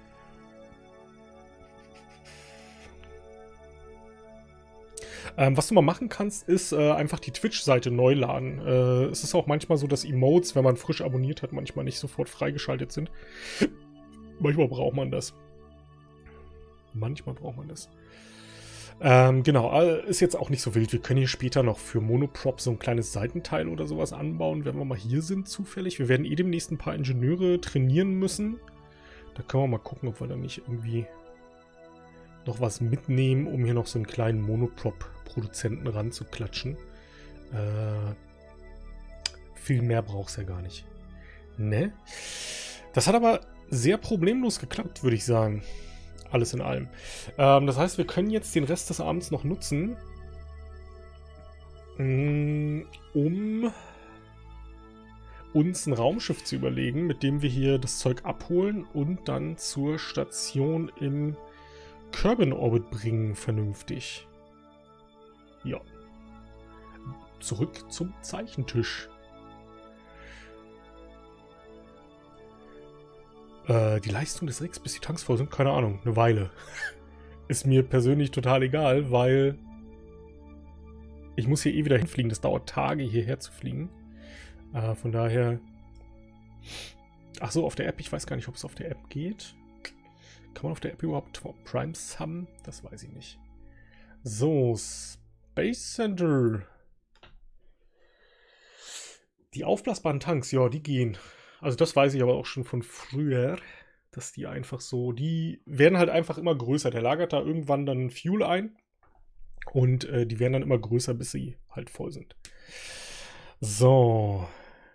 Speaker 1: Was du mal machen kannst, ist einfach die Twitch-Seite neu laden. Es ist auch manchmal so, dass Emotes, wenn man frisch abonniert hat, manchmal nicht sofort freigeschaltet sind. Manchmal braucht man das. Genau, ist jetzt auch nicht so wild. Wir können hier später noch für Monoprop so ein kleines Seitenteil oder sowas anbauen, wenn wir mal hier sind zufällig. Wir werden demnächst ein paar Ingenieure trainieren müssen. Da können wir mal gucken, ob wir dann nicht irgendwie noch was mitnehmen, um hier noch so einen kleinen Monoprop-Produzenten ranzuklatschen. Viel mehr braucht es ja gar nicht. Ne? Das hat aber sehr problemlos geklappt, würde ich sagen. Alles in allem. Das heißt, wir können jetzt den Rest des Abends noch nutzen, um uns ein Raumschiff zu überlegen, mit dem wir hier das Zeug abholen und dann zur Station im Kerbin-Orbit bringen, vernünftig. Ja. Zurück zum Zeichentisch. Die Leistung des Rigs, bis die Tanks voll sind, keine Ahnung, eine Weile. Ist mir persönlich total egal, weil ich muss hier eh wieder hinfliegen. Das dauert Tage, hierher zu fliegen. Von daher... Ach so, auf der App, ich weiß gar nicht, ob es auf der App geht. Kann man auf der App überhaupt Primes haben? Das weiß ich nicht. So, Space Center. Die aufblasbaren Tanks, ja, die gehen. Also das weiß ich aber auch schon von früher, dass die einfach so, die werden halt einfach immer größer. Der lagert da irgendwann dann Fuel ein und die werden dann immer größer, bis sie halt voll sind. So.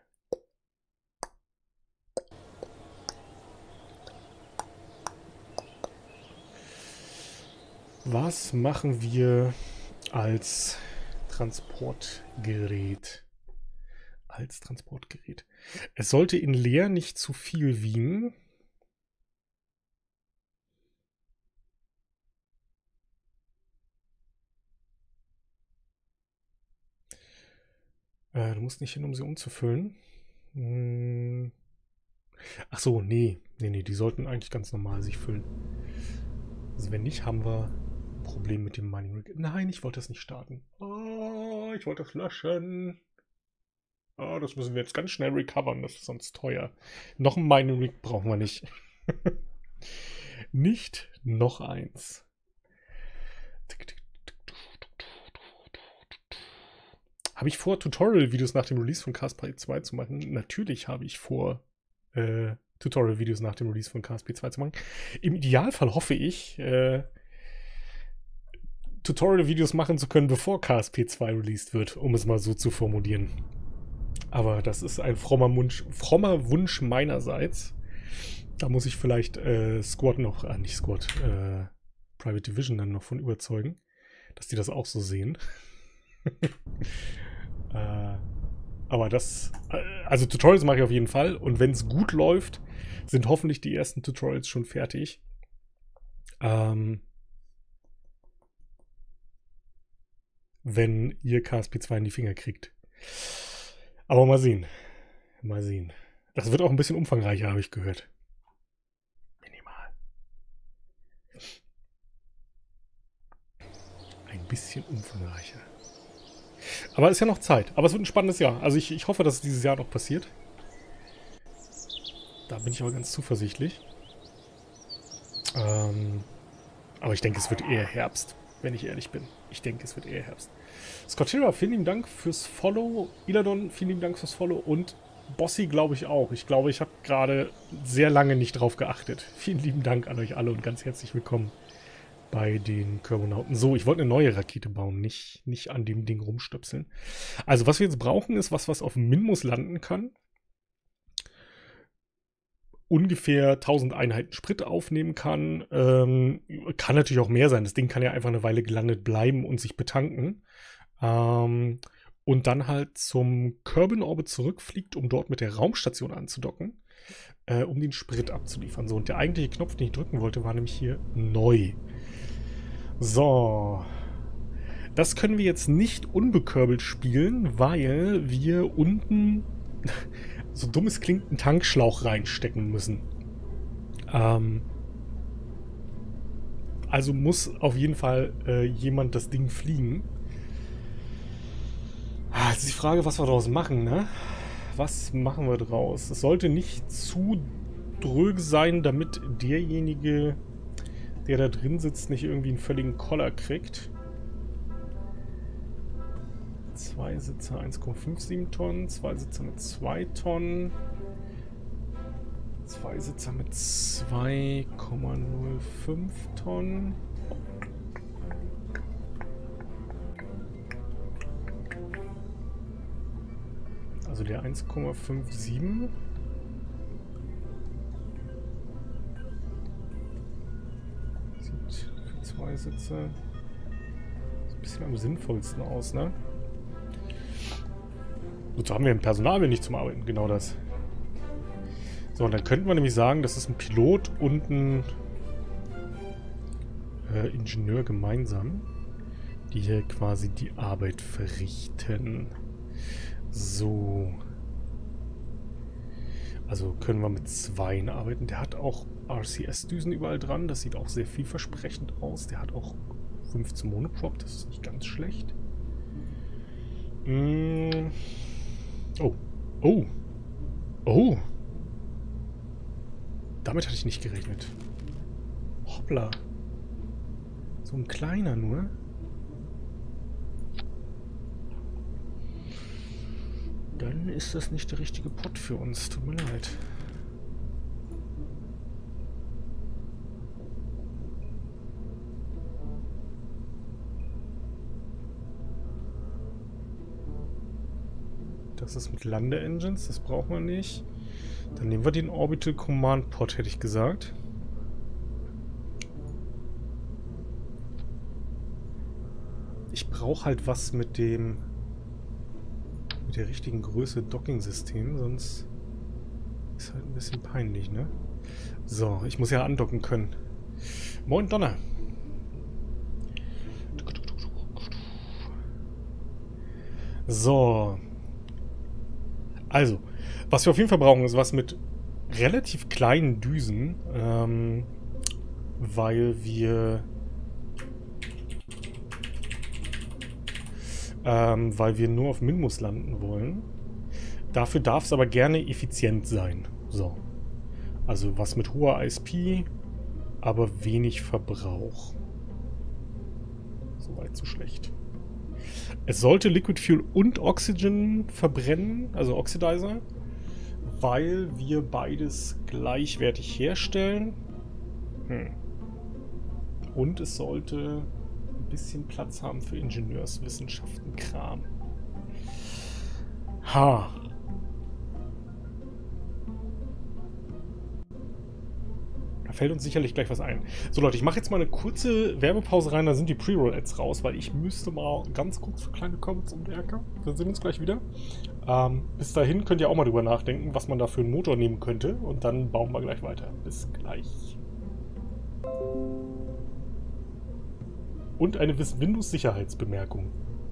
Speaker 1: Was machen wir als Transportgerät? Es sollte in leer nicht zu viel wiegen. Du musst nicht hin, um sie umzufüllen. Ach so, nee, die sollten eigentlich ganz normal sich füllen. Also wenn nicht, haben wir ein Problem mit dem Mining Rig. Nein, ich wollte das nicht starten. Oh, ich wollte das löschen. Oh, das müssen wir jetzt ganz schnell recovern, das ist sonst teuer. Noch ein Mining Rig brauchen wir nicht. Nicht noch eins. Habe ich vor, Tutorial-Videos nach dem Release von KSP2 zu machen? Natürlich habe ich vor, Tutorial-Videos nach dem Release von KSP2 zu machen. Im Idealfall hoffe ich, Tutorial-Videos machen zu können, bevor KSP2 released wird, um es mal so zu formulieren. Aber das ist ein frommer Wunsch meinerseits. Da muss ich vielleicht Squad noch, nicht Squad, Private Division dann noch von überzeugen, dass die das auch so sehen. Aber das, also Tutorials mache ich auf jeden Fall. Und wenn es gut läuft, sind hoffentlich die ersten Tutorials schon fertig. Wenn ihr KSP2 in die Finger kriegt. Aber mal sehen. Mal sehen. Das wird auch ein bisschen umfangreicher, habe ich gehört. Minimal. Ein bisschen umfangreicher. Aber ist ja noch Zeit. Aber es wird ein spannendes Jahr. Also ich hoffe, dass es dieses Jahr noch passiert. Da bin ich aber ganz zuversichtlich. Aber ich denke, es wird eher Herbst, wenn ich ehrlich bin. Ich denke, es wird eher Herbst. Scottera, vielen lieben Dank fürs Follow. Iladon, vielen lieben Dank fürs Follow. Und Bossy, glaube ich auch. Ich glaube, ich habe gerade sehr lange nicht drauf geachtet. Vielen lieben Dank an euch alle und ganz herzlich willkommen bei den Körbonauten. So, ich wollte eine neue Rakete bauen, nicht an dem Ding rumstöpseln. Also, was wir jetzt brauchen, ist was auf dem Minmus landen kann. Ungefähr 1000 Einheiten Sprit aufnehmen kann. Kann natürlich auch mehr sein. Das Ding kann ja einfach eine Weile gelandet bleiben und sich betanken. Und dann halt zum Kerbin-Orbit zurückfliegt, um dort mit der Raumstation anzudocken, um den Sprit abzuliefern. So, und der eigentliche Knopf, den ich drücken wollte, war nämlich hier neu. So. Das können wir jetzt nicht unbekörbelt spielen, weil wir unten, so dumm es klingt, einen Tankschlauch reinstecken müssen. Also muss auf jeden Fall jemand das Ding fliegen. Jetzt ist die Frage, was wir daraus machen, ne? Was machen wir draus? Es sollte nicht zu dröge sein, damit derjenige, der da drin sitzt, nicht irgendwie einen völligen Koller kriegt. 2 Sitzer 1,57 Tonnen, 2 Sitzer mit 2 Tonnen, 2 Sitzer mit 2,05 Tonnen. Also der 1,57. Sieht für 2 Sitze sieht ein bisschen am sinnvollsten aus, ne? Wozu haben wir ein Personal, wenn nicht zum Arbeiten? Genau das. So, und dann könnten wir nämlich sagen, das ist ein Pilot und ein Ingenieur gemeinsam, die hier quasi die Arbeit verrichten. So. Also können wir mit 2 arbeiten. Der hat auch RCS-Düsen überall dran. Das sieht auch sehr vielversprechend aus. Der hat auch 15 Monocrop. Das ist nicht ganz schlecht. Oh. Oh. Oh. Damit hatte ich nicht gerechnet. Hoppla. So ein kleiner nur. Dann ist das nicht der richtige Pot für uns. Tut mir leid. Das ist mit Lande-Engines. Das brauchen wir nicht. Dann nehmen wir den Orbital Command Pod, hätte ich gesagt. Ich brauche halt was mit dem... mit der richtigen Größe Docking-System, sonst ist halt ein bisschen peinlich, ne? So, ich muss ja andocken können. Moin Donner! So. Also, was wir auf jeden Fall brauchen, ist was mit relativ kleinen Düsen, weil wir nur auf Minmus landen wollen. Dafür darf es aber gerne effizient sein. So. Also was mit hoher ISP, aber wenig Verbrauch. Soweit so schlecht. Es sollte Liquid Fuel und Oxygen verbrennen, also Oxidizer, weil wir beides gleichwertig herstellen. Und es sollte ein bisschen Platz haben für Ingenieurswissenschaften, Kram. Ha. Da fällt uns sicherlich gleich was ein. So Leute, ich mache jetzt mal eine kurze Werbepause rein, da sind die Pre-Roll-Ads raus, weil ich müsste mal ganz kurz für kleine Comments um die Ecke. Dann sehen wir uns gleich wieder. Bis dahin könnt ihr auch mal drüber nachdenken, was man da für einen Motor nehmen könnte. Und dann bauen wir gleich weiter. Bis gleich. Und eine Windows-Sicherheitsbemerkung.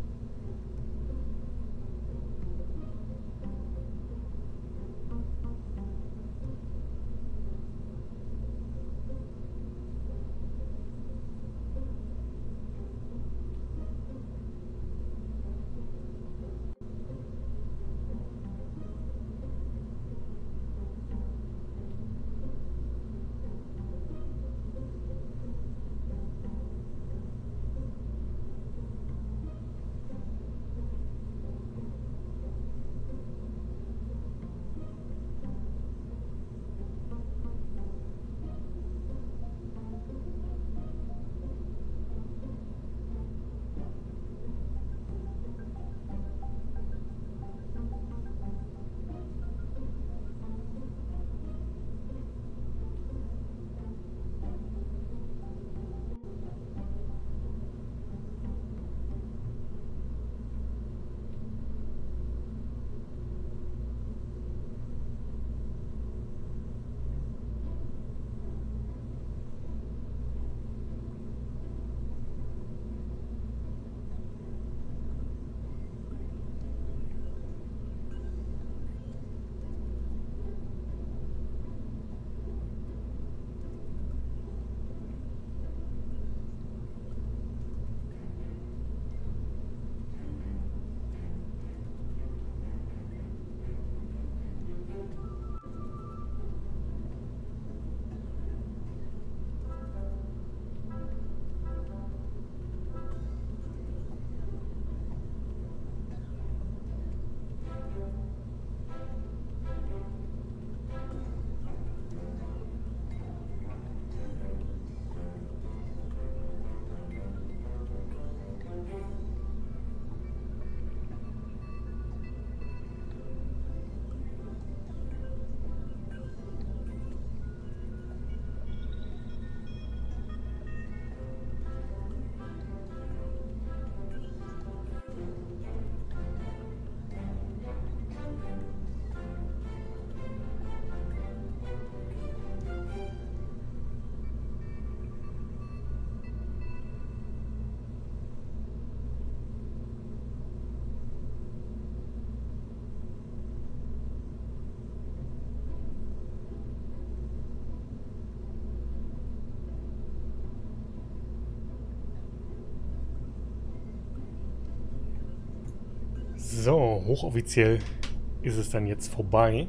Speaker 1: So, hochoffiziell ist es dann jetzt vorbei.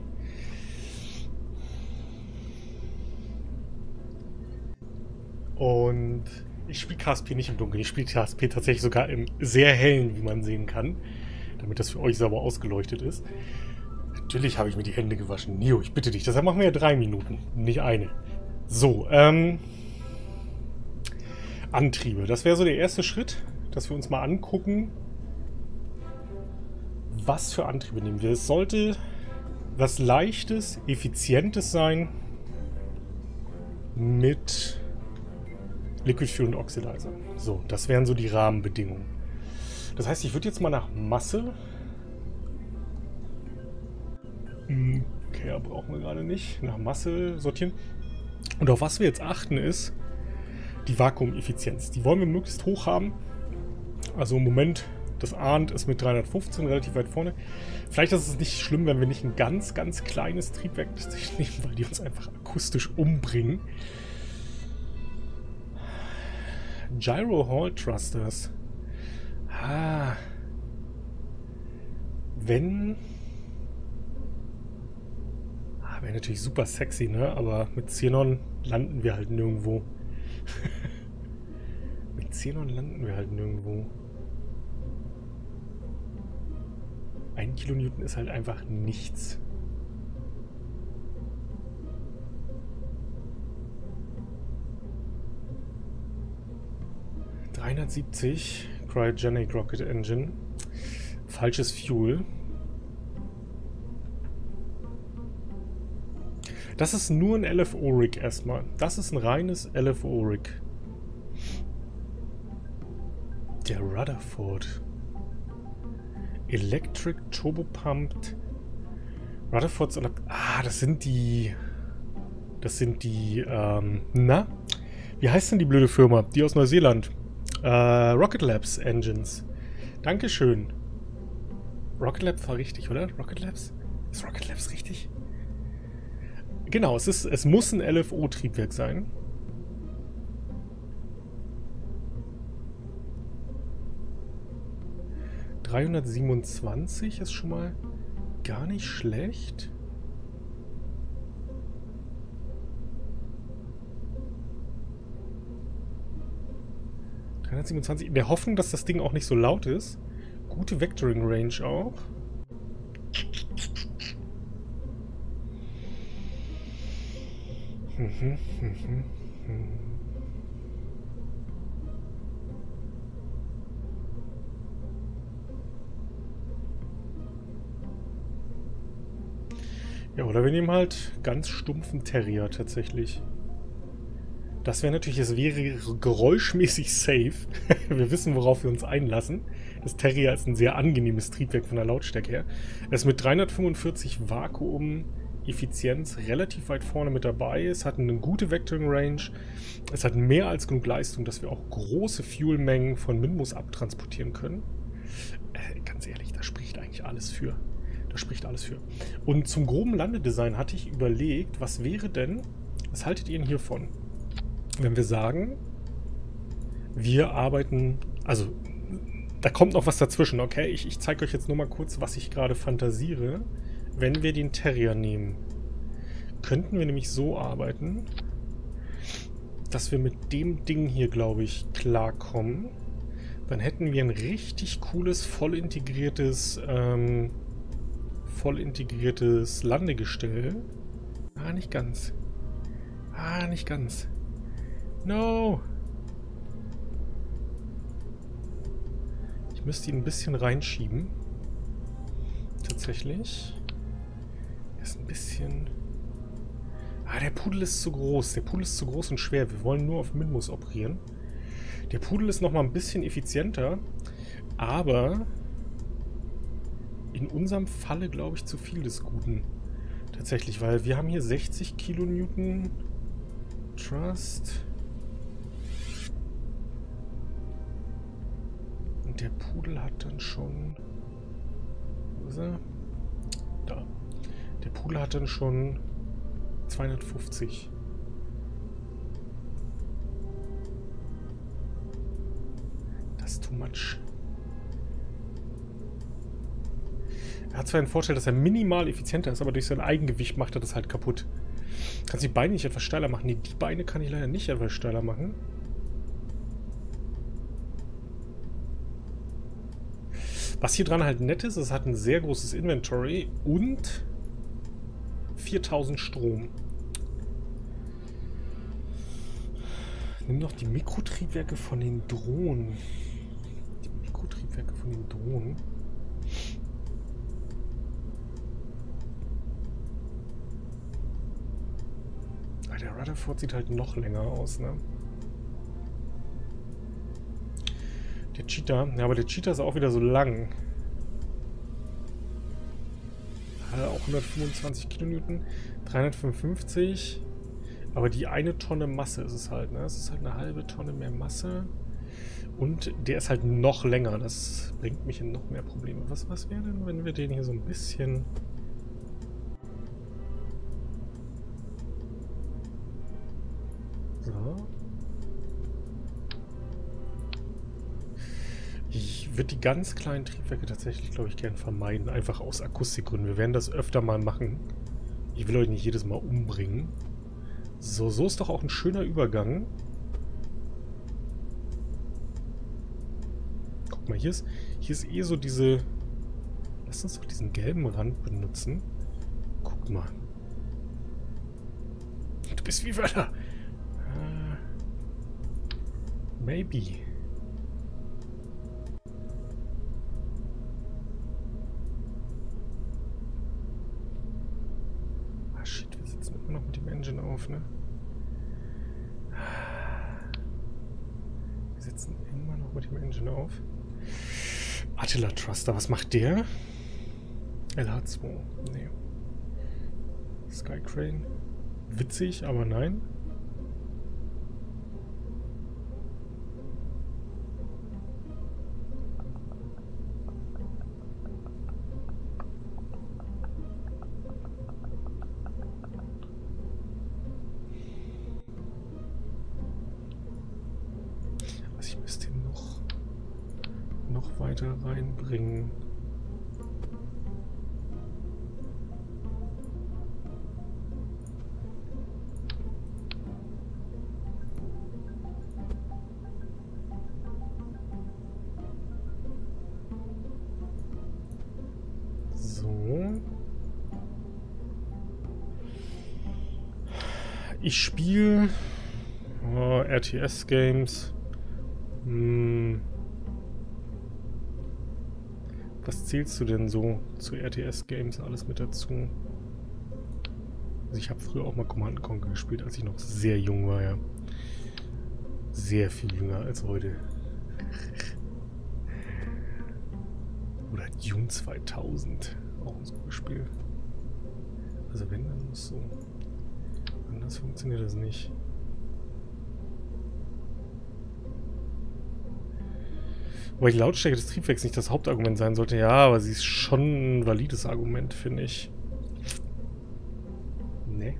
Speaker 1: Und ich spiele KSP nicht im Dunkeln. Ich spiele KSP tatsächlich sogar im sehr hellen, wie man sehen kann. Damit das für euch sauber ausgeleuchtet ist. Natürlich habe ich mir die Hände gewaschen. Neo, ich bitte dich. Deshalb machen wir ja 3 Minuten, nicht eine. So, Antriebe. Das wäre so der erste Schritt, dass wir uns mal angucken, was für Antriebe nehmen wir. Es sollte was Leichtes, Effizientes sein mit Liquid Fuel und Oxidizer. So, das wären so die Rahmenbedingungen. Das heißt, ich würde jetzt mal nach Masse... Okay, brauchen wir gerade nicht. Nach Masse sortieren. Und auf was wir jetzt achten ist die Vakuumeffizienz. Die wollen wir möglichst hoch haben. Also im Moment... Das Arndt ist mit 315 relativ weit vorne. Vielleicht ist es nicht schlimm, wenn wir nicht ein ganz, ganz kleines Triebwerk nehmen, weil die uns einfach akustisch umbringen. Gyro Hall Thrusters. Wäre natürlich super sexy, ne? Aber mit Xenon landen wir halt nirgendwo. Mit Xenon landen wir halt nirgendwo. 1 Kilonewton ist halt einfach nichts. ...370 Cryogenic Rocket Engine. Falsches Fuel. Das ist nur ein LFO-Rig erstmal. Das ist ein reines LFO-Rig. Der Rutherford. Electric Turbo Pumped. Rutherfords. Das sind die. Na? Wie heißt denn die blöde Firma? Die aus Neuseeland. Rocket Labs Engines. Dankeschön. Rocket Labs war richtig, oder? Rocket Labs? Ist Rocket Labs richtig? Genau, es muss ein LFO-Triebwerk sein. ...327 ist schon mal gar nicht schlecht. ...327, in der Hoffnung, dass das Ding auch nicht so laut ist. Gute Vectoring Range auch. Ja, oder wir nehmen halt ganz stumpfen Terrier tatsächlich. Das wäre natürlich, es wäre geräuschmäßig safe. Wir wissen, worauf wir uns einlassen. Das Terrier ist ein sehr angenehmes Triebwerk von der Lautstärke her. Es ist mit 345 Vakuum Effizienz relativ weit vorne mit dabei. Es hat eine gute Vectoring Range. Es hat mehr als genug Leistung, dass wir auch große Fuelmengen von Minmus abtransportieren können. Ganz ehrlich, da spricht eigentlich alles für. Da spricht alles für. Und zum groben Landedesign hatte ich überlegt, was wäre denn, was haltet ihr denn hiervon? Wenn wir sagen, wir arbeiten, also da kommt noch was dazwischen, okay? Ich zeige euch jetzt nur mal kurz, was ich gerade fantasiere. Wenn wir den Terrier nehmen, könnten wir nämlich so arbeiten, dass wir mit dem Ding hier, glaube ich, klarkommen. Dann hätten wir ein richtig cooles, voll integriertes Landegestell. Nicht ganz. Nicht ganz. No! Ich müsste ihn ein bisschen reinschieben. Tatsächlich. Er ist ein bisschen... der Pudel ist zu groß. Der Pudel ist zu groß und schwer. Wir wollen nur auf Minmus operieren. Der Pudel ist nochmal ein bisschen effizienter. Aber in unserem Falle, glaube ich, zu viel des Guten. Tatsächlich, weil wir haben hier 60 Kilonewton Thrust. Und der Pudel hat dann schon... Wo ist er? Da. Der Pudel hat dann schon 250. Das ist too much. Er hat zwar den Vorteil, dass er minimal effizienter ist, aber durch sein Eigengewicht macht er das halt kaputt. Kannst du die Beine nicht etwas steiler machen? Nee, die Beine kann ich leider nicht etwas steiler machen. Was hier dran halt nett ist, es hat ein sehr großes Inventory und 4000 Strom. Nimm noch die Mikrotriebwerke von den Drohnen. Die Mikrotriebwerke von den Drohnen. Der Rutherford sieht halt noch länger aus, ne? Der Cheetah, ja, aber der Cheetah ist auch wieder so lang. Auch 125 Kilonewton, 355. Aber die eine Tonne Masse ist es halt, ne? Es ist halt eine halbe Tonne mehr Masse. Und der ist halt noch länger. Das bringt mich in noch mehr Probleme. Was wäre denn, wenn wir den hier so ein bisschen... So. Ich würde die ganz kleinen Triebwerke tatsächlich, glaube ich, gern vermeiden. Einfach aus Akustikgründen. Wir werden das öfter mal machen. Ich will euch nicht jedes Mal umbringen. So, so ist doch auch ein schöner Übergang. Guck mal, hier ist eh so diese... Lass uns doch diesen gelben Rand benutzen. Guck mal. Du bist wie Wörter. Maybe. Ah, shit, wir sitzen immer noch mit dem Engine auf, ne? Wir sitzen immer noch mit dem Engine auf. Attila Truster, was macht der? LH2. Nee. Skycrane. Witzig, aber nein. Was ich müsste noch weiter reinbringen. Ich spiele RTS-Games. Was zählst du denn so zu RTS-Games alles mit dazu? Also ich habe früher auch mal Command & Conquer gespielt, als ich noch sehr jung war, ja. Sehr viel jünger als heute. Oder Dune 2000. Auch ein super Spiel. Also wenn, dann muss so... Anders funktioniert das nicht. Wobei die Lautstärke des Triebwerks nicht das Hauptargument sein sollte. Ja, aber sie ist schon ein valides Argument, finde ich. Nee.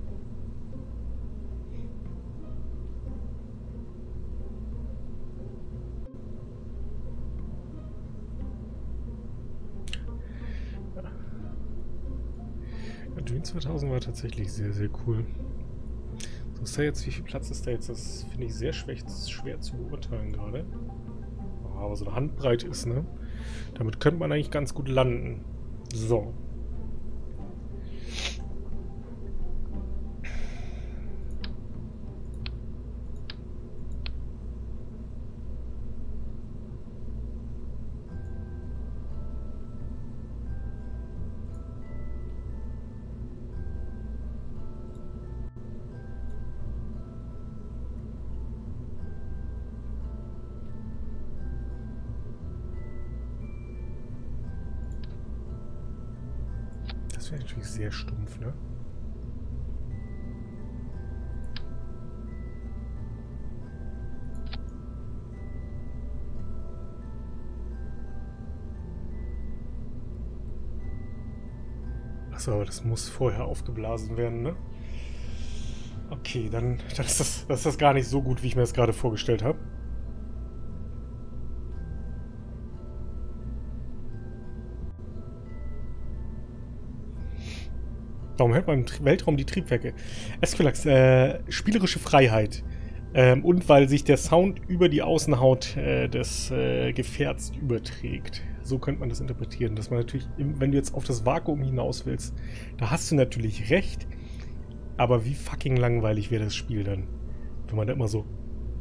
Speaker 1: Ja, Dune 2000 war tatsächlich sehr, sehr cool. So ist da jetzt, wie viel Platz ist da jetzt? Das finde ich sehr schwer zu beurteilen gerade. Aber so eine Handbreite ist, ne? Damit könnte man eigentlich ganz gut landen. So. Das wäre natürlich sehr stumpf, ne? Achso, aber das muss vorher aufgeblasen werden, ne? Okay, dann ist das gar nicht so gut, wie ich mir das gerade vorgestellt habe. Warum hält man im Weltraum die Triebwerke? Esquilax, spielerische Freiheit. Und weil sich der Sound über die Außenhaut des Gefährts überträgt. So könnte man das interpretieren. Dass man natürlich, wenn du jetzt auf das Vakuum hinaus willst, da hast du natürlich recht. Aber wie fucking langweilig wäre das Spiel dann? Wenn man da immer so...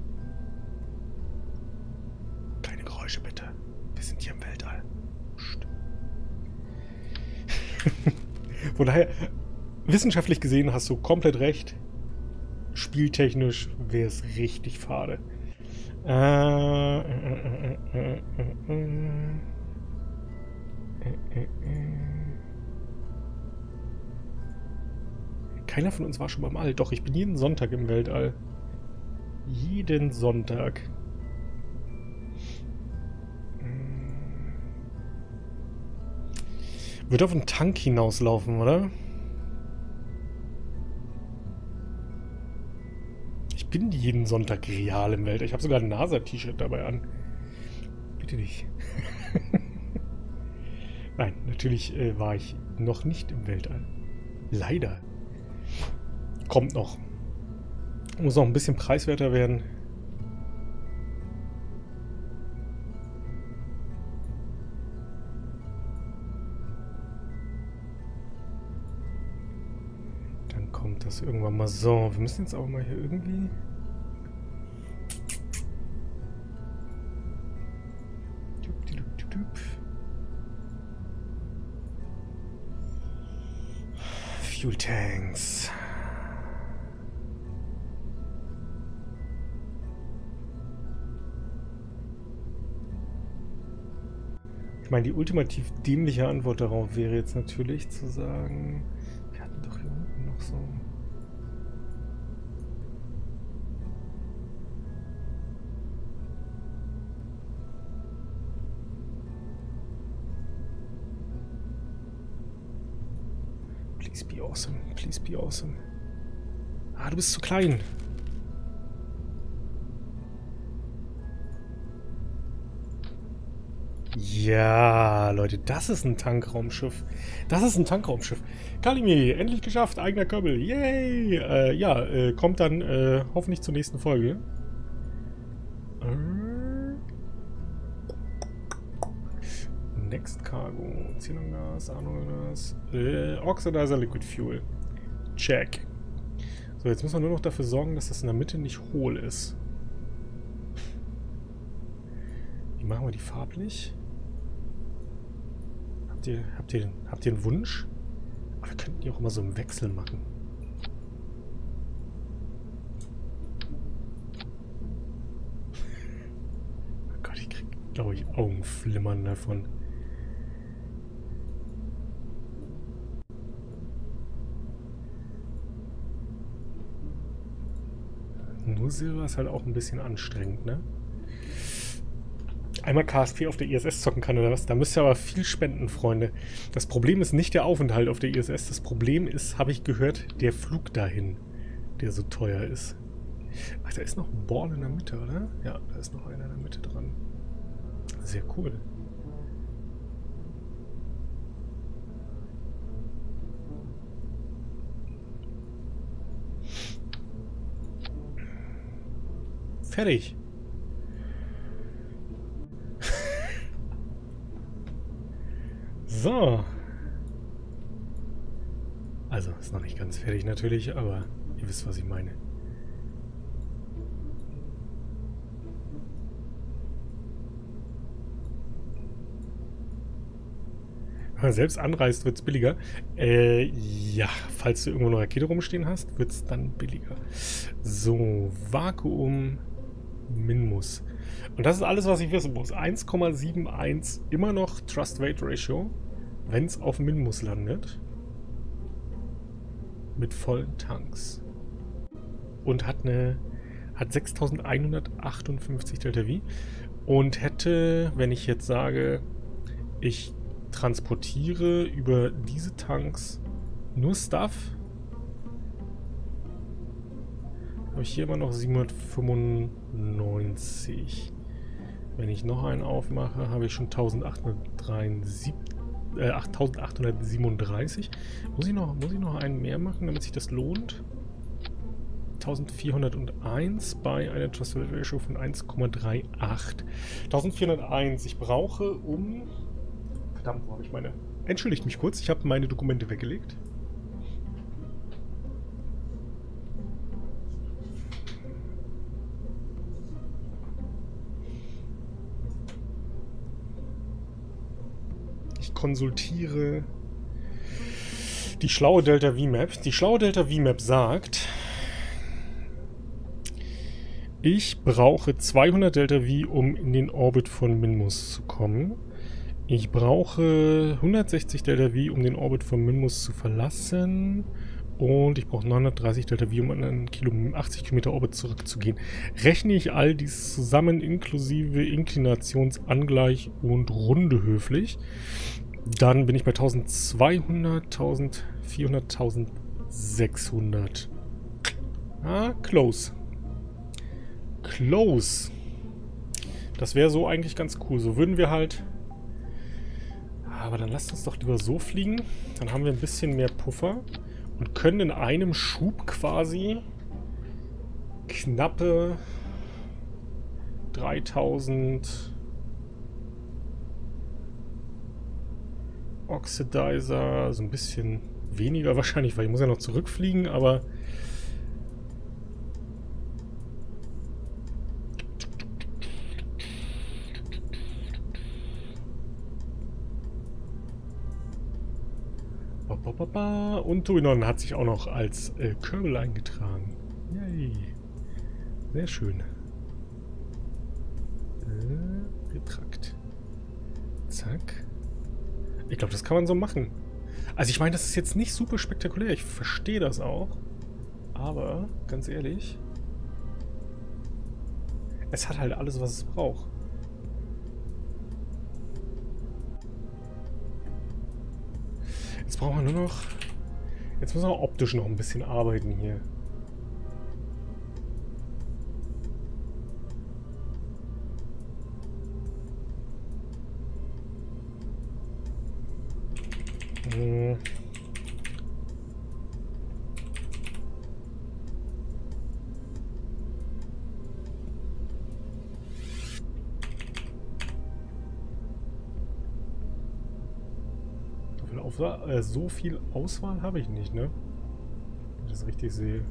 Speaker 1: Keine Geräusche bitte. Wir sind hier im Weltall. Psst. Von daher... Wissenschaftlich gesehen hast du komplett recht. Spieltechnisch wäre es richtig fade. Keiner von uns war schon beim All. Doch, ich bin jeden Sonntag im Weltall. Jeden Sonntag. Wird auf einen Tank hinauslaufen, oder? Ich bin jeden Sonntag real im Weltall. Ich habe sogar ein NASA-T-Shirt dabei an. Bitte nicht. Nein, natürlich war ich noch nicht im Weltall. Leider. Kommt noch. Muss noch ein bisschen preiswerter werden. Dann kommt das irgendwann mal so. Wir müssen jetzt aber mal hier irgendwie... Fuel Tanks. Ich meine, die ultimativ dämliche Antwort darauf wäre jetzt natürlich zu sagen, wir hatten doch hier unten noch so... Please be awesome, please be awesome. Ah, du bist zu klein. Ja, Leute, das ist ein Tankraumschiff. Das ist ein Tankraumschiff. Kalimir, endlich geschafft, eigener Körbel. Yay! Kommt dann hoffentlich zur nächsten Folge. Next Cargo. Xenongas, Arnogas, Oxidizer Liquid Fuel. Check. So, jetzt müssen wir nur noch dafür sorgen, dass das in der Mitte nicht hohl ist. Wie machen wir die farblich? Habt ihr einen Wunsch? Aber wir könnten die auch immer so im Wechsel machen. Oh Gott, ich krieg, glaube ich, Augenflimmern davon. Nur Silber ist halt auch ein bisschen anstrengend, ne? Einmal KSP auf der ISS zocken kann oder was? Da müsst ihr aber viel spenden, Freunde. Das Problem ist nicht der Aufenthalt auf der ISS. Das Problem ist, habe ich gehört, der Flug dahin, der so teuer ist. Ach, da ist noch ein Ball in der Mitte, oder? Ja, da ist noch einer in der Mitte dran. Sehr cool. Fertig. So. Also, ist noch nicht ganz fertig natürlich, aber ihr wisst, was ich meine. Wenn man selbst anreist, wird es billiger. Ja, falls du irgendwo eine Rakete rumstehen hast, wird es dann billiger. So, Vakuum Minmus. Und das ist alles, was ich wissen muss. 1,71 immer noch Trust-Weight-Ratio, wenn es auf Minmus landet. Mit vollen Tanks. Und hat 6158 Delta V. Und hätte, wenn ich jetzt sage, ich transportiere über diese Tanks nur Stuff, habe ich hier immer noch 795. Wenn ich noch einen aufmache, habe ich schon 8837. Muss ich noch einen mehr machen, damit sich das lohnt? 1401 bei einer Trust Ratio von 1,38. 1401. Ich brauche um... Verdammt, wo habe ich meine... Entschuldigt mich kurz, ich habe meine Dokumente weggelegt. Ich konsultiere die schlaue Delta V-Map. Die schlaue Delta V-Map sagt, ich brauche 200 Delta V, um in den Orbit von Minmus zu kommen. Ich brauche 160 Delta V, um den Orbit von Minmus zu verlassen. Und ich brauche 930 Delta V, um an einen 80 Kilometer Orbit zurückzugehen. Rechne ich all dies zusammen inklusive Inklinationsangleich und Runde höflich, dann bin ich bei 1200, 1400, 1600. Ah, close. Close. Das wäre so eigentlich ganz cool. So würden wir halt... Aber dann lasst uns doch lieber so fliegen. Dann haben wir ein bisschen mehr Puffer. und können in einem Schub quasi knappe 3000 Oxidizer, so ein bisschen weniger wahrscheinlich, weil ich muss ja noch zurückfliegen, aber und Tuinon hat sich auch noch als Kerbal eingetragen. Yay. Sehr schön. Retrakt. Zack. Ich glaube, das kann man so machen. Also ich meine, das ist jetzt nicht super spektakulär. Ich verstehe das auch. Aber, ganz ehrlich, es hat halt alles, was es braucht. Jetzt brauchen wir nur noch... Jetzt müssen wir optisch noch ein bisschen arbeiten hier. So viel Auswahl habe ich nicht, ne? Wenn ich das richtig sehe.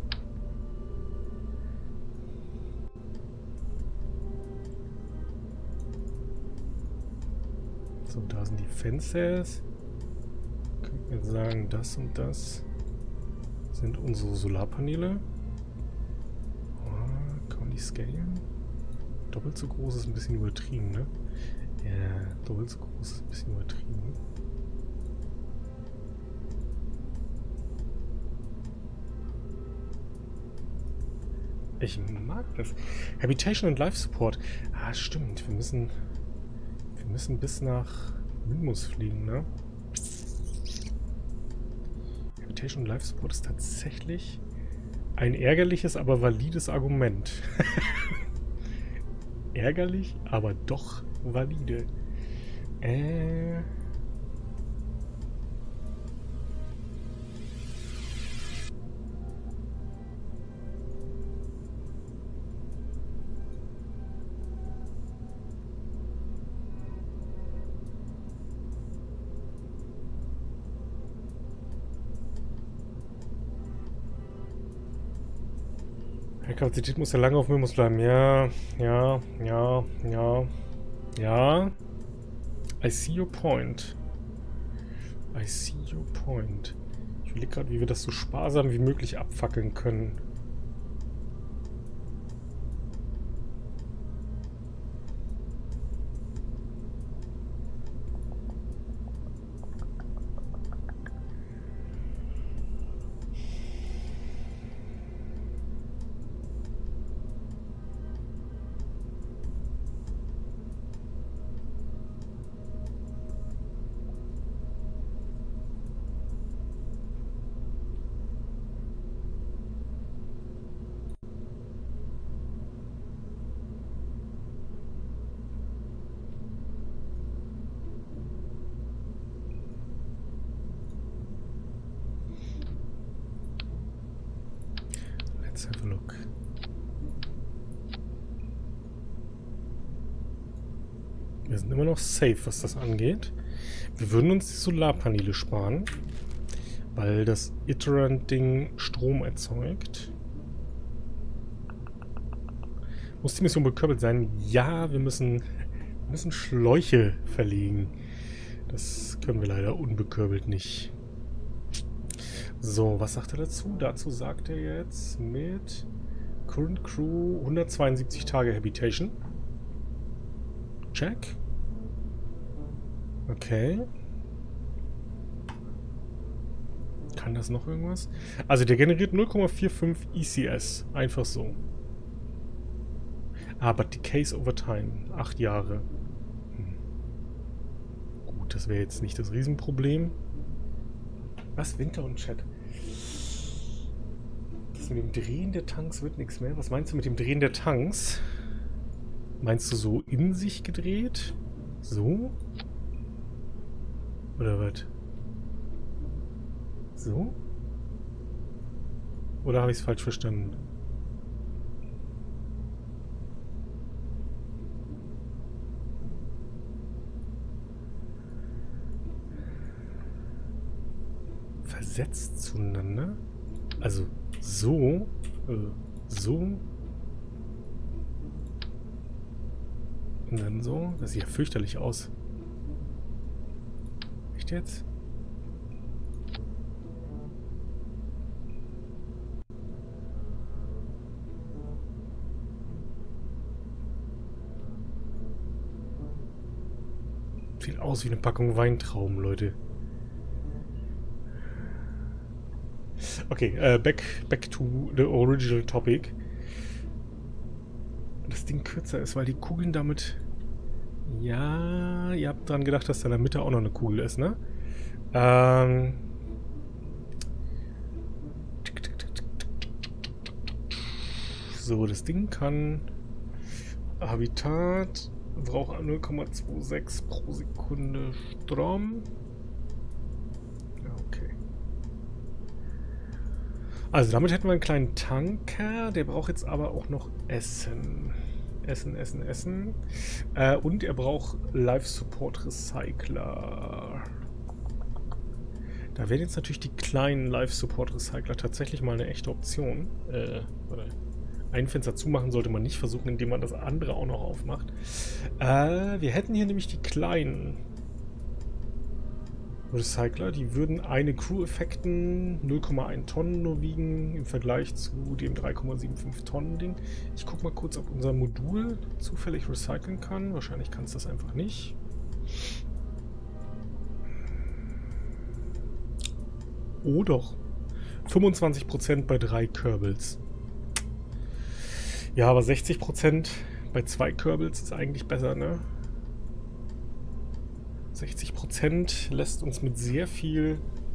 Speaker 1: So, da sind die Fences. Könnten wir jetzt sagen, das und das sind unsere Solarpaneele. Oh, kann man die scalen? Doppelt so groß ist ein bisschen übertrieben, ne? Ja, doppelt so groß ist ein bisschen übertrieben. Ich mag das. Habitation und Life Support. Ah, stimmt. Wir müssen bis nach Minmus fliegen, ne? Habitation und Life Support ist tatsächlich ein ärgerliches, aber valides Argument. Ärgerlich, aber doch valide. Die Kapazität muss ja lange auf Minmus bleiben. Ja. I see your point. I see your point. Ich überlege gerade, wie wir das so sparsam wie möglich abfackeln können. Let's have a look. Wir sind immer noch safe, was das angeht. Wir würden uns die Solarpaneele sparen, weil das Iterant-Ding Strom erzeugt. Muss die Mission bekörbelt sein? Ja, wir müssen Schläuche verlegen. Das können wir leider unbekörbelt nicht. So, was sagt er dazu? Dazu sagt er jetzt mit Current Crew 172 Tage Habitation. Check. Okay. Kann das noch irgendwas? Also der generiert 0,45 ECS. Einfach so. Aber Decays over time. 8 Jahre. Gut, das wäre jetzt nicht das Riesenproblem. Was? Winter und Chat. Das mit dem Drehen der Tanks wird nichts mehr. Was meinst du mit dem Drehen der Tanks? Meinst du so in sich gedreht? So? Oder was? So? Oder habe ich es falsch verstanden? Versetzt zueinander? Also so, so und dann so. Das sieht ja fürchterlich aus. Echt jetzt? Sieht aus wie eine Packung Weintrauben, Leute. Okay, back to the original topic. Das Ding kürzer ist, weil die Kugeln damit... Ja, ihr habt dran gedacht, dass da in der Mitte auch noch eine Kugel ist, ne? So, das Ding kann... Habitat... Braucht 0,26 pro Sekunde Strom. Okay. Also damit hätten wir einen kleinen Tanker. Der braucht jetzt aber auch noch Essen. Essen. Und er braucht Life Support Recycler. Da wären jetzt natürlich die kleinen Life Support Recycler tatsächlich mal eine echte Option. Ein Fenster zumachen sollte man nicht versuchen, indem man das andere auch noch aufmacht. Wir hätten hier nämlich die kleinen Recycler. Die würden eine Crew-Effekten 0,1 Tonnen nur wiegen im Vergleich zu dem 3,75 Tonnen Ding. Ich gucke mal kurz, ob unser Modul zufällig recyceln kann. Wahrscheinlich kann es das einfach nicht. Oh doch. 25% bei 3 Kerbals. Ja, aber 60% bei 2 Kerbals ist eigentlich besser, ne? 60% lässt uns mit sehr viel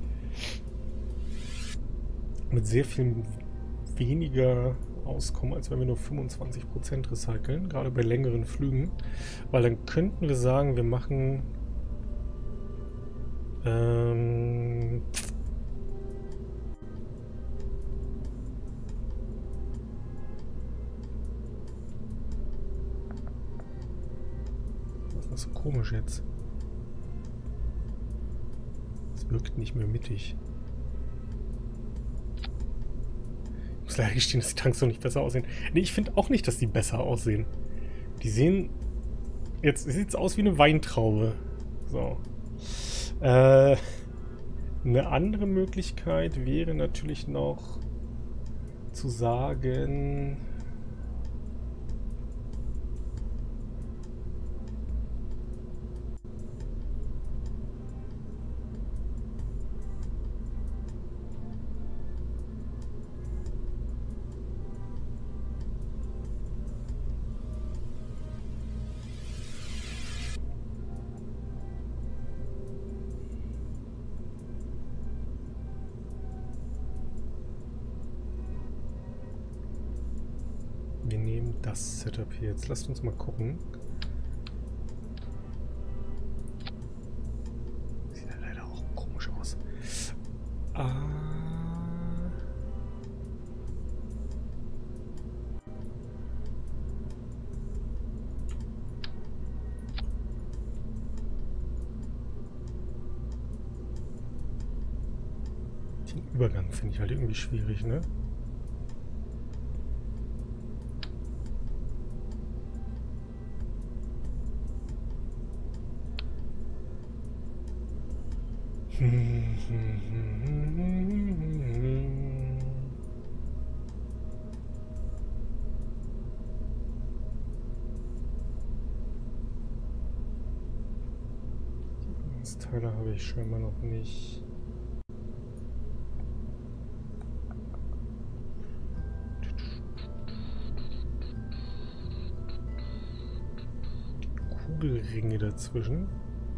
Speaker 1: weniger auskommen, als wenn wir nur 25% recyceln, gerade bei längeren Flügen. Weil dann könnten wir sagen, wir machen so komisch jetzt. Es wirkt nicht mehr mittig. Ich muss leider gestehen, dass die Tanks noch nicht besser aussehen. Nee, ich finde auch nicht, dass die besser aussehen. Die sehen... Jetzt sieht es aus wie eine Weintraube. So. Eine andere Möglichkeit wäre natürlich noch zu sagen... Wir nehmen das Setup hier jetzt. Lasst uns mal gucken. Sieht ja leider auch komisch aus. Den Übergang finde ich halt irgendwie schwierig, ne? Die Teile habe ich scheinbar noch nicht. Die Kugelringe dazwischen.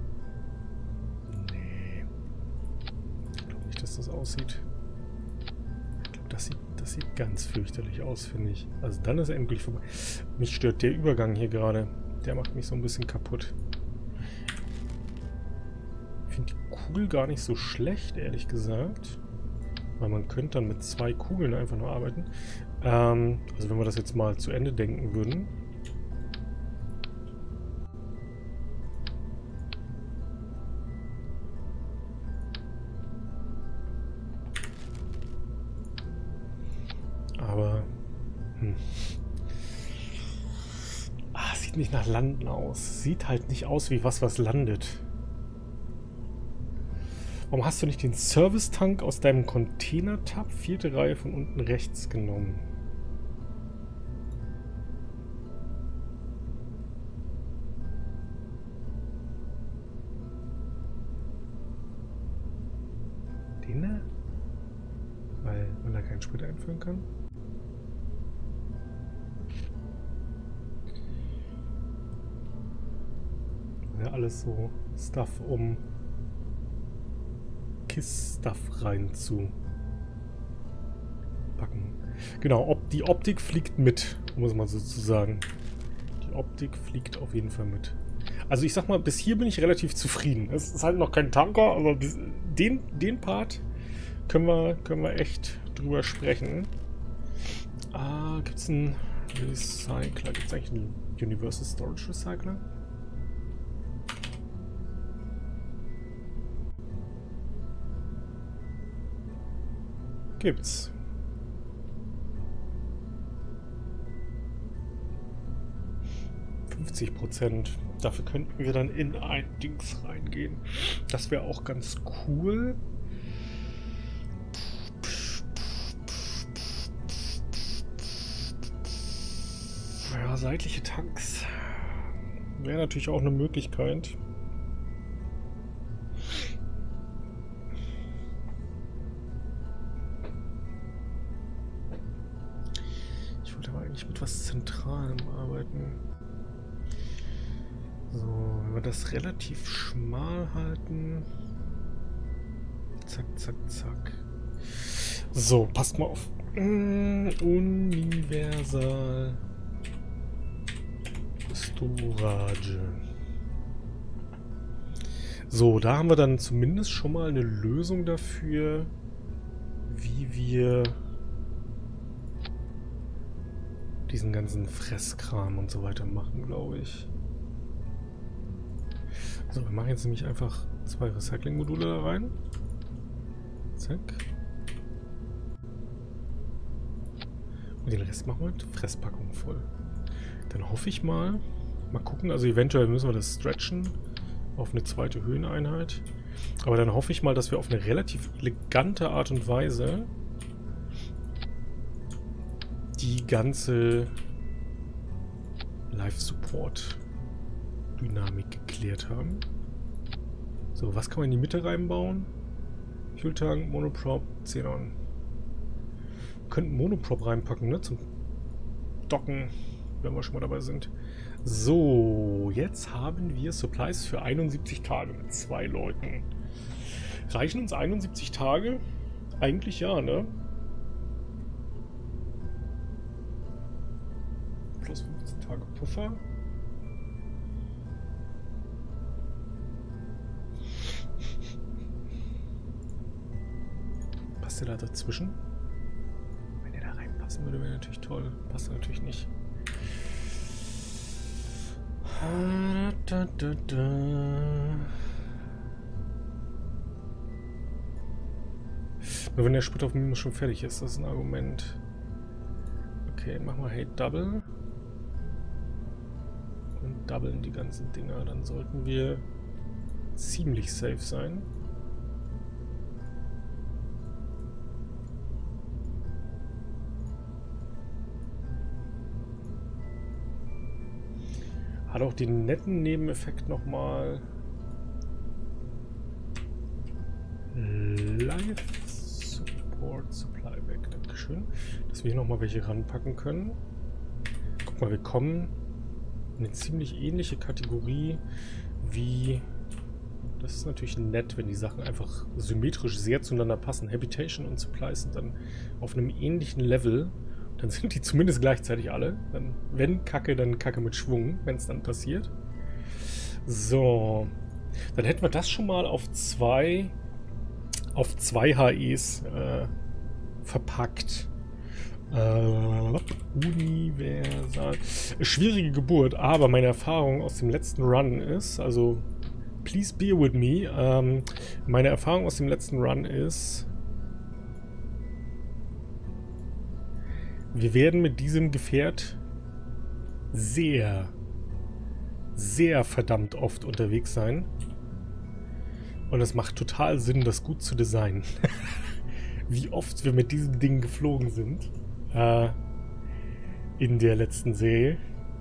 Speaker 1: Das aussieht. Ich glaube, das sieht ganz fürchterlich aus, finde ich. Also dann ist er endlich vorbei. Mich stört der Übergang hier gerade. Der macht mich so ein bisschen kaputt. Ich finde die Kugel gar nicht so schlecht, ehrlich gesagt. Weil man könnte dann mit 2 Kugeln einfach nur arbeiten. Also wenn wir das jetzt mal zu Ende denken würden. Aber... sieht nicht nach Landen aus. Sieht halt nicht aus wie was landet. Warum hast du nicht den Service-Tank aus deinem Container-Tab, 4. Reihe von unten rechts genommen? Den da? Weil er keinen Sprit einfüllen kann? Ja, alles so Stuff, um KISS-Stuff rein zu packen. Genau, die Optik fliegt mit, muss man so zu sagen. Die Optik fliegt auf jeden Fall mit. Also ich sag mal, bis hier bin ich relativ zufrieden. Es ist halt noch kein Tanker, aber den Part können wir echt drüber sprechen. Gibt es einen Recycler? Gibt es eigentlich einen Universal Storage Recycler? Gibt's. %. Dafür könnten wir dann in ein Dings reingehen. Das wäre auch ganz cool. Ja, seitliche Tanks wäre natürlich auch eine Möglichkeit. Mit was Zentralem arbeiten. So, wenn wir das relativ schmal halten. Zack, zack, zack. So, passt mal auf. Universal Storage. So, da haben wir dann zumindest schon mal eine Lösung dafür, wie wir diesen ganzen Fresskram und so weiter machen, glaube ich. So, wir machen jetzt nämlich einfach 2 Recycling-Module da rein. Zack. Und den Rest machen wir mit Fresspackung voll. Dann hoffe ich mal gucken, also eventuell müssen wir das stretchen auf eine 2. Höheneinheit. Aber dann hoffe ich mal, dass wir auf eine relativ elegante Art und Weise die ganze Live-Support-Dynamik geklärt haben. So, was kann man in die Mitte reinbauen? Fuel-Tank, Monoprop, Xenon. Wir könnten Monoprop reinpacken, ne? Zum Docken, wenn wir schon mal dabei sind. So, jetzt haben wir Supplies für 71 Tage mit 2 Leuten. Reichen uns 71 Tage? Eigentlich ja, ne? Plus 15 Tage Puffer. Passt der da dazwischen? Wenn der da reinpassen würde, wäre natürlich toll. Passt natürlich nicht. Nur wenn der Sprit auf Minus schon fertig ist, das ist ein Argument. Okay, machen wir Hate Double. Und doublen die ganzen Dinger. Dann sollten wir ziemlich safe sein. Hat auch den netten Nebeneffekt nochmal. Live Support Supply weg. Dankeschön. Dass wir hier nochmal welche ranpacken können. Guck mal, wir kommen in eine ziemlich ähnliche Kategorie wie. Das ist natürlich nett, wenn die Sachen einfach symmetrisch sehr zueinander passen. Habitation und Supplies sind dann auf einem ähnlichen Level. Dann sind die zumindest gleichzeitig alle. Dann, wenn Kacke, dann Kacke mit Schwung, wenn es dann passiert. So. Dann hätten wir das schon mal auf zwei HEs verpackt. Universal. Schwierige Geburt, aber meine Erfahrung aus dem letzten Run ist, also please bear with me, meine Erfahrung aus dem letzten Run ist, wir werden mit diesem Gefährt sehr, sehr verdammt oft unterwegs sein. Und es macht total Sinn, das gut zu designen. Wie oft wir mit diesem Ding geflogen sind. In der letzten Serie.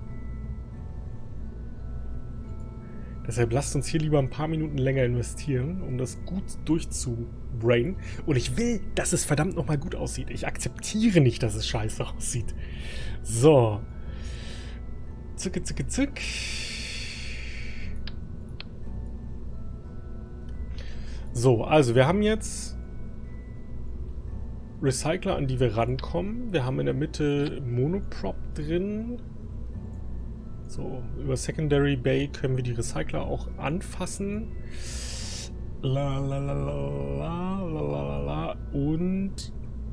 Speaker 1: Deshalb lasst uns hier lieber ein paar Minuten länger investieren, um das gut durchzubrainen. Und ich will, dass es verdammt nochmal gut aussieht. Ich akzeptiere nicht, dass es scheiße aussieht. So. Zicke, zicke, zick. So, also wir haben jetzt Recycler, an die wir rankommen. Wir haben in der Mitte Monoprop drin. So, über Secondary Bay können wir die Recycler auch anfassen. La la la la la la la. Und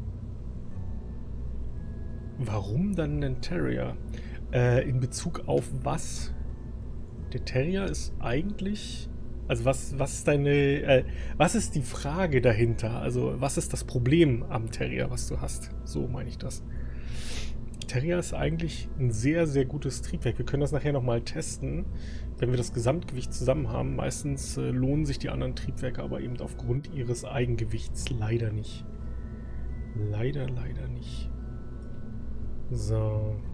Speaker 1: warum dann ein Terrier? In Bezug auf was? Der Terrier ist eigentlich... Also was ist deine... was ist die Frage dahinter? Also was ist das Problem am Terrier, was du hast? So meine ich das. Terrier ist eigentlich ein sehr, sehr gutes Triebwerk. Wir können das nachher nochmal testen, wenn wir das Gesamtgewicht zusammen haben. Meistens lohnen sich die anderen Triebwerke aber eben aufgrund ihres Eigengewichts leider nicht. Leider nicht. So...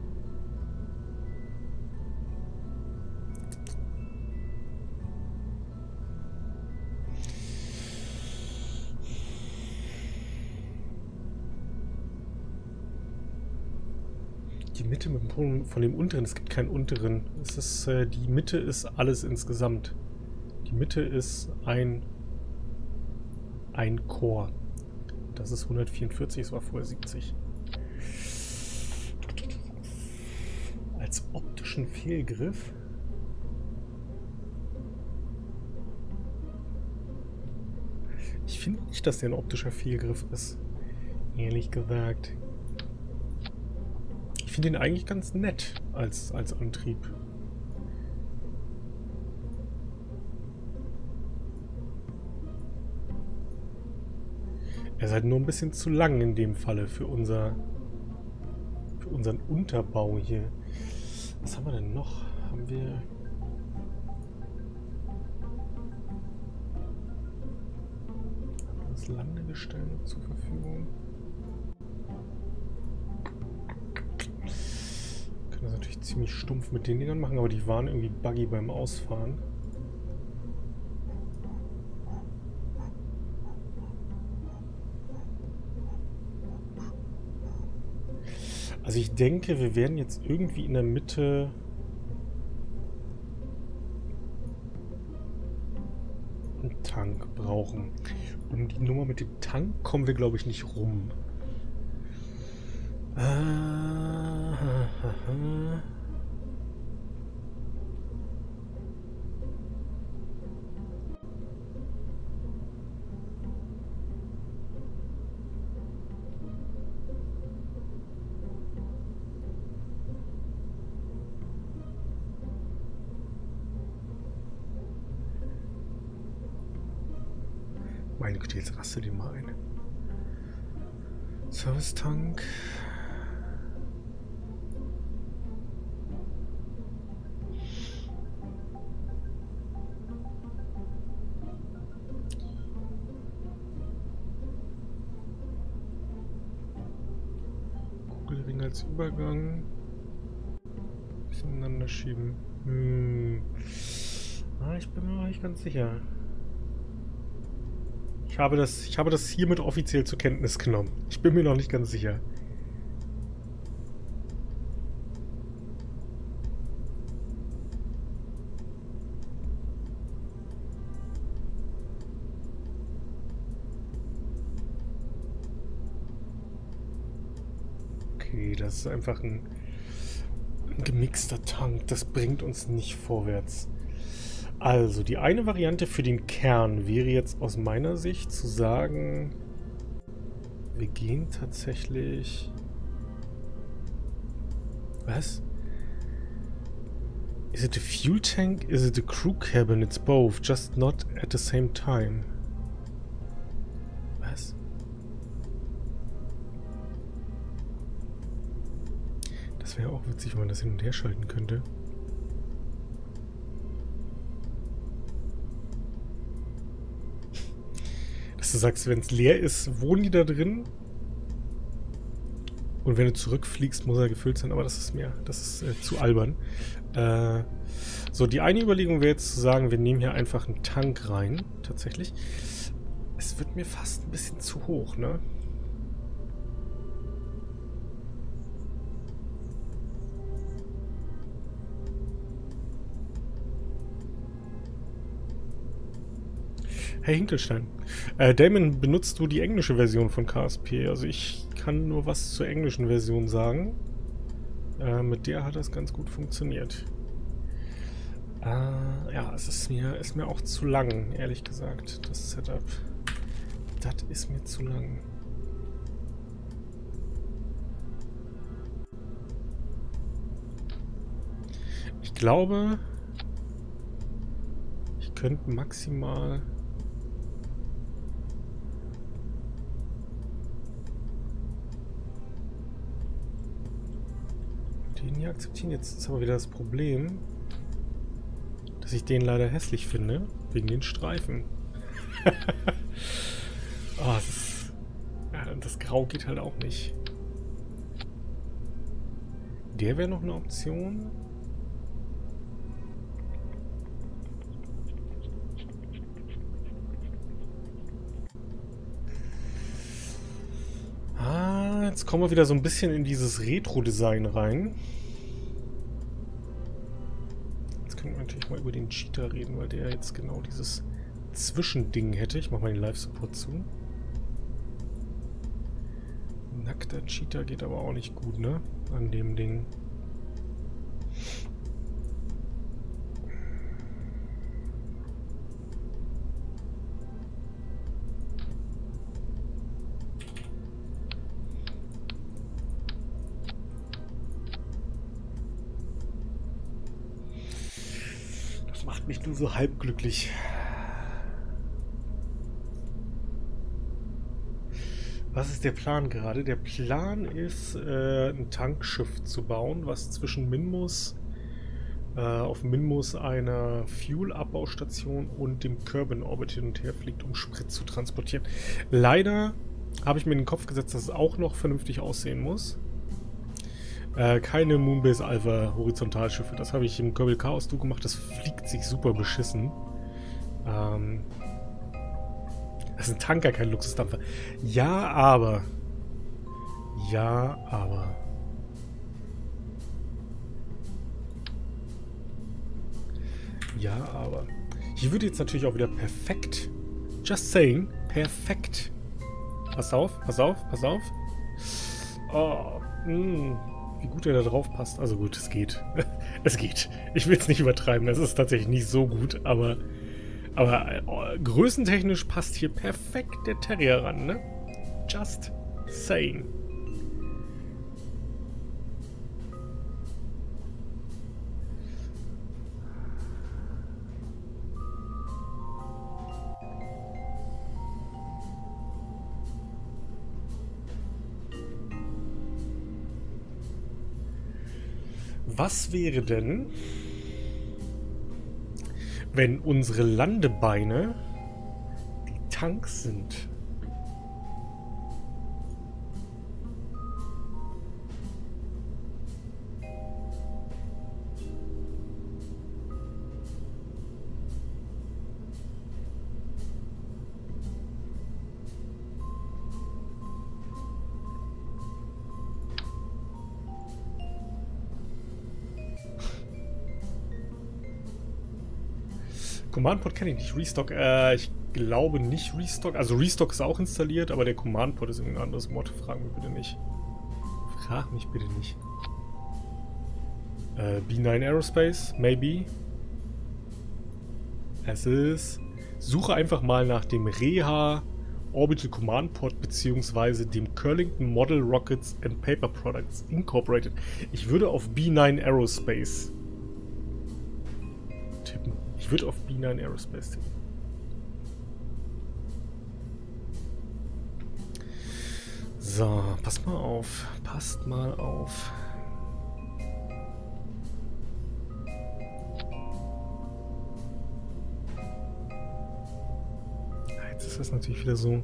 Speaker 1: Die Mitte mit dem Pol von dem unteren, es gibt keinen unteren. Es ist, die Mitte ist alles insgesamt. Die Mitte ist ein Core. Das ist 144, es war vorher 70. Als optischen Fehlgriff. Ich finde nicht, dass der ein optischer Fehlgriff ist. Ehrlich gesagt. Ich finde ihn eigentlich ganz nett als Antrieb. Er ist halt nur ein bisschen zu lang in dem Falle für unseren Unterbau hier. Was haben wir denn noch? Haben wir... das Landegestell noch zur Verfügung? Wir können das natürlich ziemlich stumpf mit den Dingern machen, aber die waren irgendwie buggy beim Ausfahren. Also ich denke, wir werden jetzt irgendwie in der Mitte einen Tank brauchen. Um die Nummer mit dem Tank kommen wir, glaube ich, nicht rum. Meine Güte, jetzt raste den mal ein. Service-Tank. Kugelring als Übergang. Bisschen ineinander schieben. Ich bin mir noch nicht ganz sicher. Ich habe das hiermit offiziell zur Kenntnis genommen. Ich bin mir noch nicht ganz sicher. Okay, das ist einfach ein gemixter Tank. Das bringt uns nicht vorwärts. Also, die eine Variante für den Kern wäre jetzt aus meiner Sicht zu sagen, Wir gehen tatsächlich... Was? Is it a fuel tank? Is it a crew cabin? It's both, just not at the same time. Was? Das wäre auch witzig, wenn man das hin und her schalten könnte. Dass du sagst, wenn es leer ist, wohnen die da drin? Und wenn du zurückfliegst, muss er gefüllt sein, aber das ist zu albern. So, die eine Überlegung wäre jetzt zu sagen, wir nehmen hier einfach einen Tank rein, tatsächlich. Es wird mir fast ein bisschen zu hoch, ne? Herr Hinkelstein, Damon, benutzt du die englische Version von KSP? Also ich kann nur was zur englischen Version sagen. Mit der hat das ganz gut funktioniert. Ja, es ist mir auch zu lang, ehrlich gesagt, das Setup. Das ist mir zu lang. Ich glaube, ich könnte maximal... Den hier akzeptieren. Jetzt ist aber wieder das Problem, dass ich den leider hässlich finde, wegen den Streifen. Oh, das Grau geht halt auch nicht. Der wäre noch eine Option. Jetzt kommen wir wieder so ein bisschen in dieses Retro-Design rein. Jetzt können wir natürlich mal über den Cheater reden, weil der jetzt genau dieses Zwischending hätte. Ich mache mal den Live-Support zu. Nackter Cheater geht aber auch nicht gut, ne? An dem Ding. Macht mich nur so halb glücklich. Was ist der Plan gerade? Der Plan ist, ein Tankschiff zu bauen, was zwischen Minmus, auf Minmus einer Fuel-Abbaustation und dem Kerbin Orbit hin und her fliegt, um Sprit zu transportieren. Leider habe ich mir in den Kopf gesetzt, dass es auch noch vernünftig aussehen muss. Keine Moonbase Alpha Horizontalschiffe. Das habe ich im Kerbal Chaos Du gemacht. Das fliegt sich super beschissen. Das ist ein Tanker, kein Luxusdampfer. Ja, aber. Ja, aber. Ja, aber. Hier würde jetzt natürlich auch wieder perfekt. Just saying. Perfekt. Pass auf, pass auf, pass auf. Oh, wie gut er da drauf passt. Also gut, es geht. Es geht. Ich will es nicht übertreiben. Es ist tatsächlich nicht so gut, aber größentechnisch passt hier perfekt der Terrier ran, ne? Just saying. Was wäre denn, wenn unsere Landebeine die Tanks sind? Command-Pod kenne ich nicht. Restock, ich glaube nicht Restock. Also Restock ist auch installiert, aber der Command-Pod ist irgendein anderes Mod. Frag mich bitte nicht. Frag mich bitte nicht. B9 Aerospace, maybe. Es ist... Suche einfach mal nach dem Reha Orbital Command Pod beziehungsweise dem Curlington Model Rockets and Paper Products Incorporated. Ich würde auf B9 Aerospace tippen. Ich würde auf B9 Aerospace tippen. So, passt mal auf. Passt mal auf. Jetzt ist das natürlich wieder so.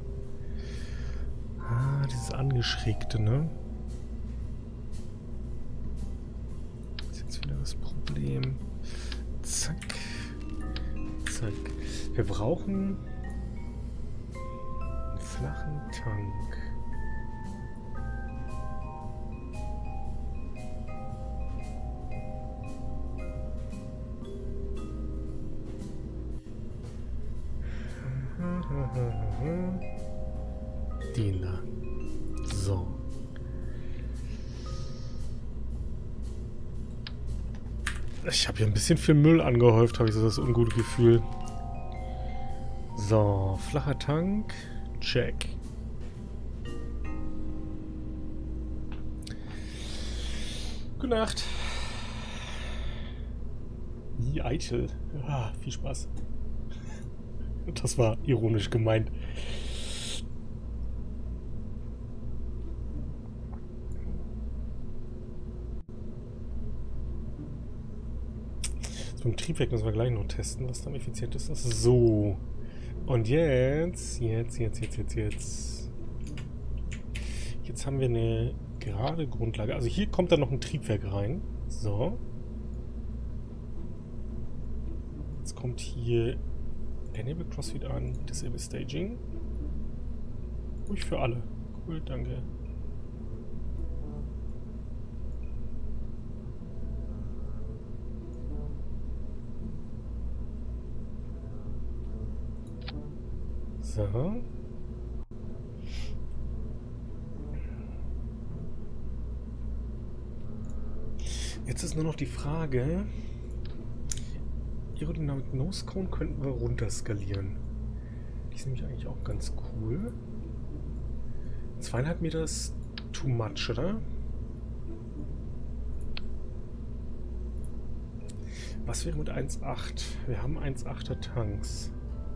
Speaker 1: Dieses Angeschrägte, ne? Das ist jetzt wieder das Problem. Zack. Zack. Wir brauchen einen flachen Tank. Den da. So. Ich habe hier ein bisschen viel Müll angehäuft, habe ich so das ungute Gefühl. So, flacher Tank. Check. Gute Nacht. Die Eichel. Viel Spaß. Das war ironisch gemeint. So, im Triebwerk müssen wir gleich noch testen, was am effizientesten ist. So. Und jetzt haben wir eine gerade Grundlage. Also hier kommt dann noch ein Triebwerk rein. So. Jetzt kommt hier Enable Crossfeed an, Disable Staging. Ruhig für alle. Cool, danke. So. Jetzt ist nur noch die Frage, Aerodynamic Nose Cone könnten wir runter skalieren. Die ist nämlich eigentlich auch ganz cool. 2,5 Meter ist too much, oder? Was wäre mit 1,8? Wir haben 1,8er Tanks.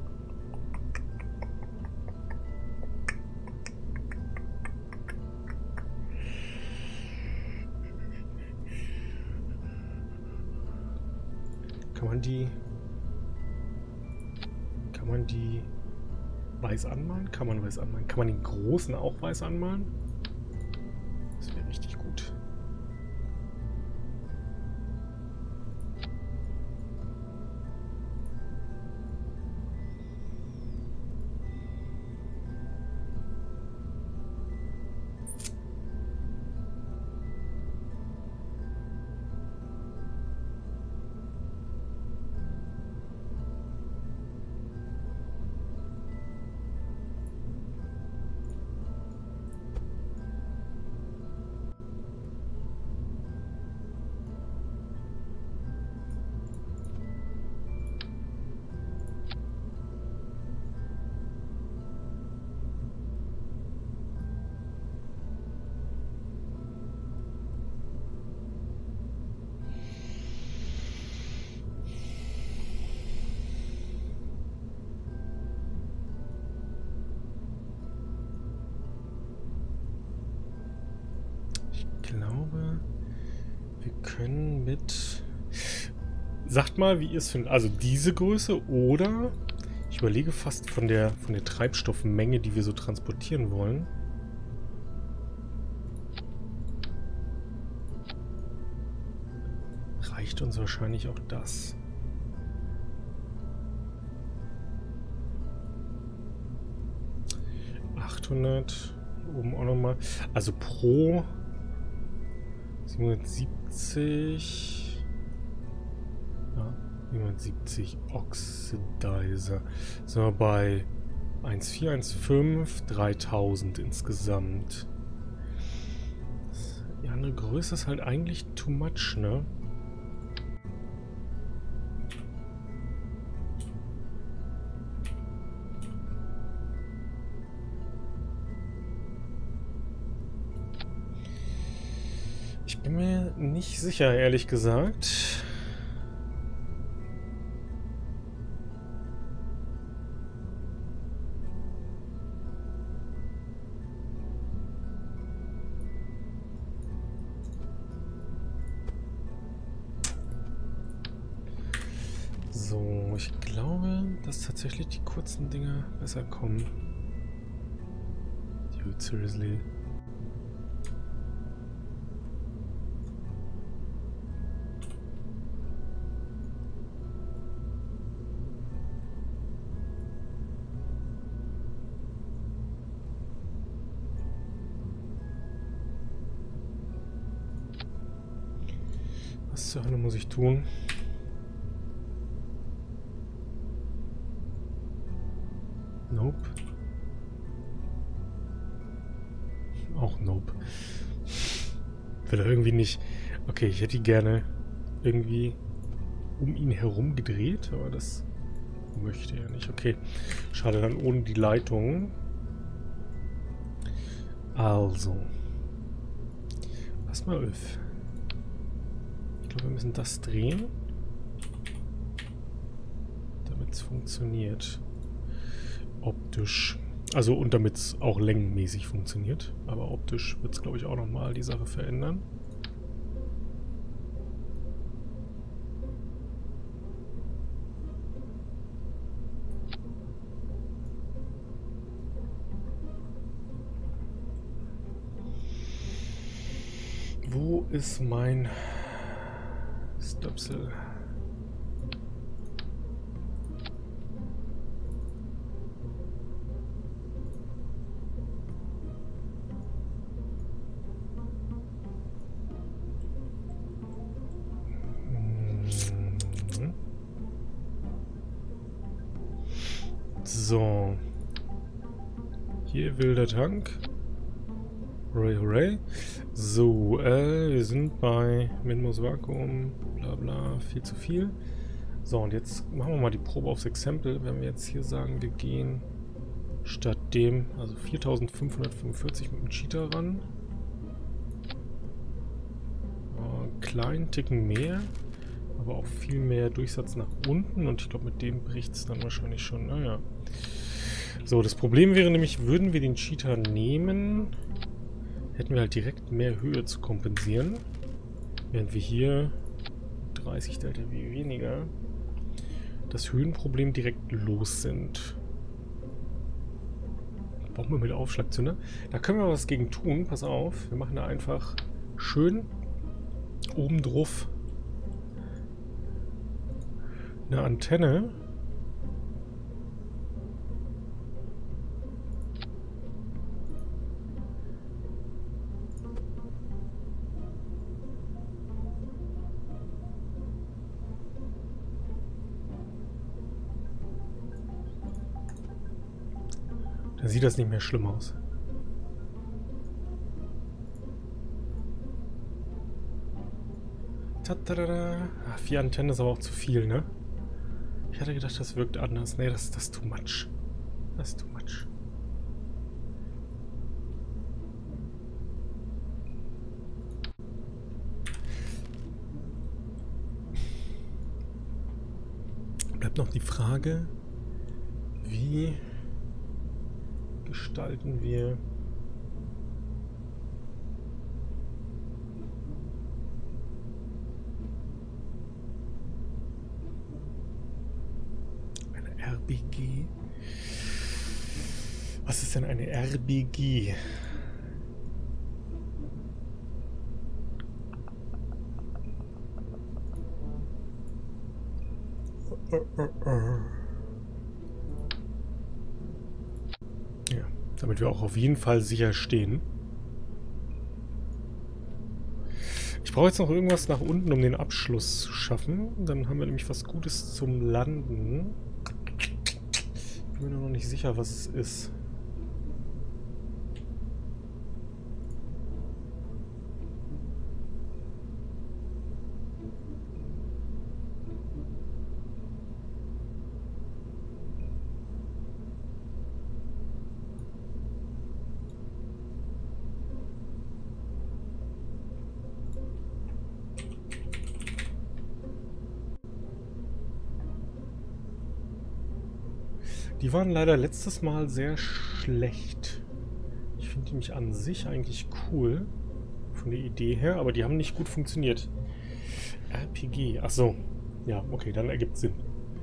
Speaker 1: Kann man die weiß anmalen? Kann man weiß anmalen? Kann man den großen auch weiß anmalen? Das wäre richtig gut. Ich glaube, wir können mit... Sagt mal, wie ihr es findet. Also diese Größe oder... Ich überlege fast von der Treibstoffmenge, die wir so transportieren wollen. Reicht uns wahrscheinlich auch das. Oben auch nochmal. Also pro 770. Ja, 770 Oxidizer. Sind wir bei 1,415, 3000 insgesamt. Die andere Größe ist halt eigentlich too much, ne? Bin mir nicht sicher, ehrlich gesagt. So, ich glaube, dass tatsächlich die kurzen Dinge besser kommen. Dude, seriously. Was zur Hölle muss ich tun? Nope. Auch nope. Will er irgendwie nicht... Okay, ich hätte die gerne irgendwie um ihn herum gedreht, aber das möchte er nicht. Okay, schade, dann ohne die Leitung. Also. Pass mal auf. Ich glaube, wir müssen das drehen, damit es funktioniert. Optisch. Also und damit es auch längenmäßig funktioniert. Aber optisch wird es, glaube ich, auch nochmal die Sache verändern. Wo ist mein Stöpsel? So. Hier wilder Tank. Hooray, hooray. So, wir sind bei Minmus Vakuum, bla bla, viel zu viel. So, und jetzt machen wir mal die Probe aufs Exempel. Wenn wir jetzt hier sagen, wir gehen statt dem, also 4545 mit dem Cheater ran. Einen kleinen Ticken mehr, aber auch viel mehr Durchsatz nach unten. Und ich glaube, mit dem bricht es dann wahrscheinlich schon. Naja. So, das Problem wäre nämlich, würden wir den Cheater nehmen, hätten wir halt direkt mehr Höhe zu kompensieren. Während wir hier 30 Delta V weniger das Höhenproblem direkt los sind. Brauchen wir mit Aufschlagzünder. Da können wir was gegen tun. Pass auf. Wir machen da einfach schön oben drauf eine Antenne. Da sieht das nicht mehr schlimm aus. Tatada. 4 Antennen ist aber auch zu viel, ne? Ich hatte gedacht, das wirkt anders. Ne, das ist too much. Das ist too much. Bleibt noch die Frage, wie gestalten wir eine RBG? Was ist denn eine RBG? Ja, damit wir auch auf jeden Fall sicher stehen. Ich brauche jetzt noch irgendwas nach unten, um den Abschluss zu schaffen. Dann haben wir nämlich was Gutes zum Landen. Ich bin mir noch nicht sicher, was es ist. Die waren leider letztes Mal sehr schlecht. Ich finde die mich an sich eigentlich cool. Von der Idee her, aber die haben nicht gut funktioniert. RPG. Achso. Ja, okay, dann ergibt Sinn.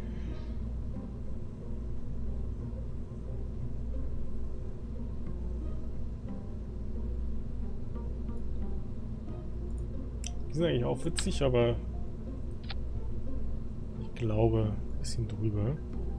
Speaker 1: Die sind eigentlich auch witzig, aber ich glaube ein bisschen drüber.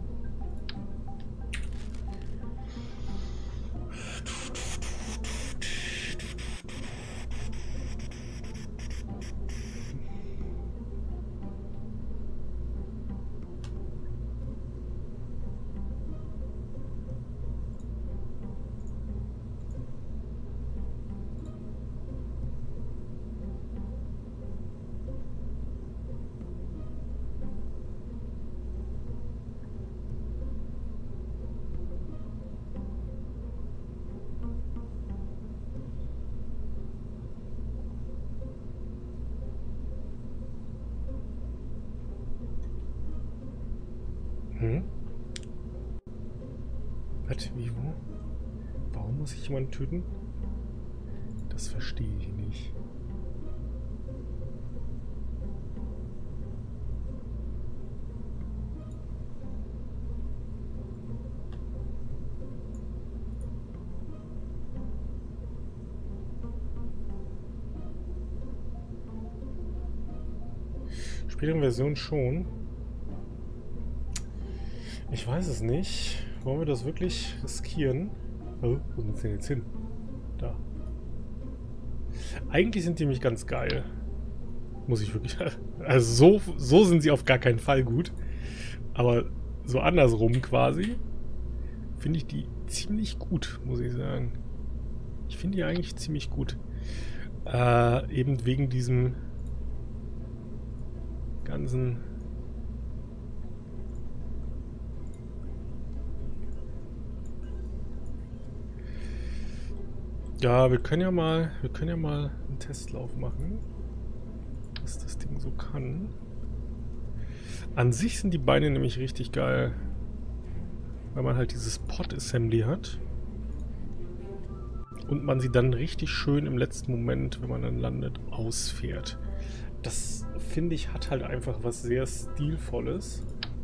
Speaker 1: Was? Wie, wo? Warum muss ich jemanden töten? Das verstehe ich nicht. Späteren Version schon. Ich weiß es nicht. Wollen wir das wirklich riskieren? Oh, wo sind sie denn jetzt hin? Da. Eigentlich sind die nämlich ganz geil. Muss ich wirklich... Also so sind sie auf gar keinen Fall gut. Aber so andersrum quasi finde ich die ziemlich gut, muss ich sagen. Ich finde die eigentlich ziemlich gut. Eben wegen diesem ganzen... Ja, wir können ja mal einen Testlauf machen, was das Ding so kann. An sich sind die Beine nämlich richtig geil, weil man halt dieses Pod-Assembly hat und man sie dann richtig schön im letzten Moment, wenn man dann landet, ausfährt. Das, finde ich, hat halt einfach was sehr Stilvolles.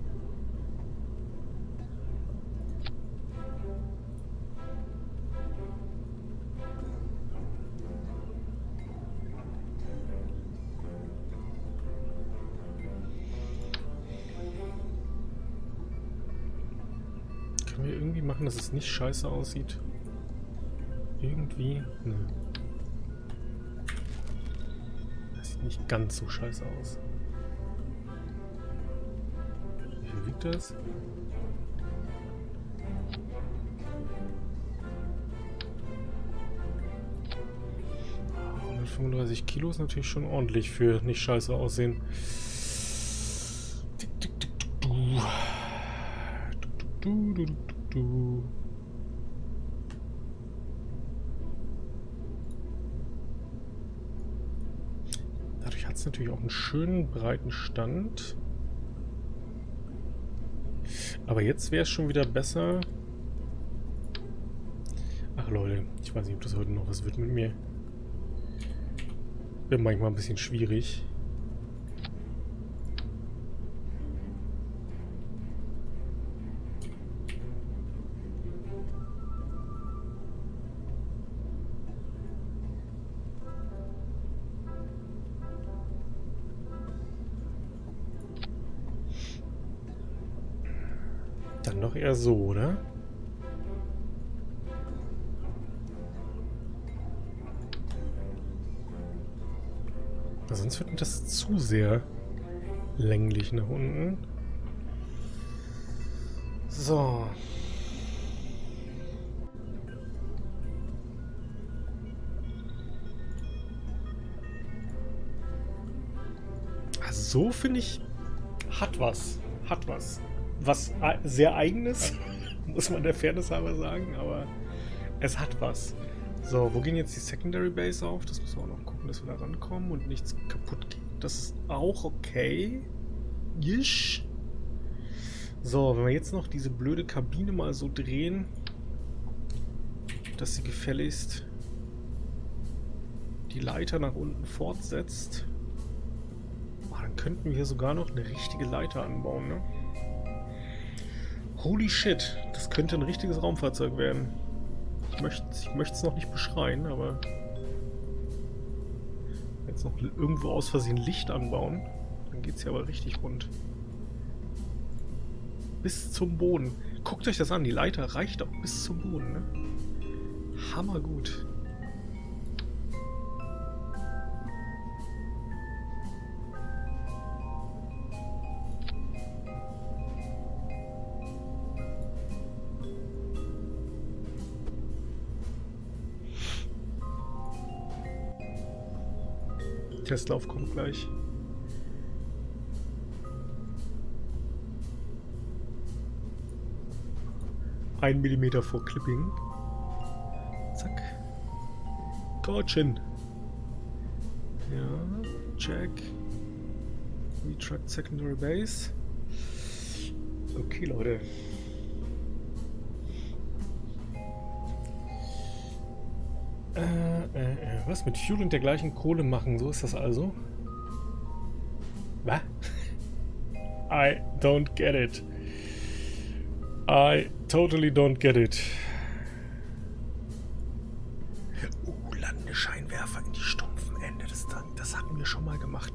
Speaker 1: Können wir irgendwie machen, dass es nicht scheiße aussieht? Irgendwie? Nö. Das sieht nicht ganz so scheiße aus. Wie viel wiegt das? Ah, 135 Kilo ist natürlich schon ordentlich für nicht scheiße aussehen. Dadurch hat es natürlich auch einen schönen breiten Stand. Aber jetzt wäre es schon wieder besser. Ach Leute, ich weiß nicht, ob das heute noch was wird mit mir. Wird manchmal ein bisschen schwierig. Dann doch eher so, oder? Sonst wird mir das zu sehr länglich nach unten. So. Also so finde ich, hat was. Hat was. Was sehr Eigenes, muss man der Fairness halber sagen, aber es hat was. So, wo gehen jetzt die Secondary Base auf? Das müssen wir auch noch gucken, dass wir da rankommen und nichts kaputt geht. Das ist auch okay. Jisch. So, wenn wir jetzt noch diese blöde Kabine mal so drehen, dass sie gefälligst die Leiter nach unten fortsetzt. Oh, dann könnten wir hier sogar noch eine richtige Leiter anbauen, ne? Holy shit, das könnte ein richtiges Raumfahrzeug werden. Ich möchte es noch nicht beschreien, aber jetzt noch irgendwo aus Versehen Licht anbauen, dann geht es ja aber richtig rund. Bis zum Boden. Guckt euch das an, die Leiter reicht auch bis zum Boden, ne? Hammergut. Testlauf kommt gleich. Ein Millimeter vor Clipping. Zack. Kortchen. Ja, check. Retract Secondary Base. Okay, Leute. Was? Mit Fuel und der gleichen Kohle machen? So ist das also? Was? I don't get it. I totally don't get it. Landescheinwerfer in die stumpfen Ende des Tanks. Das hatten wir schon mal gemacht.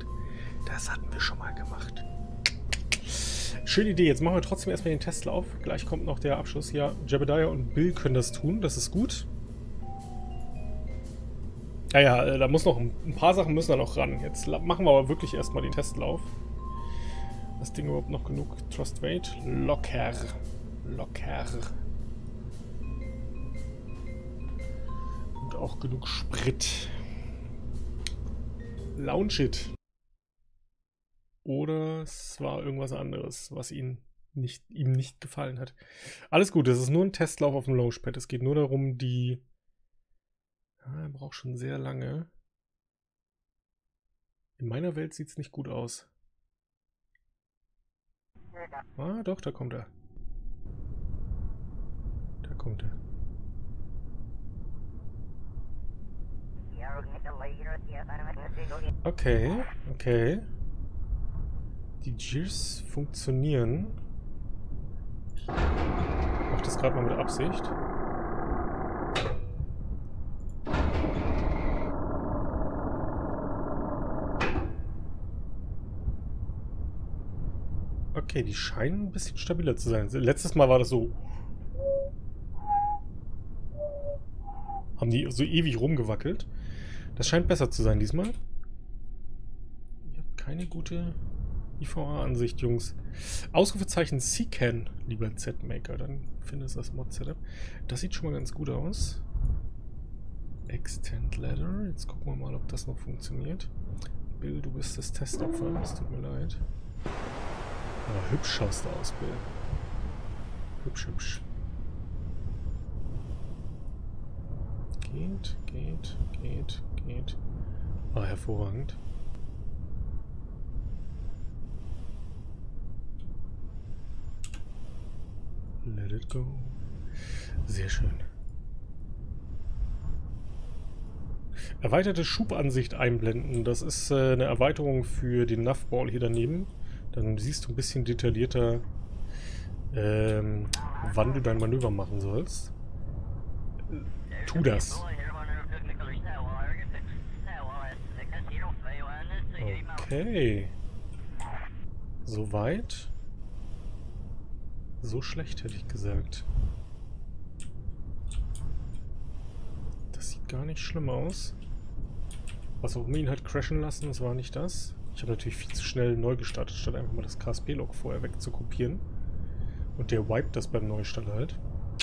Speaker 1: Schöne Idee. Jetzt machen wir trotzdem erstmal den Testlauf. Gleich kommt noch der Abschluss. Ja, Jebediah und Bill können das tun. Das ist gut. Naja, da muss noch ein paar Sachen müssen da noch ran. Jetzt machen wir aber wirklich erstmal den Testlauf. Das Ding überhaupt noch genug Thrust Weight? Locker. Und auch genug Sprit. Launch it. Oder es war irgendwas anderes, was ihm nicht gefallen hat. Alles gut, das ist nur ein Testlauf auf dem Launchpad. Es geht nur darum, die... Er braucht schon sehr lange. In meiner Welt sieht es nicht gut aus. Ah, doch, da kommt er. Da kommt er. Okay, okay. Die Gears funktionieren. Ich mache das gerade mal mit Absicht. Okay, die scheinen ein bisschen stabiler zu sein. Letztes Mal war das so... Haben die so ewig rumgewackelt. Das scheint besser zu sein diesmal. Ihr habt keine gute IVA-Ansicht, Jungs. Ausrufezeichen C-Can, lieber Z-Maker. Dann findest du das Mod-Setup. Das sieht schon mal ganz gut aus. Extend Ladder. Jetzt gucken wir mal, ob das noch funktioniert. Bill, du bist das Testopfer. Es tut mir leid. Aber hübsch schaust du aus, Bill. Hübsch, hübsch. Geht. Ah, hervorragend. Let it go. Sehr schön. Erweiterte Schubansicht einblenden. Das ist eine Erweiterung für den Navball hier daneben. Dann siehst du ein bisschen detaillierter, wann du dein Manöver machen sollst. Tu das. Okay. Soweit. So schlecht, hätte ich gesagt. Das sieht gar nicht schlimm aus. Was auch immer ihn hat crashen lassen, das war nicht das. Ich habe natürlich viel zu schnell neu gestartet, statt einfach mal das KSP-Log vorher wegzukopieren. Und der wiped das beim Neustart halt.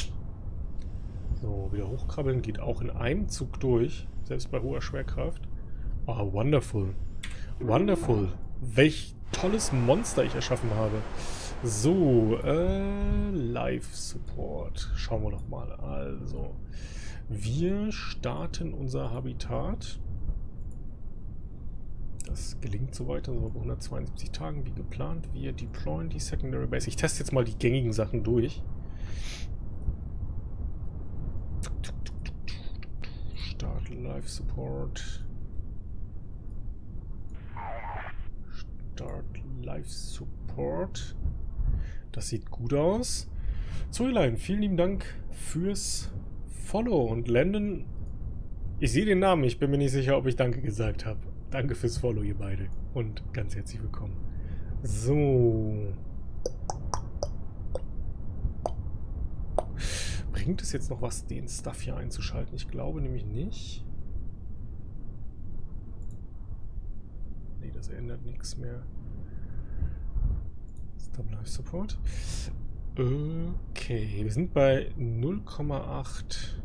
Speaker 1: So, wieder hochkrabbeln geht auch in einem Zug durch, selbst bei hoher Schwerkraft. Oh, wonderful. Wonderful. Welch tolles Monster ich erschaffen habe. So, Live Support. Schauen wir doch mal. Also, wir starten unser Habitat. Das gelingt soweit, dann sind wir bei 172 Tagen wie geplant. Wir deployen die Secondary Base. Ich teste jetzt mal die gängigen Sachen durch. Start Live Support. Start Live Support. Das sieht gut aus. Zoelein, vielen lieben Dank fürs Follow. Und Landon, ich sehe den Namen, ich bin mir nicht sicher, ob ich Danke gesagt habe. Danke fürs Follow, ihr beide. Und ganz herzlich willkommen. So. Bringt es jetzt noch was, den Stuff hier einzuschalten? Ich glaube nämlich nicht. Nee, das ändert nichts mehr. Stop Live Support. Okay, wir sind bei 0,8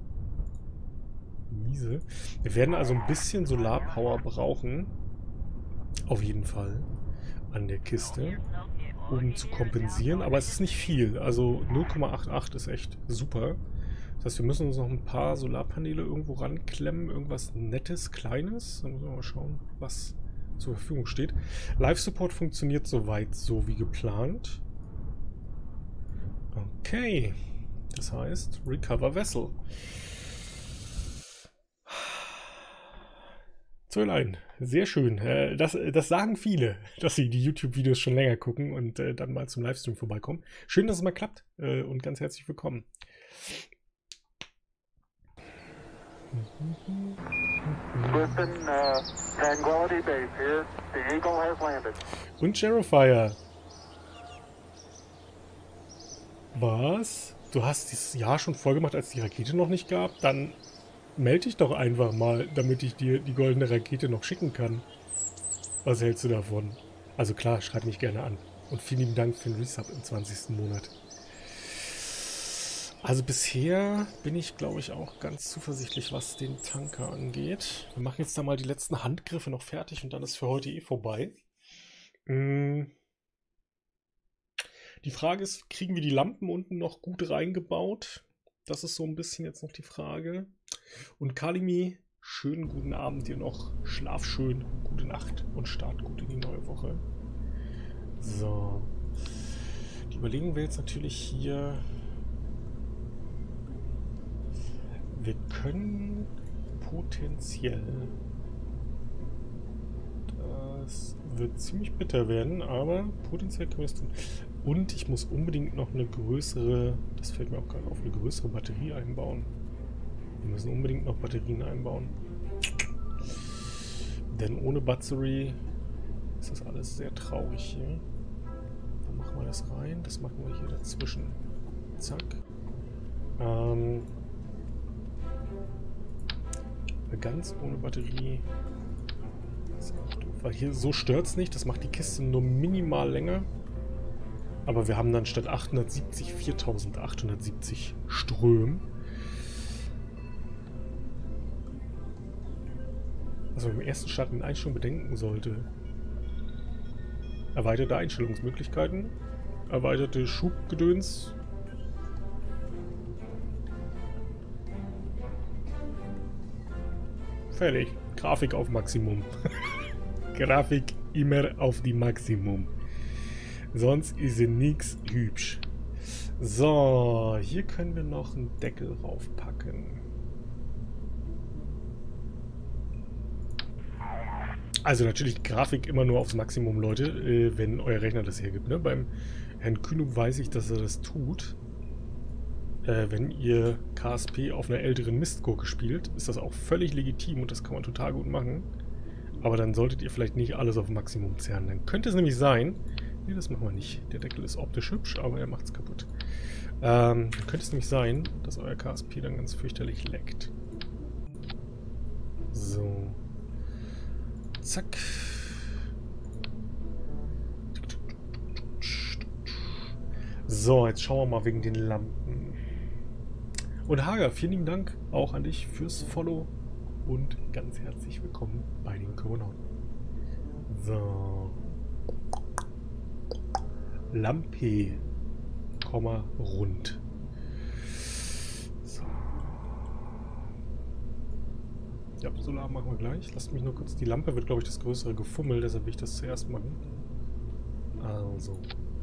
Speaker 1: miese. Wir werden also ein bisschen Solarpower brauchen. Auf jeden Fall. An der Kiste. Um zu kompensieren. Aber es ist nicht viel. Also 0,88 ist echt super. Das heißt, wir müssen uns noch ein paar Solarpaneele irgendwo ranklemmen. Irgendwas Nettes, Kleines. Dann müssen wir mal schauen, was zur Verfügung steht. Live-Support funktioniert soweit so wie geplant. Okay. Das heißt, Recover Vessel. Zölllein, sehr schön. Das sagen viele, dass sie die YouTube-Videos schon länger gucken und dann mal zum Livestream vorbeikommen. Schön, dass es mal klappt und ganz herzlich willkommen.
Speaker 2: Listen, Tranquility Base here. The Eagle has landed.
Speaker 1: Und Jarofire. Was? Du hast dieses Jahr schon vorgemacht, als die Rakete noch nicht gab? Dann melde dich doch einfach mal, damit ich dir die goldene Rakete noch schicken kann. Was hältst du davon? Also klar, schreib mich gerne an. Und vielen lieben Dank für den Resub im 20. Monat. Also bisher bin ich, glaube ich, auch ganz zuversichtlich, was den Tanker angeht. Wir machen jetzt da mal die letzten Handgriffe noch fertig und dann ist für heute eh vorbei. Die Frage ist, kriegen wir die Lampen unten noch gut reingebaut? Das ist so ein bisschen jetzt noch die Frage. Und Kalimi, schönen guten Abend dir noch. Schlaf schön, gute Nacht und start gut in die neue Woche. So. Die überlegen wir jetzt natürlich hier. Wir können potenziell. Das wird ziemlich bitter werden, aber potenziell können wir es tun. Und ich muss unbedingt noch eine größere, das fällt mir auch gerade auf, eine größere Batterie einbauen. Wir müssen unbedingt noch Batterien einbauen. Denn ohne Battery ist das alles sehr traurig hier. Wo machen wir das rein? Das machen wir hier dazwischen. Zack. Ganz ohne Batterie ist auch doof. Weil hier so stört es nicht. Das macht die Kiste nur minimal länger. Aber wir haben dann statt 870 4870 Ström. Was man beim ersten Start in Einstellung bedenken sollte. Erweiterte Einstellungsmöglichkeiten. Erweiterte Schubgedöns. Fertig. Grafik auf Maximum. Grafik immer auf die Maximum. Sonst ist sie nix hübsch. So, hier können wir noch einen Deckel raufpacken. Also natürlich Grafik immer nur aufs Maximum, Leute, wenn euer Rechner das hergibt. Ne? Beim Herrn Kühnung weiß ich, dass er das tut. Wenn ihr KSP auf einer älteren Mistgurke spielt, ist das auch völlig legitim und das kann man total gut machen. Aber dann solltet ihr vielleicht nicht alles auf Maximum zerren. Dann könnte es nämlich sein... Nee, das machen wir nicht. Der Deckel ist optisch hübsch, aber er macht es kaputt. Dann könnte es nämlich sein, dass euer KSP dann ganz fürchterlich leckt. So. Zack. So, jetzt schauen wir mal wegen den Lampen. Und Hager, vielen lieben Dank auch an dich fürs Follow und ganz herzlich willkommen bei den Komonauten. So. Lampe, rund. So. Ja, Solar machen wir gleich. Lasst mich nur kurz. Die Lampe wird, glaube ich, das größere Gefummel, deshalb will ich das zuerst machen. Also.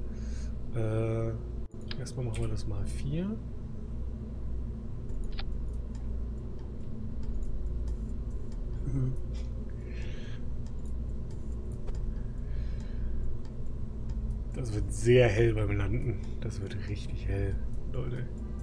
Speaker 1: Erstmal machen wir das mal 4. Das wird sehr hell beim Landen. Das wird richtig hell, Leute.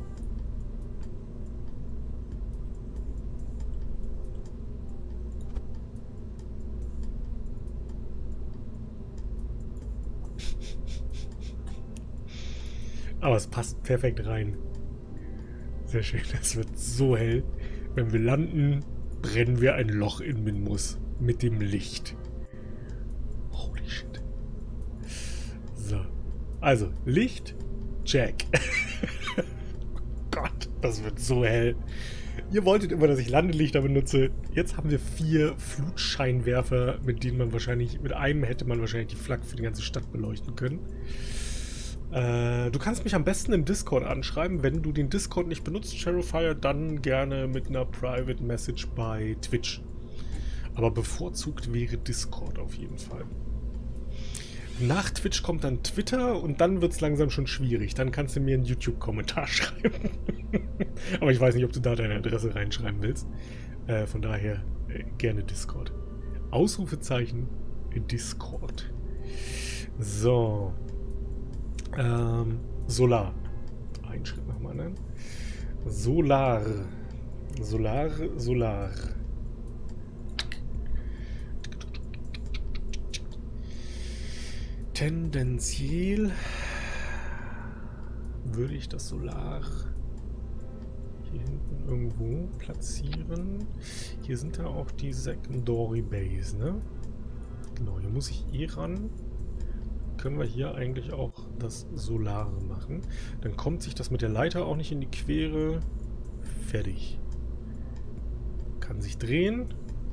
Speaker 1: Aber es passt perfekt rein. Sehr schön. Es wird so hell. Wenn wir landen, brennen wir ein Loch in Minmus mit dem Licht. Holy shit. So. Also, Licht, check. Oh Gott, das wird so hell. Ihr wolltet immer, dass ich Landelichter benutze. Jetzt haben wir 4 Flutscheinwerfer, mit denen man wahrscheinlich, mit einem hätte man wahrscheinlich die Flagge für die ganze Stadt beleuchten können. Du kannst mich am besten im Discord anschreiben. Wenn du den Discord nicht benutzt, Sharofire, dann gerne mit einer Private Message bei Twitch. Aber bevorzugt wäre Discord auf jeden Fall. Nach Twitch kommt dann Twitter und dann wird es langsam schon schwierig. Dann kannst du mir einen YouTube-Kommentar schreiben. Aber ich weiß nicht, ob du da deine Adresse reinschreiben willst. Von daher gerne Discord. Ausrufezeichen Discord. So. Solar. Einen Schritt nach dem anderen. Solar. Solar, Solar. Tendenziell würde ich das Solar hier hinten irgendwo platzieren. Hier sind ja auch die Secondary Base, ne? Genau, hier muss ich eh ran. Können wir hier eigentlich auch das Solare machen. Dann kommt sich das mit der Leiter auch nicht in die Quere. Fertig. Kann sich drehen.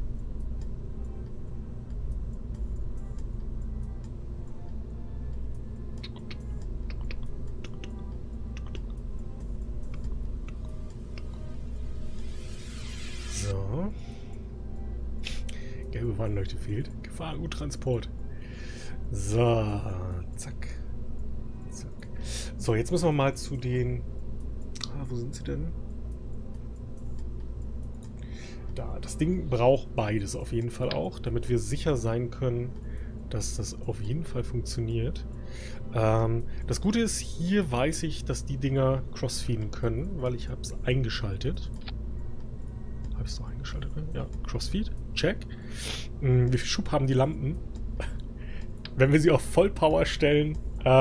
Speaker 1: So. Gelbe Warnleuchte fehlt. Gefahrguttransport. So, zack. Zack. So, jetzt müssen wir mal zu den... wo sind sie denn? Da, das Ding braucht beides auf jeden Fall auch, damit wir sicher sein können, dass das auf jeden Fall funktioniert. Das Gute ist, hier weiß ich, dass die Dinger crossfeeden können, weil ich habe es eingeschaltet. Habe ich es noch eingeschaltet? Ne? Ja, Crossfeed, check. Wie viel Schub haben die Lampen? Wenn wir sie auf Vollpower stellen,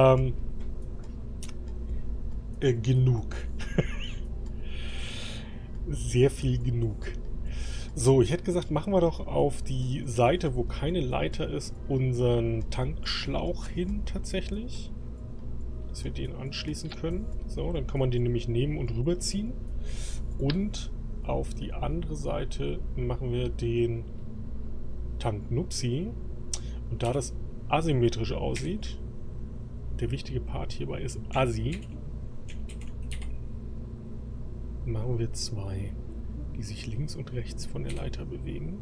Speaker 1: genug. Sehr viel genug. So, ich hätte gesagt, machen wir doch auf die Seite, wo keine Leiter ist, unseren Tankschlauch hin tatsächlich. Dass wir den anschließen können. So, dann kann man den nämlich nehmen und rüberziehen. Und auf die andere Seite machen wir den Tank Nupsi. Und da das asymmetrisch aussieht, der wichtige Part hierbei ist Asi, machen wir 2, die sich links und rechts von der Leiter bewegen,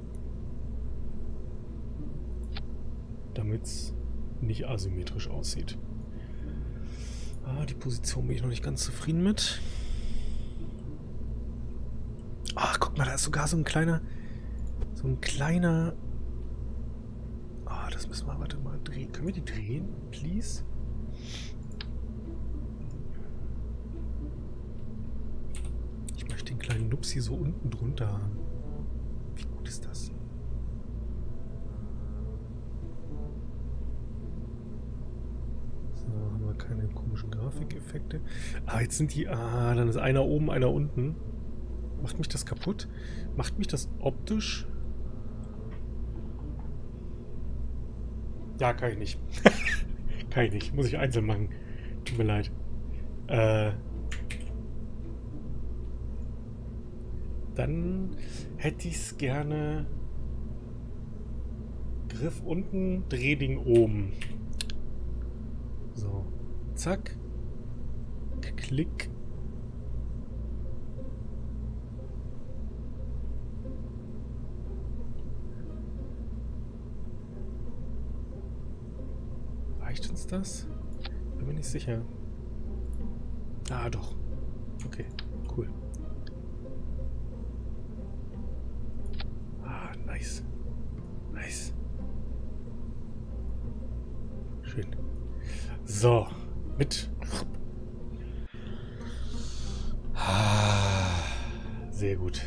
Speaker 1: damit es nicht asymmetrisch aussieht. Die Position bin ich noch nicht ganz zufrieden mit. Guck mal, da ist sogar so ein kleiner... das müssen wir, warte mal, drehen. Können wir die drehen, please? Ich möchte den kleinen Nupsi so unten drunter haben. Wie gut ist das? So, haben wir keine komischen Grafikeffekte. Jetzt sind die... dann ist einer oben, einer unten. Macht mich das kaputt? Macht mich das optisch... Ja, kann ich nicht. Kann ich nicht. Muss ich einzeln machen. Tut mir leid. Dann hätte ich es gerne... Griff unten, Drehding oben. So. Zack. Klick. ist das? Bin mir nicht sicher. Ah, doch. Okay, cool. Ah, nice. Nice. Schön. So, mit. Ah, sehr gut.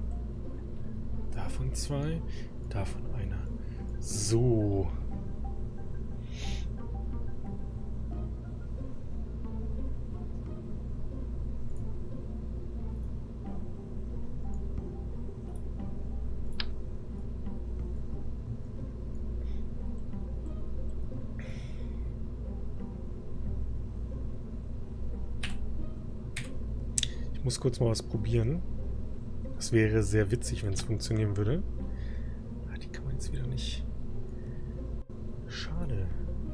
Speaker 1: Davon 2, davon einer. So. Ich muss kurz mal was probieren. Das wäre sehr witzig, wenn es funktionieren würde. Ah, die kann man jetzt wieder nicht. Schade.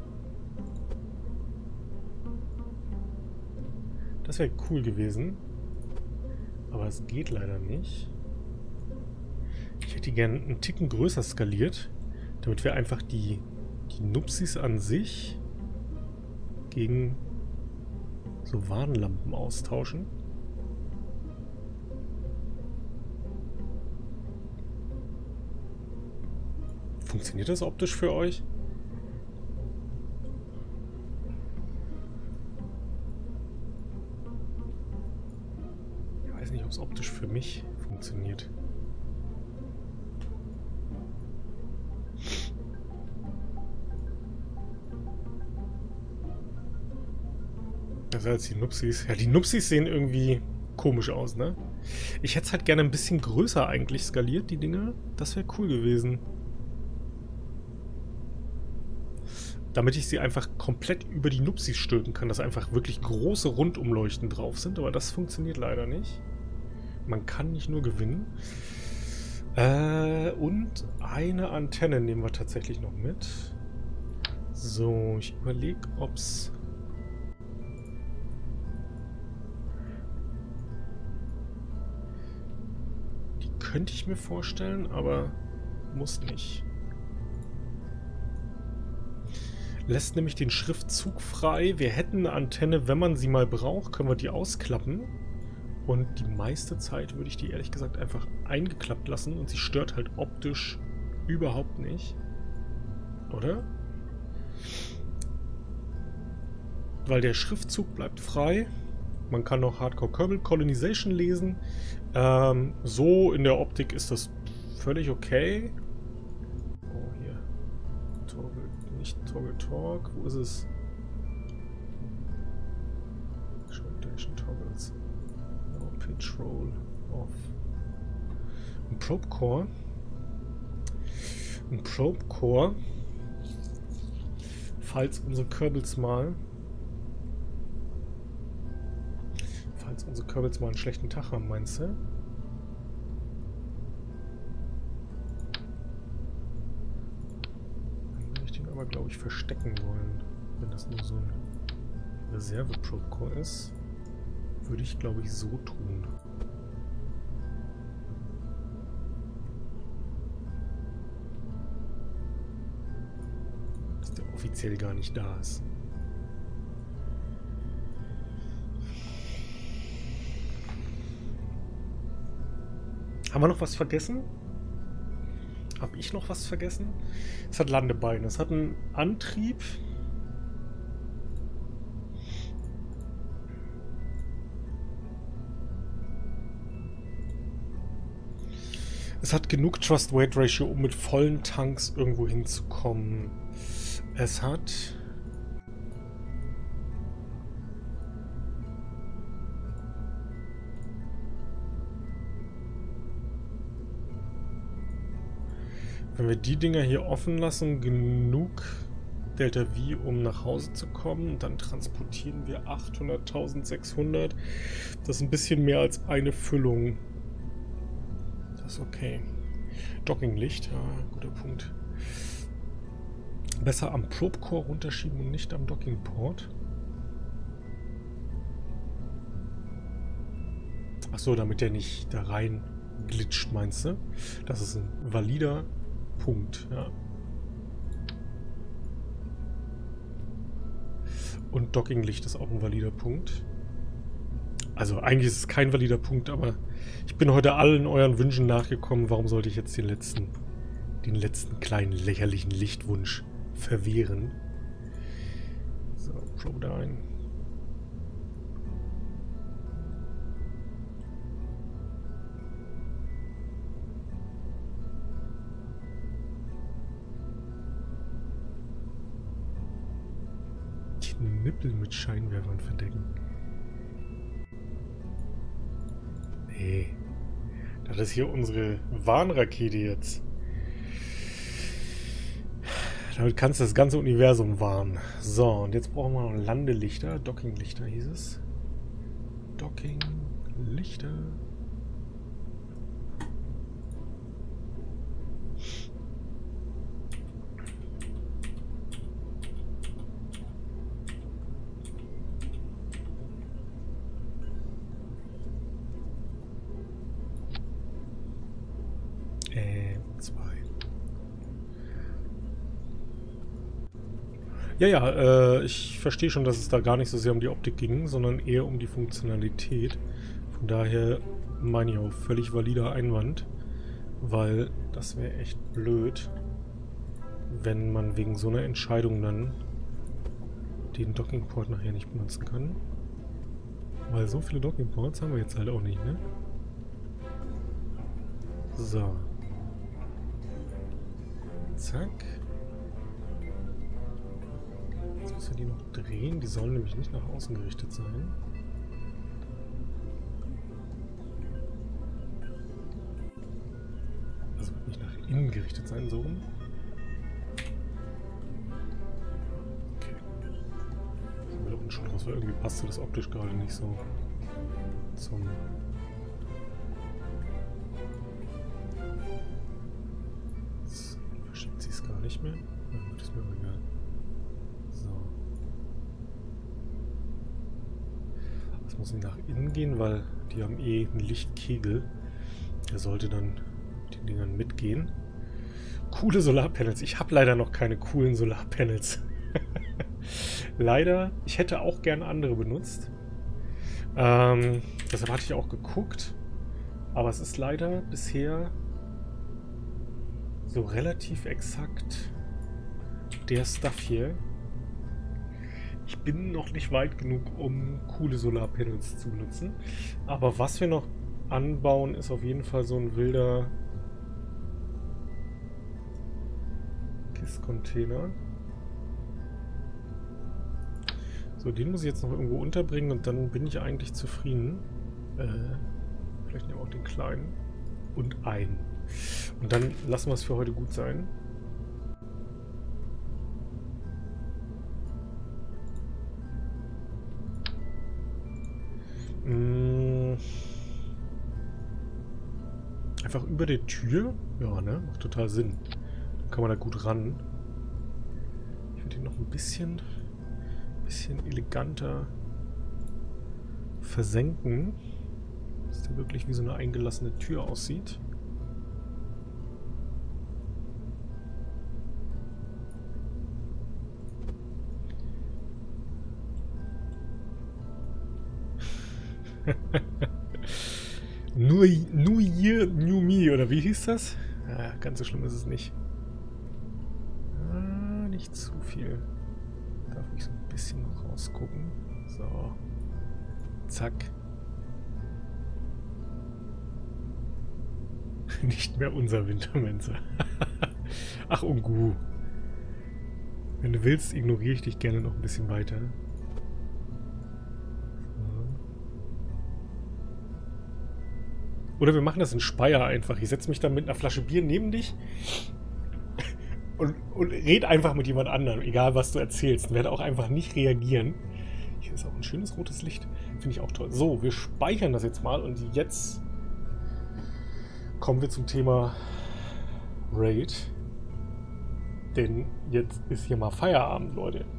Speaker 1: Das wäre cool gewesen. Aber es geht leider nicht. Ich hätte die gerne einen Ticken größer skaliert, damit wir einfach die Nupsis an sich gegen so Warnlampen austauschen. Funktioniert das optisch für euch? Ich weiß nicht, ob es optisch für mich funktioniert. Also als die Nupsis. Ja, die Nupsis sehen irgendwie komisch aus, ne? Ich hätte es halt gerne ein bisschen größer eigentlich skaliert, die Dinger. Das wäre cool gewesen. Damit ich sie einfach komplett über die Nupsis stülpen kann, dass einfach wirklich große Rundumleuchten drauf sind. Aber das funktioniert leider nicht. Man kann nicht nur gewinnen. Und eine Antenne nehmen wir tatsächlich noch mit. So, ich überlege, ob es... Die könnte ich mir vorstellen, aber muss nicht. Lässt nämlich den Schriftzug frei. Wir hätten eine Antenne, wenn man sie mal braucht, können wir die ausklappen. Und die meiste Zeit würde ich die ehrlich gesagt einfach eingeklappt lassen und sie stört halt optisch überhaupt nicht. Oder? Weil der Schriftzug bleibt frei. Man kann noch Hardcore Kerbal Colonization lesen. So in der Optik ist das völlig okay. Oh, hier. Nicht Toggle Talk. Wo ist es? Shortation Toggles. No Pitch Roll Off. Ein Probe Core. Ein Probe Core. Falls unsere Kerbals mal. Falls unsere Kerbals mal einen schlechten Tag haben, meinst du? Aber glaube ich verstecken wollen, wenn das nur so ein Reserve-Probe-Core ist, würde ich glaube ich so tun. Dass der offiziell gar nicht da ist. Haben wir noch was vergessen? Habe ich noch was vergessen? Es hat Landebeine. Es hat einen Antrieb. Es hat genug Thrust-Weight-Ratio, um mit vollen Tanks irgendwo hinzukommen. Es hat... Wenn wir die Dinger hier offen lassen, genug Delta V, um nach Hause zu kommen, dann transportieren wir 800.600. Das ist ein bisschen mehr als eine Füllung. Das ist okay. Dockinglicht, ja, guter Punkt. Besser am Probe Core runterschieben und nicht am Dockingport. Achso, damit der nicht da rein glitscht, meinst du? Das ist ein valider Punkt, ja. Und Dockinglicht ist auch ein valider Punkt. Also eigentlich ist es kein valider Punkt, aber ich bin heute allen euren Wünschen nachgekommen. Warum sollte ich jetzt den letzten kleinen lächerlichen Lichtwunsch verwehren? So, Probe da ein. Die Nippel mit Scheinwerfern verdecken. Nee. Das ist hier unsere Warnrakete jetzt. Damit kannst du das ganze Universum warnen. So, und jetzt brauchen wir noch Landelichter. Dockinglichter hieß es. Dockinglichter. Ja, ich verstehe schon, dass es da gar nicht so sehr um die Optik ging, sondern eher um die Funktionalität. Von daher meine ich auch völlig valider Einwand, weil das wäre echt blöd, wenn man wegen so einer Entscheidung dann den Dockingport nachher nicht benutzen kann. Weil so viele Dockingports haben wir jetzt halt auch nicht, ne? So. Zack. Jetzt müssen wir die noch drehen. Die sollen nämlich nicht nach außen gerichtet sein. Also nicht nach innen gerichtet sein, so rum. Okay. Das haben wir da unten schon raus, weil irgendwie passte das optisch gerade nicht so zum... Jetzt verschiebt sie es gar nicht mehr. Na gut, ist mir aber egal. So. Das muss nach innen gehen, weil die haben eh einen Lichtkegel. Der sollte dann den Dingern mitgehen. Coole Solarpanels. Ich habe leider noch keine coolen Solarpanels. Leider. Ich hätte auch gern andere benutzt. Deshalb hatte ich auch geguckt. Aber es ist leider bisher so relativ exakt der Stuff hier. Ich bin noch nicht weit genug, um coole Solarpanels zu benutzen. Aber was wir noch anbauen, ist auf jeden Fall so ein wilder KISS-Container. So, den muss ich jetzt noch irgendwo unterbringen und dann bin ich eigentlich zufrieden. Vielleicht nehmen wir auch den kleinen und einen. Und dann lassen wir es für heute gut sein. Einfach über der Tür? Ja, ne? Macht total Sinn. Dann kann man da gut ran. Ich würde ihn noch ein bisschen eleganter versenken. Dass der wirklich wie so eine eingelassene Tür aussieht. New Year, New Me, oder wie hieß das? Ja, ganz so schlimm ist es nicht. Ah, nicht zu viel. Darf ich so ein bisschen noch rausgucken. So. Zack. Nicht mehr unser Wintermenser. Ach, Ungu. Wenn du willst, ignoriere ich dich gerne noch ein bisschen weiter. Oder wir machen das in Speyer einfach. Ich setze mich dann mit einer Flasche Bier neben dich und red einfach mit jemand anderem, egal was du erzählst. Und werde auch einfach nicht reagieren. Hier ist auch ein schönes rotes Licht. Finde ich auch toll. So, wir speichern das jetzt mal und jetzt kommen wir zum Thema Raid. Denn jetzt ist hier mal Feierabend, Leute.